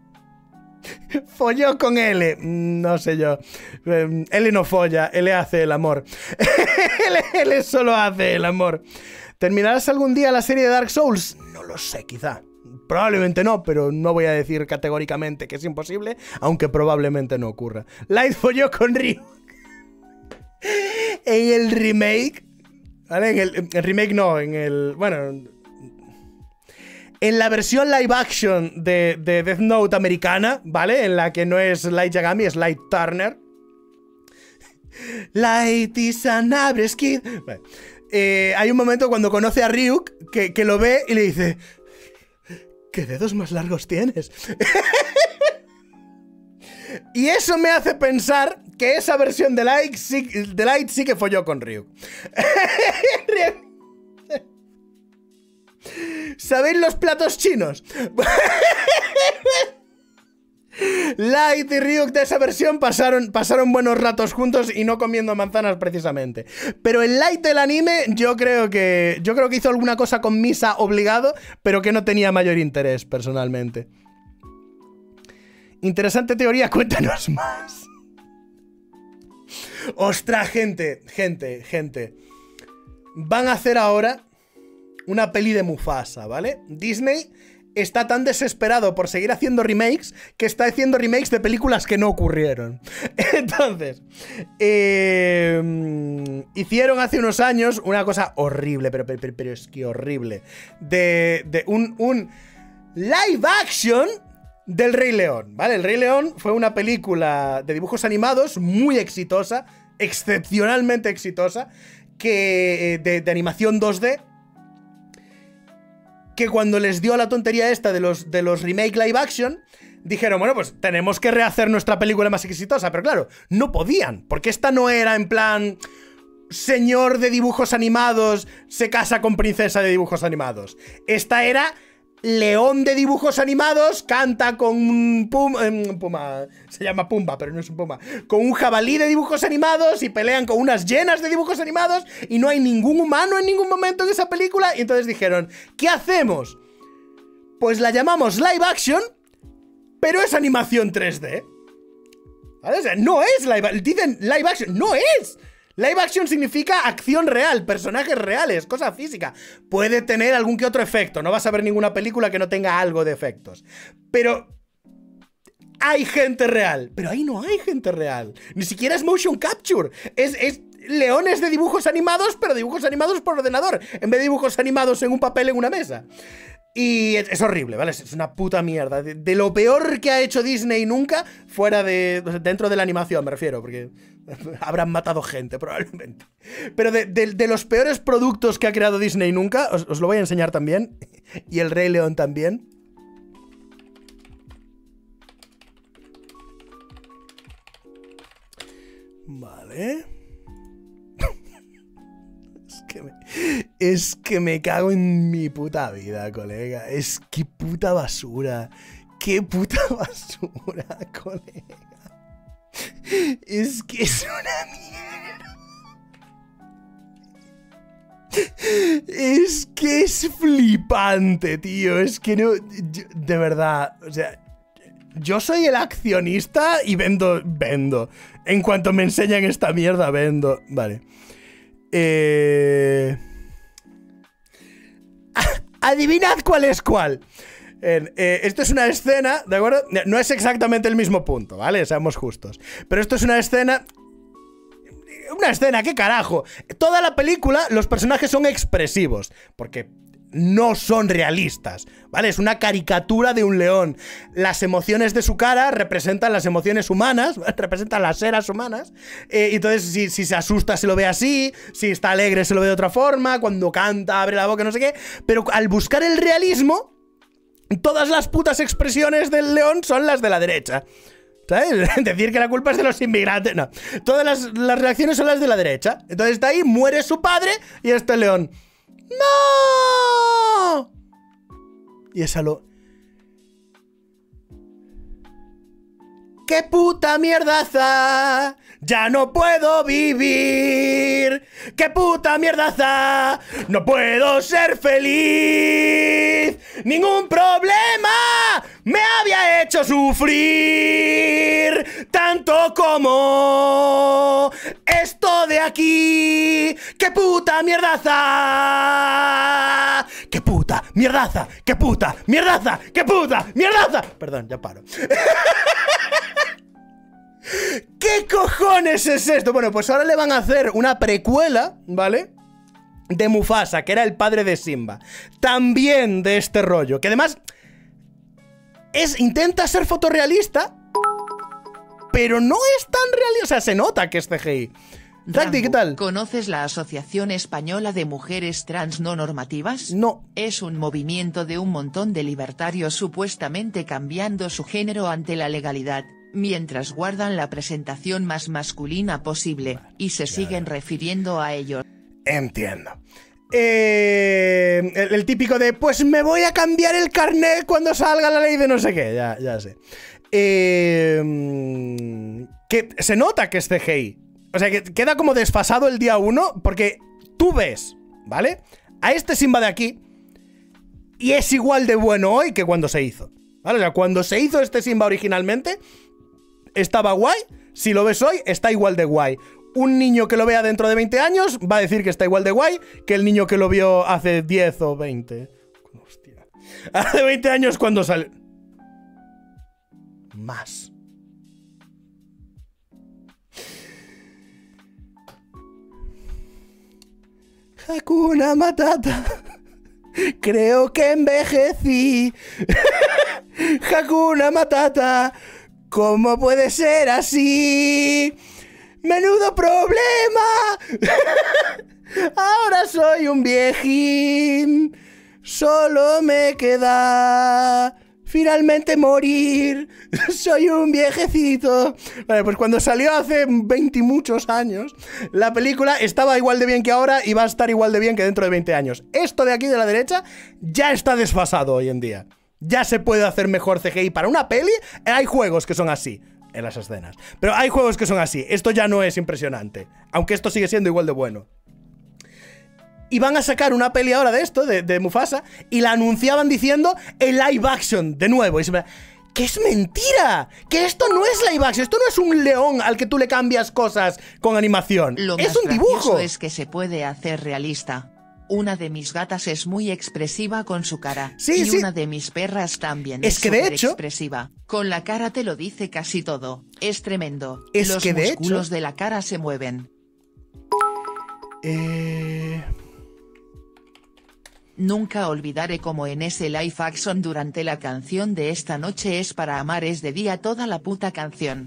Folló con L. No sé yo. L no folla, L hace el amor. L solo hace el amor. ¿Terminarás algún día la serie de Dark Souls? No lo sé, quizá. Probablemente no, pero no voy a decir categóricamente que es imposible, aunque probablemente no ocurra. Light folló con Ryu. En el remake, ¿vale? En el remake no, en el... Bueno... En la versión live action de Death Note americana, ¿vale? En la que no es Light Yagami, es Light Turner. Light is an average kid. Vale. Hay un momento cuando conoce a Ryuk que lo ve y le dice... ¿Qué dedos más largos tienes? Y eso me hace pensar que esa versión de Light sí que folló con Ryuk. ¿Sabéis los platos chinos? Light y Ryuk de esa versión pasaron buenos ratos juntos y no comiendo manzanas precisamente. Pero el Light del anime yo creo que hizo alguna cosa con Misa obligado, pero que no tenía mayor interés personalmente. Interesante teoría, cuéntanos más. Ostras, gente. Van a hacer ahora una peli de Mufasa, ¿vale? Disney está tan desesperado por seguir haciendo remakes que está haciendo remakes de películas que no ocurrieron. Entonces, hicieron hace unos años una cosa horrible, pero es que horrible, de un live action del Rey León, ¿vale? El Rey León fue una película de dibujos animados muy exitosa, excepcionalmente exitosa, que de animación 2D, que cuando les dio la tontería esta de los remake live action, dijeron, bueno, pues tenemos que rehacer nuestra película más exitosa. Pero claro, no podían, porque esta no era en plan señor de dibujos animados se casa con princesa de dibujos animados. Esta era león de dibujos animados, canta con un puma, se llama Pumba, pero no es un puma, con un jabalí de dibujos animados y pelean con unas hienas de dibujos animados y no hay ningún humano en ningún momento en esa película. Y entonces dijeron, ¿qué hacemos? Pues la llamamos live action, pero es animación 3D. ¿Vale? O sea, no es live action. Dicen live action, no es. Live action significa acción real, personajes reales, cosa física. Puede tener algún que otro efecto. No vas a ver ninguna película que no tenga algo de efectos. Pero hay gente real. Pero ahí no hay gente real. Ni siquiera es motion capture. Es leones de dibujos animados, pero dibujos animados por ordenador, en vez de dibujos animados en un papel en una mesa. Y es horrible, ¿vale? Es una puta mierda. De lo peor que ha hecho Disney nunca, fuera de... dentro de la animación, me refiero, porque habrán matado gente, probablemente. Pero de los peores productos que ha creado Disney nunca, os lo voy a enseñar también. Y el Rey León también. Vale. Es que me cago en mi puta vida, colega. Es que puta basura. Qué puta basura, colega. Es que es una mierda. Es que es flipante, tío. Es que no... de verdad, o sea... Yo soy el accionista y vendo. En cuanto me enseñan esta mierda, vendo. Vale. Adivinad cuál es cuál. Esto es una escena, ¿de acuerdo? No es exactamente el mismo punto, ¿vale? Seamos justos. Pero esto es una escena... Una escena, ¿qué carajo? Toda la película, los personajes son expresivos, porque no son realistas, ¿vale? Es una caricatura de un león. Las emociones de su cara representan las emociones humanas, ¿vale? Representan las eras humanas. Y entonces, si se asusta, se lo ve así. Si está alegre, se lo ve de otra forma. Cuando canta, abre la boca, no sé qué. Pero al buscar el realismo, todas las putas expresiones del león son las de la derecha. ¿Sabes? Decir que la culpa es de los inmigrantes. No. Todas las reacciones son las de la derecha. Entonces está ahí, muere su padre y este león... ¡No! Y esa lo... ¡Qué puta mierdaza! ¡Ya no puedo vivir! ¡Qué puta mierdaza! ¡No puedo ser feliz! ¡Ningún problema me había hecho sufrir! ¡Tanto como esto de aquí! ¡Qué puta mierdaza! ¡Qué puta mierdaza! ¡Qué puta mierdaza! ¡Qué puta mierdaza! Perdón, ya paro. ¿Qué cojones es esto? Bueno, pues ahora le van a hacer una precuela, ¿vale? De Mufasa, que era el padre de Simba. También de este rollo, que además intenta ser fotorrealista, pero no es tan realista. O sea, se nota que es CGI. Zagdi, ¿qué tal? ¿Conoces la Asociación Española de Mujeres Trans No Normativas? No. Es un movimiento de un montón de libertarios supuestamente cambiando su género ante la legalidad, mientras guardan la presentación más masculina posible, y se siguen refiriendo a ello. Entiendo. El típico de, pues me voy a cambiar el carnet cuando salga la ley de no sé qué, ya sé. Que se nota que es CGI. O sea, que queda como desfasado el día 1, porque tú ves, ¿vale? A este Simba de aquí, y es igual de bueno hoy que cuando se hizo, ¿vale? O sea, cuando se hizo este Simba originalmente, estaba guay. Si lo ves hoy, está igual de guay. un niño que lo vea dentro de 20 años va a decir que está igual de guay que el niño que lo vio hace 10 o 20. Hostia. Hace 20 años cuando salió. Más. Hakuna Matata. Creo que envejecí. Hakuna Matata. ¿Cómo puede ser así? ¡Menudo problema! Ahora soy un viejín. Solo me queda finalmente morir. Soy un viejecito. Vale, pues cuando salió hace 20 y muchos años, la película estaba igual de bien que ahora y va a estar igual de bien que dentro de 20 años. Esto de aquí de la derecha ya está desfasado hoy en día. Ya se puede hacer mejor CGI para una peli. Hay juegos que son así en las escenas, pero hay juegos que son así. Esto ya no es impresionante, aunque esto sigue siendo igual de bueno. Y van a sacar una peli ahora de esto, de Mufasa, y la anunciaban diciendo el live action de nuevo. Y se me... ¡Que es mentira! ¡Que esto no es live action! Esto no es un león al que tú le cambias cosas con animación. Es un dibujo. Es que se puede hacer realista. Una de mis gatas es muy expresiva con su cara. Sí, y sí. una de mis perras también es que de hecho expresiva. Con la cara te lo dice casi todo. Es tremendo. Es Los que de músculos hecho de la cara se mueven. Nunca olvidaré como en ese live action durante la canción de Esta noche es para amar es de día toda la puta canción.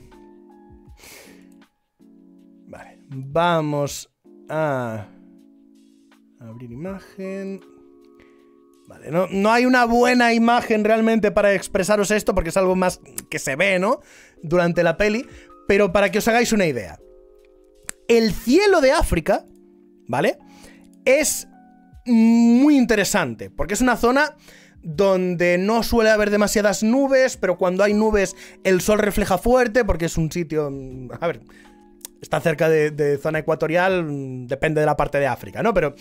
Vale, vamos a abrir imagen. Vale, no hay una buena imagen realmente para expresaros esto porque es algo más que se ve, ¿no? Durante la peli, pero para que os hagáis una idea. El cielo de África, ¿vale? Es muy interesante, porque es una zona donde no suele haber demasiadas nubes, pero cuando hay nubes el sol refleja fuerte, porque es un sitio... A ver, está cerca de zona ecuatorial, depende de la parte de África, ¿no? Pero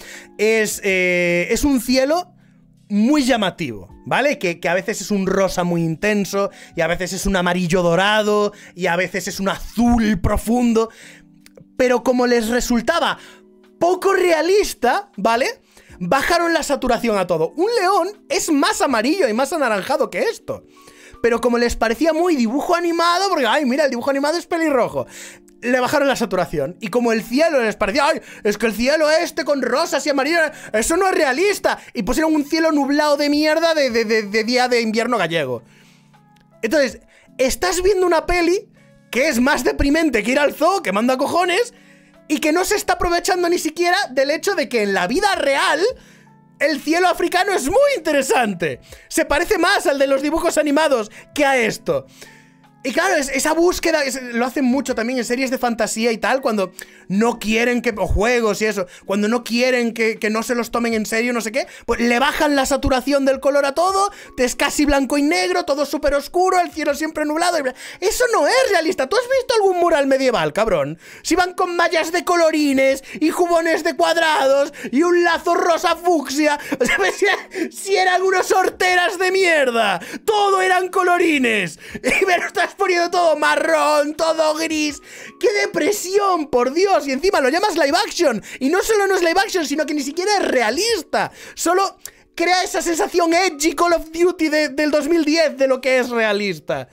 es un cielo muy llamativo, ¿vale? Que a veces es un rosa muy intenso, y a veces es un amarillo dorado, y a veces es un azul profundo, pero como les resultaba poco realista, ¿vale? Bajaron la saturación a todo. Un león es más amarillo y más anaranjado que esto. Pero como les parecía muy dibujo animado, porque, ay, mira, el dibujo animado es pelirrojo, le bajaron la saturación. Y como el cielo les parecía, ay, es que el cielo este con rosas y amarillo, eso no es realista. Y pusieron un cielo nublado de mierda de día de invierno gallego. Entonces, estás viendo una peli que es más deprimente que ir al zoo, que manda cojones, y que no se está aprovechando ni siquiera del hecho de que en la vida real el cielo africano es muy interesante. Se parece más al de los dibujos animados que a esto. Y claro, esa búsqueda lo hacen mucho también en series de fantasía y tal, cuando no quieren que... o juegos y eso, cuando no quieren que no se los tomen en serio, no sé qué, pues le bajan la saturación del color a todo, es casi blanco y negro, todo súper oscuro, el cielo siempre nublado. Eso no es realista. ¿Tú has visto algún mural medieval, cabrón? Si van con mallas de colorines y jubones de cuadrados y un lazo rosa fucsia, o sea, si eran unos horteras de mierda, todo eran colorines, y me lo estás poniendo todo marrón, todo gris. ¡Qué depresión, por Dios! Y encima lo llamas live action. Y no solo no es live action, sino que ni siquiera es realista. Solo crea esa sensación edgy Call of Duty del 2010 de lo que es realista.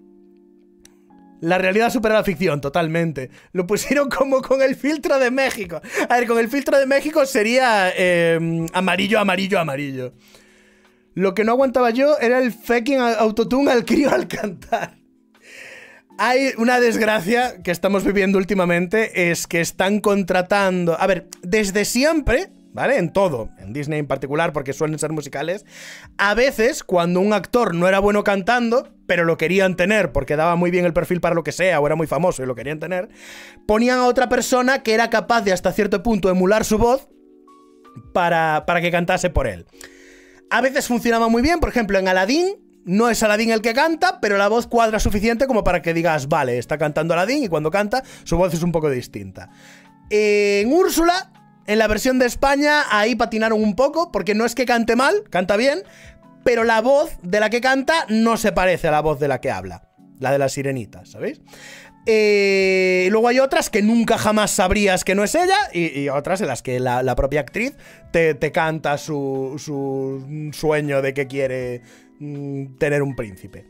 La realidad supera la ficción, totalmente. Lo pusieron como con el filtro de México. A ver, con el filtro de México sería amarillo, amarillo, amarillo. Lo que no aguantaba yo era el fucking autotune al crío al cantar. Hay una desgracia que estamos viviendo últimamente, es que están contratando... A ver, desde siempre, ¿vale? En todo, en Disney en particular, porque suelen ser musicales, a veces, cuando un actor no era bueno cantando, pero lo querían tener porque daba muy bien el perfil para lo que sea, o era muy famoso y lo querían tener, ponían a otra persona que era capaz de hasta cierto punto emular su voz para que cantase por él. A veces funcionaba muy bien, por ejemplo, en Aladdin, no es Aladdin el que canta, pero la voz cuadra suficiente como para que digas, vale, está cantando Aladdin, y cuando canta, su voz es un poco distinta. En Úrsula, en la versión de España, ahí patinaron un poco, porque no es que cante mal, canta bien, pero la voz de la que canta no se parece a la voz de la que habla, la de la sirenita, ¿sabéis? Luego hay otras que nunca jamás sabrías que no es ella, y otras en las que la propia actriz te canta su sueño de que quiere tener un príncipe.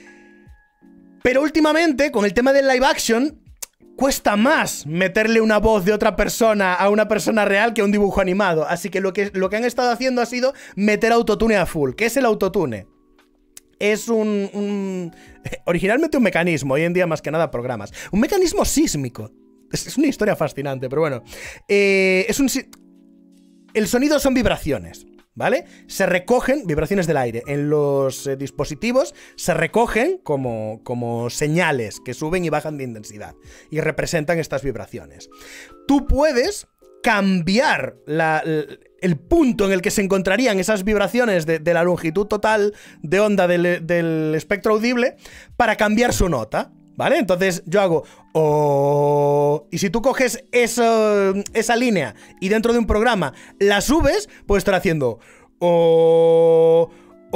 Pero últimamente, con el tema del live action, cuesta más meterle una voz de otra persona a una persona real que a un dibujo animado. Así que lo que han estado haciendo ha sido meter autotune a full. ¿Qué es el autotune? Es originalmente un mecanismo, hoy en día más que nada programas. Un mecanismo sísmico. Es una historia fascinante, pero bueno. El sonido son vibraciones, ¿vale? Se recogen, vibraciones del aire, en los dispositivos se recogen como señales que suben y bajan de intensidad y representan estas vibraciones. Tú puedes cambiar el punto en el que se encontrarían esas vibraciones de la longitud total de onda del espectro audible para cambiar su nota, ¿vale? Entonces yo hago oh, y si tú coges esa línea y dentro de un programa la subes, puedes estar haciendo oh,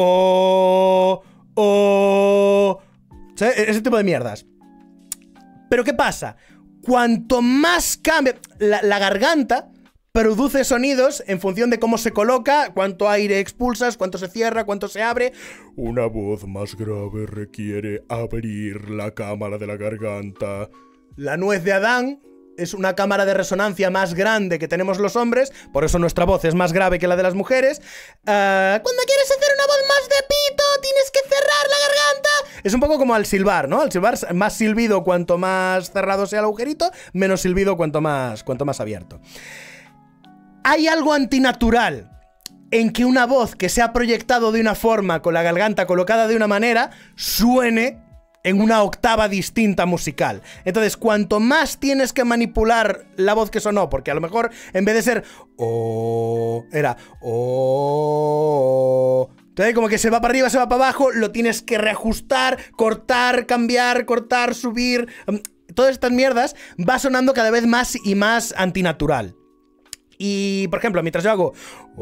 oh, oh, ¿sabes? Ese tipo de mierdas. Pero ¿qué pasa? Cuanto más cambia la garganta, produce sonidos en función de cómo se coloca, cuánto aire expulsas, cuánto se cierra, cuánto se abre. Una voz más grave requiere abrir la cámara de la garganta. La nuez de Adán es una cámara de resonancia más grande que tenemos los hombres, por eso nuestra voz es más grave que la de las mujeres. Cuando quieres hacer una voz más de pito, tienes que cerrar la garganta. Es un poco como al silbar, ¿no? Al silbar, más silbido cuanto más cerrado sea el agujerito, menos silbido cuanto más abierto. Hay algo antinatural en que una voz que se ha proyectado de una forma, con la garganta colocada de una manera, suene en una octava distinta musical. Entonces, cuanto más tienes que manipular la voz que sonó, porque a lo mejor en vez de ser oh, era oh, entonces como que se va para arriba, se va para abajo, lo tienes que reajustar, cortar, cambiar, cortar, subir. Todas estas mierdas va sonando cada vez más y más antinatural. Y, por ejemplo, mientras yo hago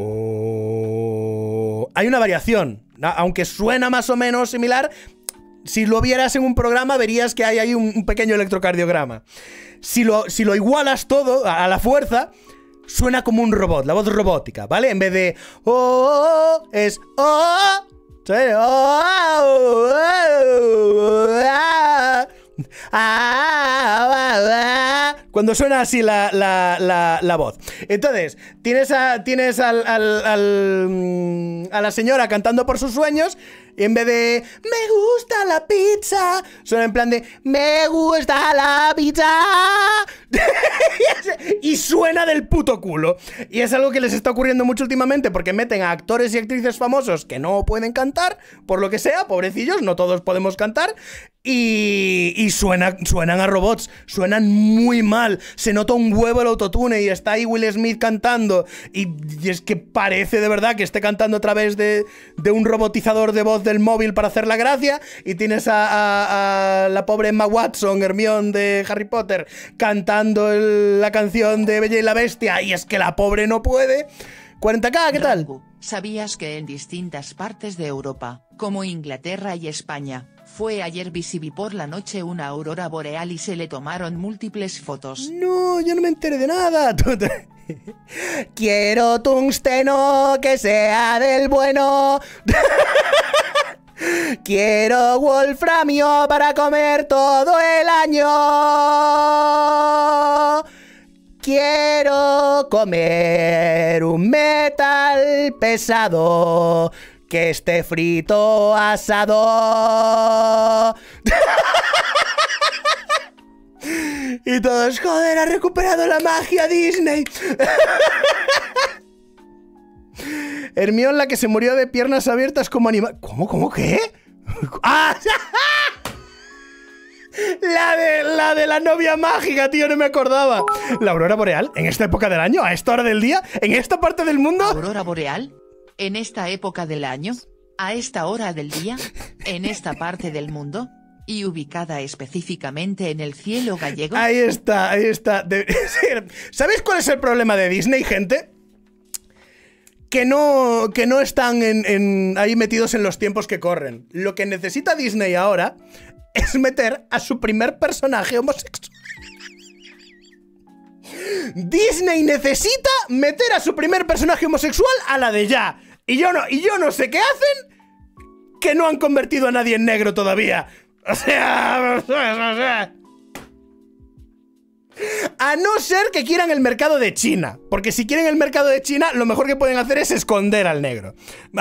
oh, hay una variación, aunque suena más o menos similar. Si lo vieras en un programa verías que hay ahí un pequeño electrocardiograma. Si lo igualas todo a la fuerza, suena como un robot, la voz robótica, ¿vale? En vez de oh, es oh, ¿sí? Cuando suena así la voz. Entonces, tienes a la señora cantando por sus sueños, y en vez de me gusta la pizza, suena en plan de me gusta la pizza. Y suena del puto culo. Y es algo que les está ocurriendo mucho últimamente, porque meten a actores y actrices famosos que no pueden cantar, por lo que sea, pobrecillos, no todos podemos cantar. Y suenan a robots, suenan muy mal, se nota un huevo el autotune y está ahí Will Smith cantando y es que parece de verdad que esté cantando a través de un robotizador de voz del móvil para hacer la gracia, y tienes a la pobre Emma Watson, Hermione de Harry Potter, cantando la canción de Bella y la Bestia, y es que la pobre no puede. 40K, ¿qué tal? ¿Sabías que en distintas partes de Europa, como Inglaterra y España, fue ayer visible por la noche una aurora boreal y se le tomaron múltiples fotos? No, yo no me enteré de nada. Quiero tungsteno que sea del bueno. Quiero wolframio para comer todo el año. Quiero comer un metal pesado que esté frito asado. Y todos, joder, ha recuperado la magia Disney. Hermione, la que se murió de piernas abiertas como animal. ¿Cómo qué? ¡Ah! La de la novia mágica, tío, no me acordaba. La aurora boreal, en esta época del año, a esta hora del día, en esta parte del mundo. ¿Aurora boreal? ¿En esta época del año? ¿A esta hora del día? ¿En esta parte del mundo? ¿Y ubicada específicamente en el cielo gallego? Ahí está. ¿Sabéis cuál es el problema de Disney, gente? Que no están ahí metidos en los tiempos que corren. Lo que necesita Disney ahora es meter a su primer personaje homosexual. Disney necesita meter a su primer personaje homosexual a la de ya. Y yo no sé qué hacen que no han convertido a nadie en negro todavía. O sea... A no ser que quieran el mercado de China. Porque si quieren el mercado de China, lo mejor que pueden hacer es esconder al negro.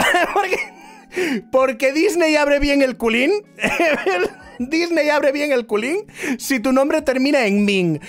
Porque Disney abre bien el culín. Disney abre bien el culín si tu nombre termina en Ming.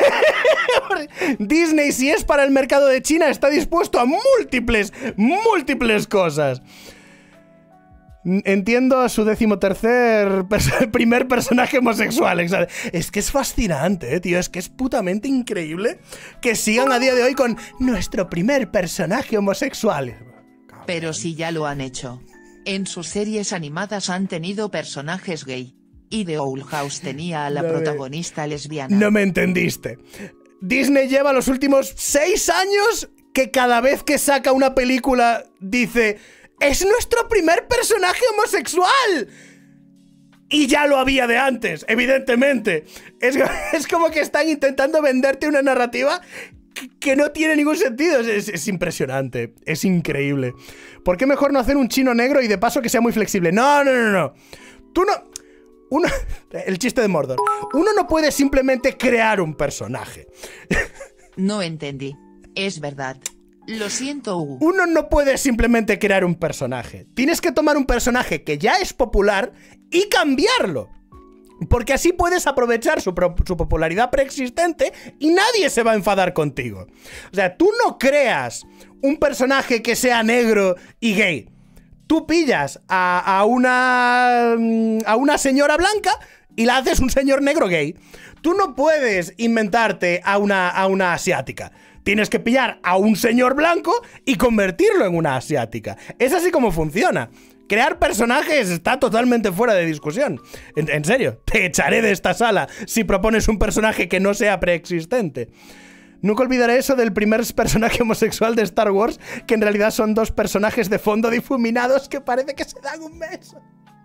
Disney, si es para el mercado de China, está dispuesto a múltiples cosas. Entiendo a su 13º primer personaje homosexual. Es que es fascinante, tío. Es que es putamente increíble que sigan a día de hoy con nuestro primer personaje homosexual. Pero si ya lo han hecho. En sus series animadas han tenido personajes gay. Y The Owl House tenía a la protagonista lesbiana. No me entendiste. Disney lleva los últimos 6 años que cada vez que saca una película dice... ¡Es nuestro primer personaje homosexual! Y ya lo había de antes, evidentemente. Es como que están intentando venderte una narrativa que no tiene ningún sentido. Es impresionante, es increíble. ¿Por qué mejor no hacer un chino negro y de paso que sea muy flexible? No. Tú no... El chiste de Mordor. Uno no puede simplemente crear un personaje. No entendí. Es verdad. Lo siento, Hugo. Uno no puede simplemente crear un personaje. Tienes que tomar un personaje que ya es popular y cambiarlo. Porque así puedes aprovechar su popularidad preexistente y nadie se va a enfadar contigo. O sea, tú no creas un personaje que sea negro y gay. Tú pillas a una señora blanca y la haces un señor negro gay. Tú no puedes inventarte a una asiática. Tienes que pillar a un señor blanco y convertirlo en una asiática. Es así como funciona. Crear personajes está totalmente fuera de discusión. En serio, te echaré de esta sala si propones un personaje que no sea preexistente. Nunca olvidaré eso del primer personaje homosexual de Star Wars, que en realidad son 2 personajes de fondo difuminados que parece que se dan un beso.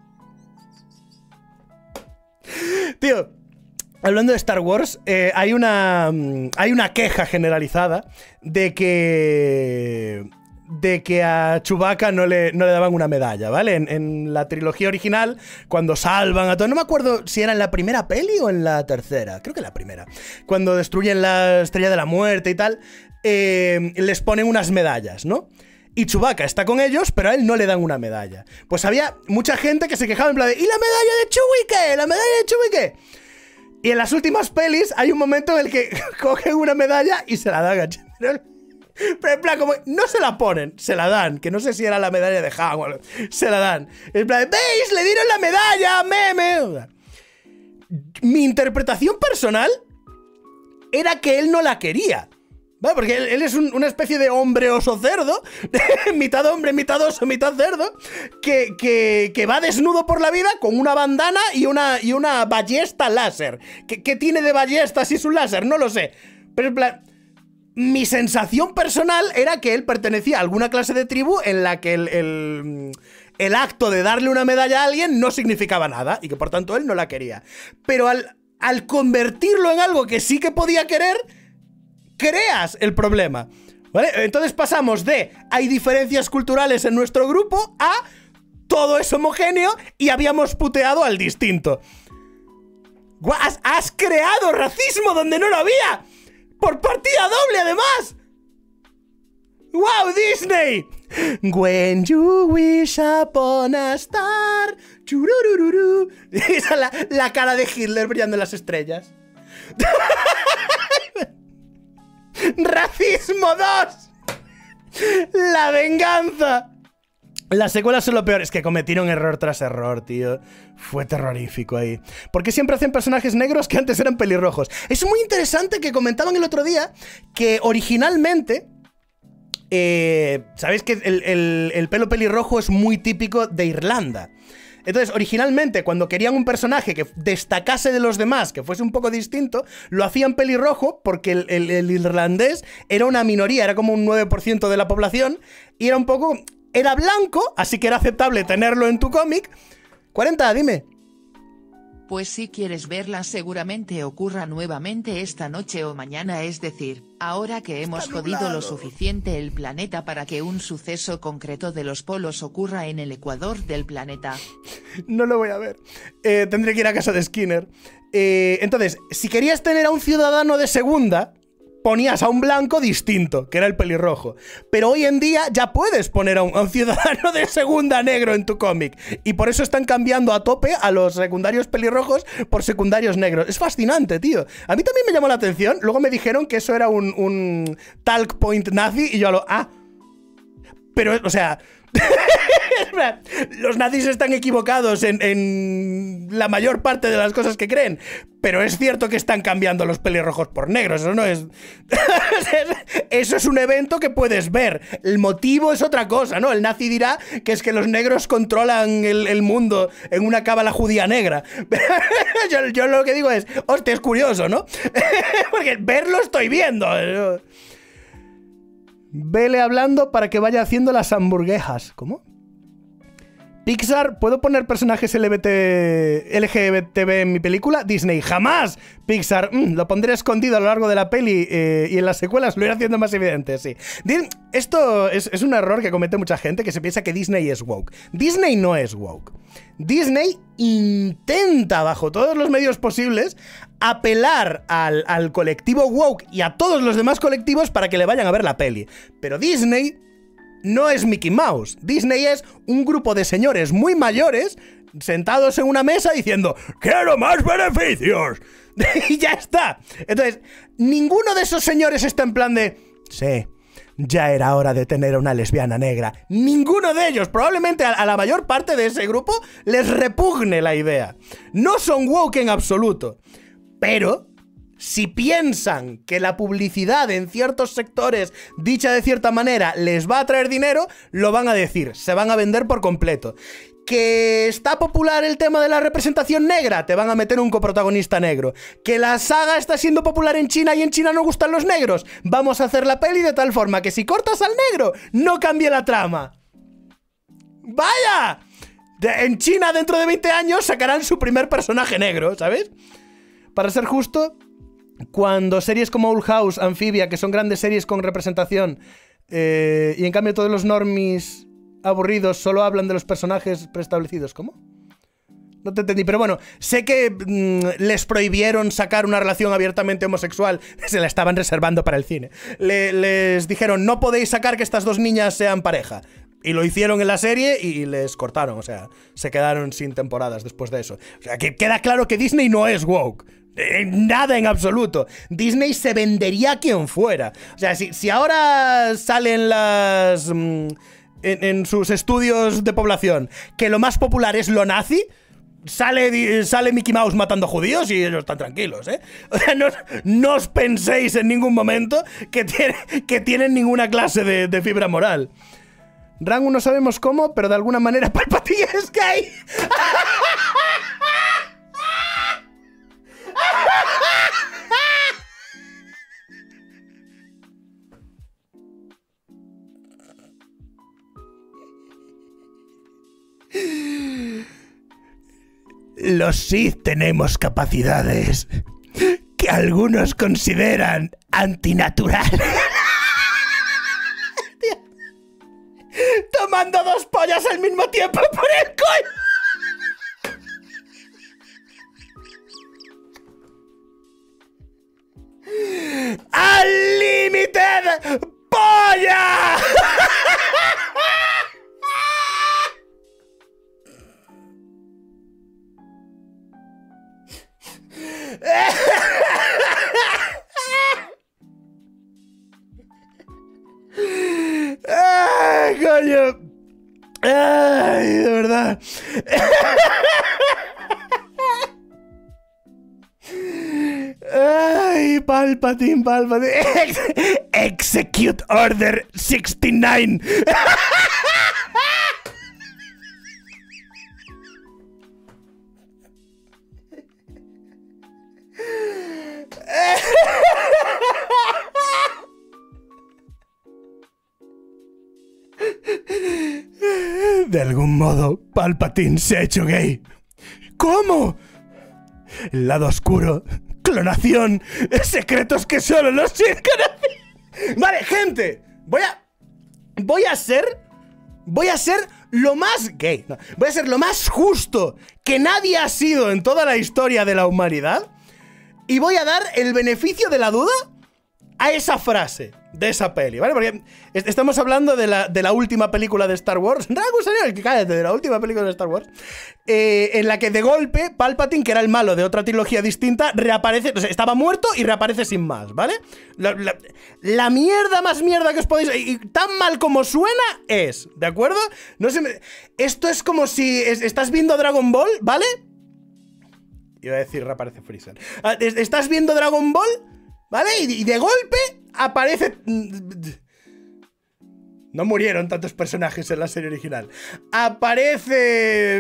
Tío, hablando de Star Wars, hay una queja generalizada de que a Chewbacca no le daban una medalla, ¿vale? En la trilogía original, cuando salvan a todo... No me acuerdo si era en la primera peli o en la tercera. Creo que la primera. Cuando destruyen la Estrella de la Muerte y tal, les ponen unas medallas, ¿no? Y Chewbacca está con ellos, pero a él no le dan una medalla. Pues había mucha gente que se quejaba en plan de ¿y la medalla de Chewie qué? ¿La medalla de Chewie qué? Y en las últimas pelis hay un momento en el que cogen una medalla y se la dan a Chewie. Pero en plan, como no se la ponen, se la dan. Que no sé si era la medalla de Han o algo. Se la dan. En plan, ¿veis? Le dieron la medalla, meme. Mi interpretación personal era que él no la quería. ¿Vale? Porque él es una especie de hombre oso cerdo. Mitad hombre, mitad oso, mitad cerdo. Que va desnudo por la vida con una bandana y una ballesta láser. ¿Qué tiene de ballesta si es un láser? No lo sé. Pero en plan... Mi sensación personal era que él pertenecía a alguna clase de tribu en la que el acto de darle una medalla a alguien no significaba nada y que por tanto él no la quería. Pero al convertirlo en algo que sí que podía querer, creas el problema, ¿vale? Entonces pasamos de hay diferencias culturales en nuestro grupo a todo es homogéneo y habíamos puteado al distinto. Has creado racismo donde no lo había. ¡Por partida doble, además! ¡Wow, Disney! When you wish upon a star. Chururururu. Esa es la cara de Hitler brillando en las estrellas. ¡Racismo 2! ¡La venganza! Las secuelas son lo peor. Es que cometieron error tras error, tío. Fue terrorífico ahí. ¿Por qué siempre hacen personajes negros que antes eran pelirrojos? Es muy interesante que comentaban el otro día que originalmente... ¿sabéis que el pelo pelirrojo es muy típico de Irlanda? Entonces, originalmente, cuando querían un personaje que destacase de los demás, que fuese un poco distinto, lo hacían pelirrojo porque el irlandés era una minoría, era como un 9% de la población, y era un poco... Era blanco, así que era aceptable tenerlo en tu cómic. 40, dime. Pues si quieres verla seguramente ocurra nuevamente esta noche o mañana, es decir, ahora que hemos jodido lo suficiente el planeta para que un suceso concreto de los polos ocurra en el ecuador del planeta. No lo voy a ver. Tendré que ir a casa de Skinner. Entonces, si querías tener a un ciudadano de segunda, ponías a un blanco distinto, que era el pelirrojo. Pero hoy en día ya puedes poner a un ciudadano de segunda negro en tu cómic. Y por eso están cambiando a tope a los secundarios pelirrojos por secundarios negros. Es fascinante, tío. A mí también me llamó la atención. Luego me dijeron que eso era un talk point nazi y yo pero, o sea... Los nazis están equivocados en la mayor parte de las cosas que creen, pero es cierto que están cambiando los pelirrojos por negros. Eso no es... Eso es un evento que puedes ver. El motivo es otra cosa, ¿no? El nazi dirá que es que los negros controlan el mundo en una cábala judía negra. Yo lo que digo es, hostia, es curioso, ¿no? Porque verlo estoy viendo. Vele hablando para que vaya haciendo las hamburguesas. ¿Cómo? Pixar, ¿puedo poner personajes LGTB en mi película? Disney, jamás. Pixar, lo pondré escondido a lo largo de la peli y en las secuelas lo iré haciendo más evidente, sí. Esto es un error que comete mucha gente, que se piensa que Disney es woke. Disney no es woke. Disney intenta, bajo todos los medios posibles, apelar al colectivo woke y a todos los demás colectivos para que le vayan a ver la peli. Pero Disney no es Mickey Mouse. Disney es un grupo de señores muy mayores sentados en una mesa diciendo ¡quiero más beneficios! Y ya está. Entonces, ninguno de esos señores está en plan de sí, ya era hora de tener una lesbiana negra. Ninguno de ellos. Probablemente a la mayor parte de ese grupo les repugne la idea. No son woke en absoluto. Pero si piensan que la publicidad en ciertos sectores, dicha de cierta manera, les va a traer dinero, lo van a decir, se van a vender por completo. Que está popular el tema de la representación negra, te van a meter un coprotagonista negro. Que la saga está siendo popular en China y en China no gustan los negros, vamos a hacer la peli de tal forma que si cortas al negro, no cambie la trama. ¡Vaya! En China dentro de 20 años sacarán su primer personaje negro, ¿sabes? Para ser justo, cuando series como Old House, Amphibia, que son grandes series con representación, y en cambio todos los normies aburridos solo hablan de los personajes preestablecidos. ¿Cómo? No te entendí, pero bueno, sé que les prohibieron sacar una relación abiertamente homosexual, se la estaban reservando para el cine. Les dijeron, no podéis sacar que estas dos niñas sean pareja. Y lo hicieron en la serie y les cortaron, o sea, se quedaron sin temporadas después de eso. O sea, que queda claro que Disney no es woke. Nada en absoluto. Disney se vendería a quien fuera. O sea, si ahora salen las... en sus estudios de población, que lo más popular es lo nazi, sale Mickey Mouse matando judíos y ellos están tranquilos, ¿eh? O sea, no os penséis en ningún momento que tienen ninguna clase de fibra moral. Rango no sabemos cómo, pero de alguna manera Palpatine es gay. Los Sith tenemos capacidades que algunos consideran antinaturales. Tomando dos pollas al mismo tiempo por el coño. ¡Unlimited polla! ¡Ay, coño! ¡Ay, de verdad! ¡Ay, Palpatine! Execute Order 69. De algún modo, Palpatine se ha hecho gay. ¿Cómo? El lado oscuro. Clonación. Secretos que solo los Sith conocen. Vale, gente. Voy a ser lo más gay. No, voy a ser lo más justo que nadie ha sido en toda la historia de la humanidad. Y voy a dar el beneficio de la duda a esa frase de esa peli, ¿vale? Porque estamos hablando de la última película de Star Wars. Cállate, de la última película de Star Wars. En la que de golpe Palpatine, que era el malo de otra trilogía distinta, reaparece. O sea, estaba muerto y reaparece sin más, ¿vale? La mierda más mierda que os podéis... Y tan mal como suena es, ¿de acuerdo? No sé, esto es como si estás viendo Dragon Ball, ¿vale? Iba a decir reaparece Freezer. Estás viendo Dragon Ball, ¿vale? Y de golpe aparece... No murieron tantos personajes en la serie original. Aparece...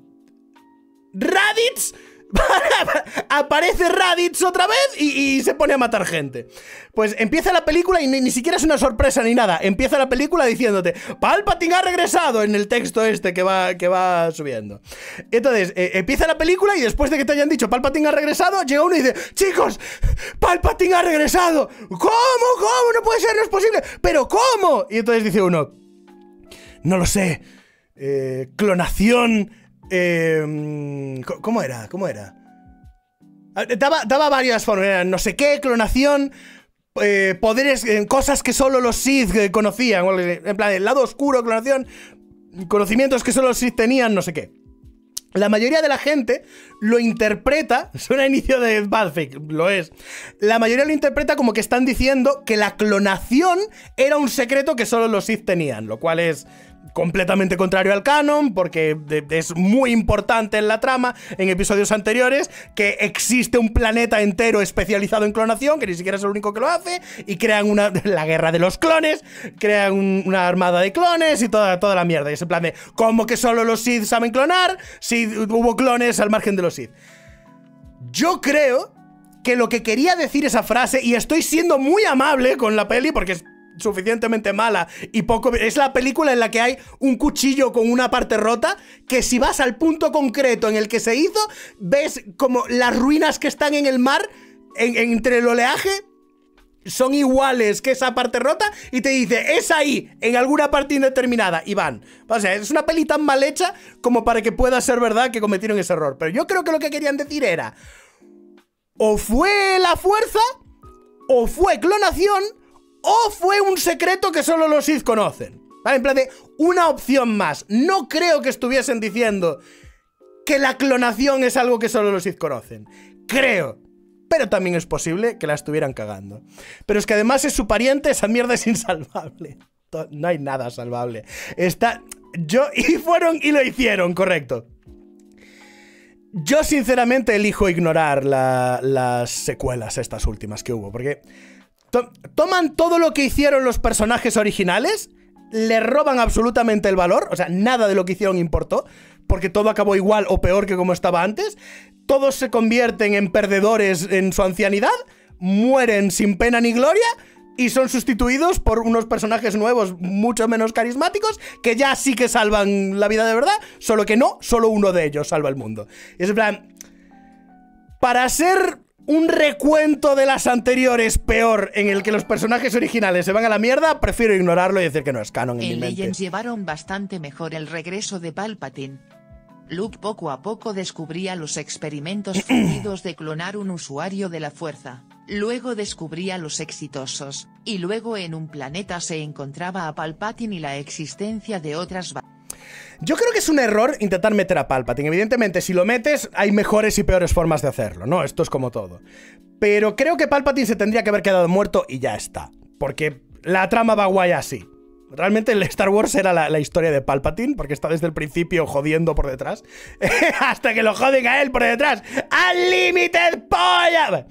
Raditz. Aparece Raditz otra vez y se pone a matar gente. Pues empieza la película y ni siquiera es una sorpresa ni nada. Empieza la película diciéndote Palpatine ha regresado en el texto este que va subiendo. Entonces empieza la película y después de que te hayan dicho Palpatine ha regresado, llega uno y dice: chicos, Palpatine ha regresado. ¿Cómo? No puede ser, no es posible. ¿Pero cómo? Y entonces dice uno: no lo sé. Clonación. ¿Cómo era? Daba varias formas. No sé qué, clonación, poderes, cosas que solo los Sith conocían. En plan, el lado oscuro, clonación, conocimientos que solo los Sith tenían, no sé qué. La mayoría de la gente lo interpreta, suena a inicio de Badfic, lo es. La mayoría lo interpreta como que están diciendo que la clonación era un secreto que solo los Sith tenían, lo cual es completamente contrario al canon, porque es muy importante en la trama, en episodios anteriores, que existe un planeta entero especializado en clonación, que ni siquiera es el único que lo hace, y crean la guerra de los clones, crean una armada de clones y toda la mierda. Y es en plan de, ¿cómo que solo los Sith saben clonar? Si hubo clones al margen de los Sith. Yo creo que lo que quería decir esa frase, y estoy siendo muy amable con la peli porque es suficientemente mala y poco... Es la película en la que hay un cuchillo con una parte rota, que si vas al punto concreto en el que se hizo, ves como las ruinas que están en el mar, entre el oleaje, son iguales que esa parte rota, y te dice, es ahí, en alguna parte indeterminada, y van. O sea, es una peli tan mal hecha como para que pueda ser verdad que cometieron ese error. Pero yo creo que lo que querían decir era, o fue la fuerza, o fue clonación, o fue un secreto que solo los Sith conocen. ¿Vale? En plan de una opción más. No creo que estuviesen diciendo que la clonación es algo que solo los Sith conocen. Creo. Pero también es posible que la estuvieran cagando. Pero es que además es su pariente, esa mierda es insalvable. No hay nada salvable. Fueron y lo hicieron, correcto. Yo sinceramente elijo ignorar las secuelas estas últimas que hubo, porque... toman todo lo que hicieron los personajes originales, le roban absolutamente el valor, o sea, nada de lo que hicieron importó, porque todo acabó igual o peor que como estaba antes. Todos se convierten en perdedores en su ancianidad, mueren sin pena ni gloria y son sustituidos por unos personajes nuevos mucho menos carismáticos que ya sí que salvan la vida de verdad, solo que no, solo uno de ellos salva el mundo. Y es en plan, para ser un recuento de las anteriores peor, en el que los personajes originales se van a la mierda, prefiero ignorarlo y decir que no es canon en mi mente. En Legends llevaron bastante mejor el regreso de Palpatine. Luke poco a poco descubría los experimentos fallidos de clonar un usuario de la fuerza, luego descubría los exitosos, y luego en un planeta se encontraba a Palpatine y la existencia de otras... Yo creo que es un error intentar meter a Palpatine. Evidentemente, si lo metes, hay mejores y peores formas de hacerlo, ¿no? Esto es como todo. Pero creo que Palpatine se tendría que haber quedado muerto y ya está. Porque la trama va guay así. Realmente el Star Wars era la historia de Palpatine, porque está desde el principio jodiendo por detrás. Hasta que lo joden a él por detrás. ¡Unlimited polla!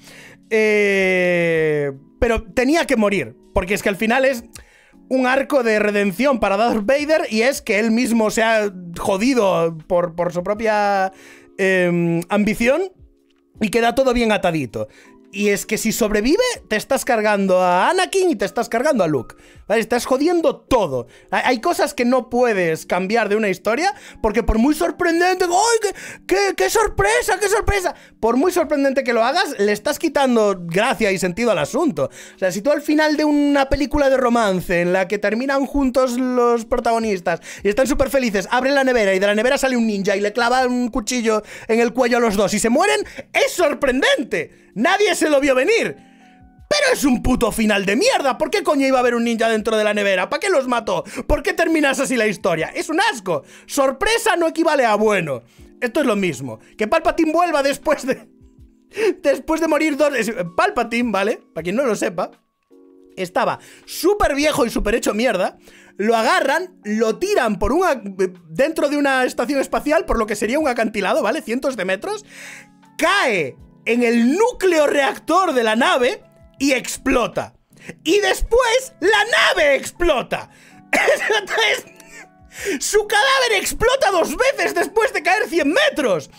Pero tenía que morir, porque es que al final es un arco de redención para Darth Vader, y es que él mismo se ha jodido por su propia ambición y queda todo bien atadito. Y es que si sobrevive, te estás cargando a Anakin y te estás cargando a Luke. ¿Vale? Estás jodiendo todo. Hay cosas que no puedes cambiar de una historia porque por muy sorprendente... ¡Ay, qué sorpresa, qué sorpresa! Por muy sorprendente que lo hagas, le estás quitando gracia y sentido al asunto. O sea, si tú al final de una película de romance en la que terminan juntos los protagonistas y están súper felices, abren la nevera y de la nevera sale un ninja y le clava un cuchillo en el cuello a los dos y se mueren, ¡es sorprendente! Nadie se lo vio venir. Pero es un puto final de mierda. ¿Por qué coño iba a haber un ninja dentro de la nevera? ¿Para qué los mató? ¿Por qué terminas así la historia? Es un asco. Sorpresa no equivale a bueno. Esto es lo mismo. Que Palpatine vuelva después de morir dos... Palpatine, ¿vale? Para quien no lo sepa, estaba súper viejo y súper hecho mierda. Lo agarran, lo tiran por dentro de una estación espacial, por lo que sería un acantilado, ¿vale? Cientos de metros. Cae en el núcleo reactor de la nave y explota. Y después la nave explota. Entonces, su cadáver explota 2 veces después de caer 100 metros.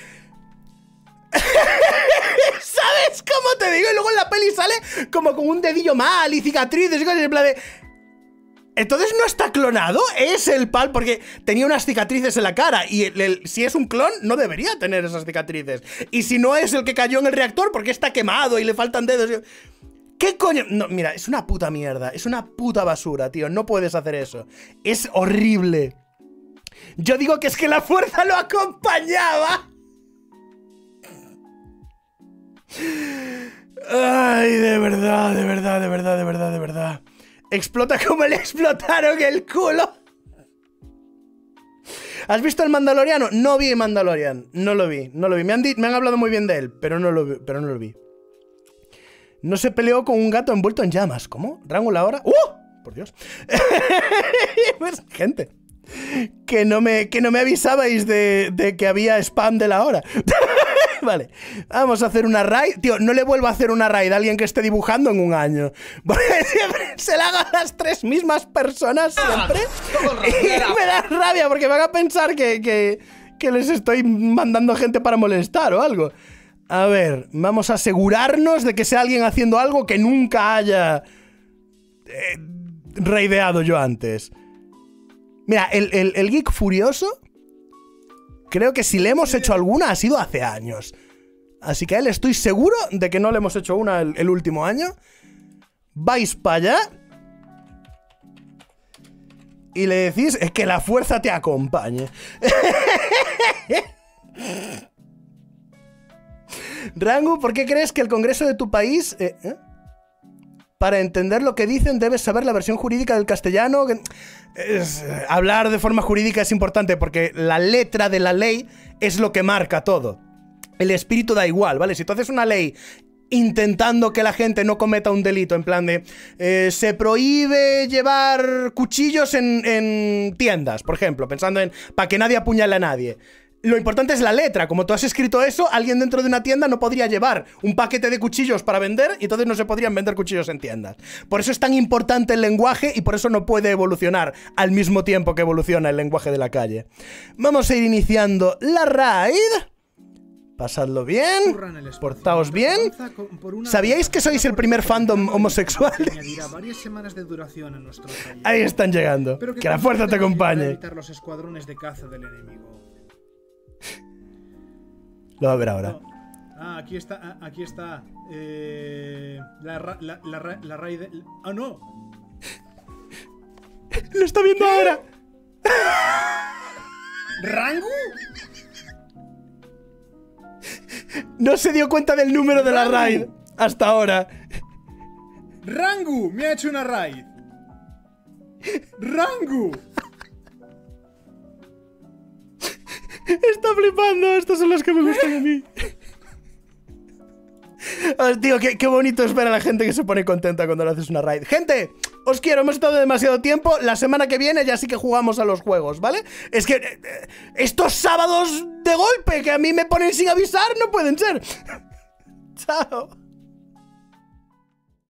¿Sabes cómo te digo? Y luego en la peli sale como con un dedillo mal y cicatrices y cosas en plan de... Entonces no está clonado, es el Pal, porque tenía unas cicatrices en la cara. Y si es un clon, no debería tener esas cicatrices. Y si no es el que cayó en el reactor, porque está quemado y le faltan dedos. ¿Qué coño? No, mira, es una puta mierda. Es una puta basura, tío. No puedes hacer eso. Es horrible. Yo digo que es que la fuerza lo acompañaba. Ay, de verdad, de verdad, de verdad, de verdad, de verdad. Explota como le explotaron el culo. ¿Has visto el Mandaloriano? No vi Mandalorian. No lo vi, no lo vi. Me han hablado muy bien de él, pero no lo vi. No se peleó con un gato envuelto en llamas. ¿Cómo? ¿Rango la hora? Por Dios. Pues, gente, que no me avisabais de que había spam de la hora. Vale, vamos a hacer una raid. Tío, no le vuelvo a hacer una raid a alguien que esté dibujando en un año. Porque siempre se la haga a las 3 mismas personas siempre. Y me da rabia porque van a pensar que les estoy mandando gente para molestar o algo. A ver, vamos a asegurarnos de que sea alguien haciendo algo que nunca haya raideado yo antes. Mira, el Geek Furioso, creo que si le hemos hecho alguna ha sido hace años. Así que a él estoy seguro de que no le hemos hecho una el último año. Vais para allá y le decís que la fuerza te acompañe. Rangu, ¿por qué crees que el Congreso de tu país... Para entender lo que dicen debes saber la versión jurídica del castellano? Hablar de forma jurídica es importante porque la letra de la ley es lo que marca todo. El espíritu da igual, ¿vale? Si tú haces una ley intentando que la gente no cometa un delito, en plan de... se prohíbe llevar cuchillos en tiendas, por ejemplo, pensando en... para que nadie apuñale a nadie. Lo importante es la letra. Como tú has escrito eso, alguien dentro de una tienda no podría llevar un paquete de cuchillos para vender y entonces no se podrían vender cuchillos en tiendas. Por eso es tan importante el lenguaje y por eso no puede evolucionar al mismo tiempo que evoluciona el lenguaje de la calle. Vamos a ir iniciando la raid. Pasadlo bien, portaos bien. ¿Sabíais que sois el primer fandom homosexual? Ahí están llegando. Que la fuerza te acompañe. Lo va a ver ahora. Aquí está. La raid. ¡Ah, no! ¡Lo está viendo ahora! ¿Rangu? No se dio cuenta del número de la raid hasta ahora. ¡Rangu! Me ha hecho una raid. ¡Rangu! Está flipando, estos son los que me gustan a mí. Tío, qué bonito es ver a la gente que se pone contenta cuando le haces una raid. Gente, os quiero, hemos estado demasiado tiempo. La semana que viene ya sí que jugamos a los juegos, ¿vale? Es que estos sábados de golpe que a mí me ponen sin avisar no pueden ser. Chao.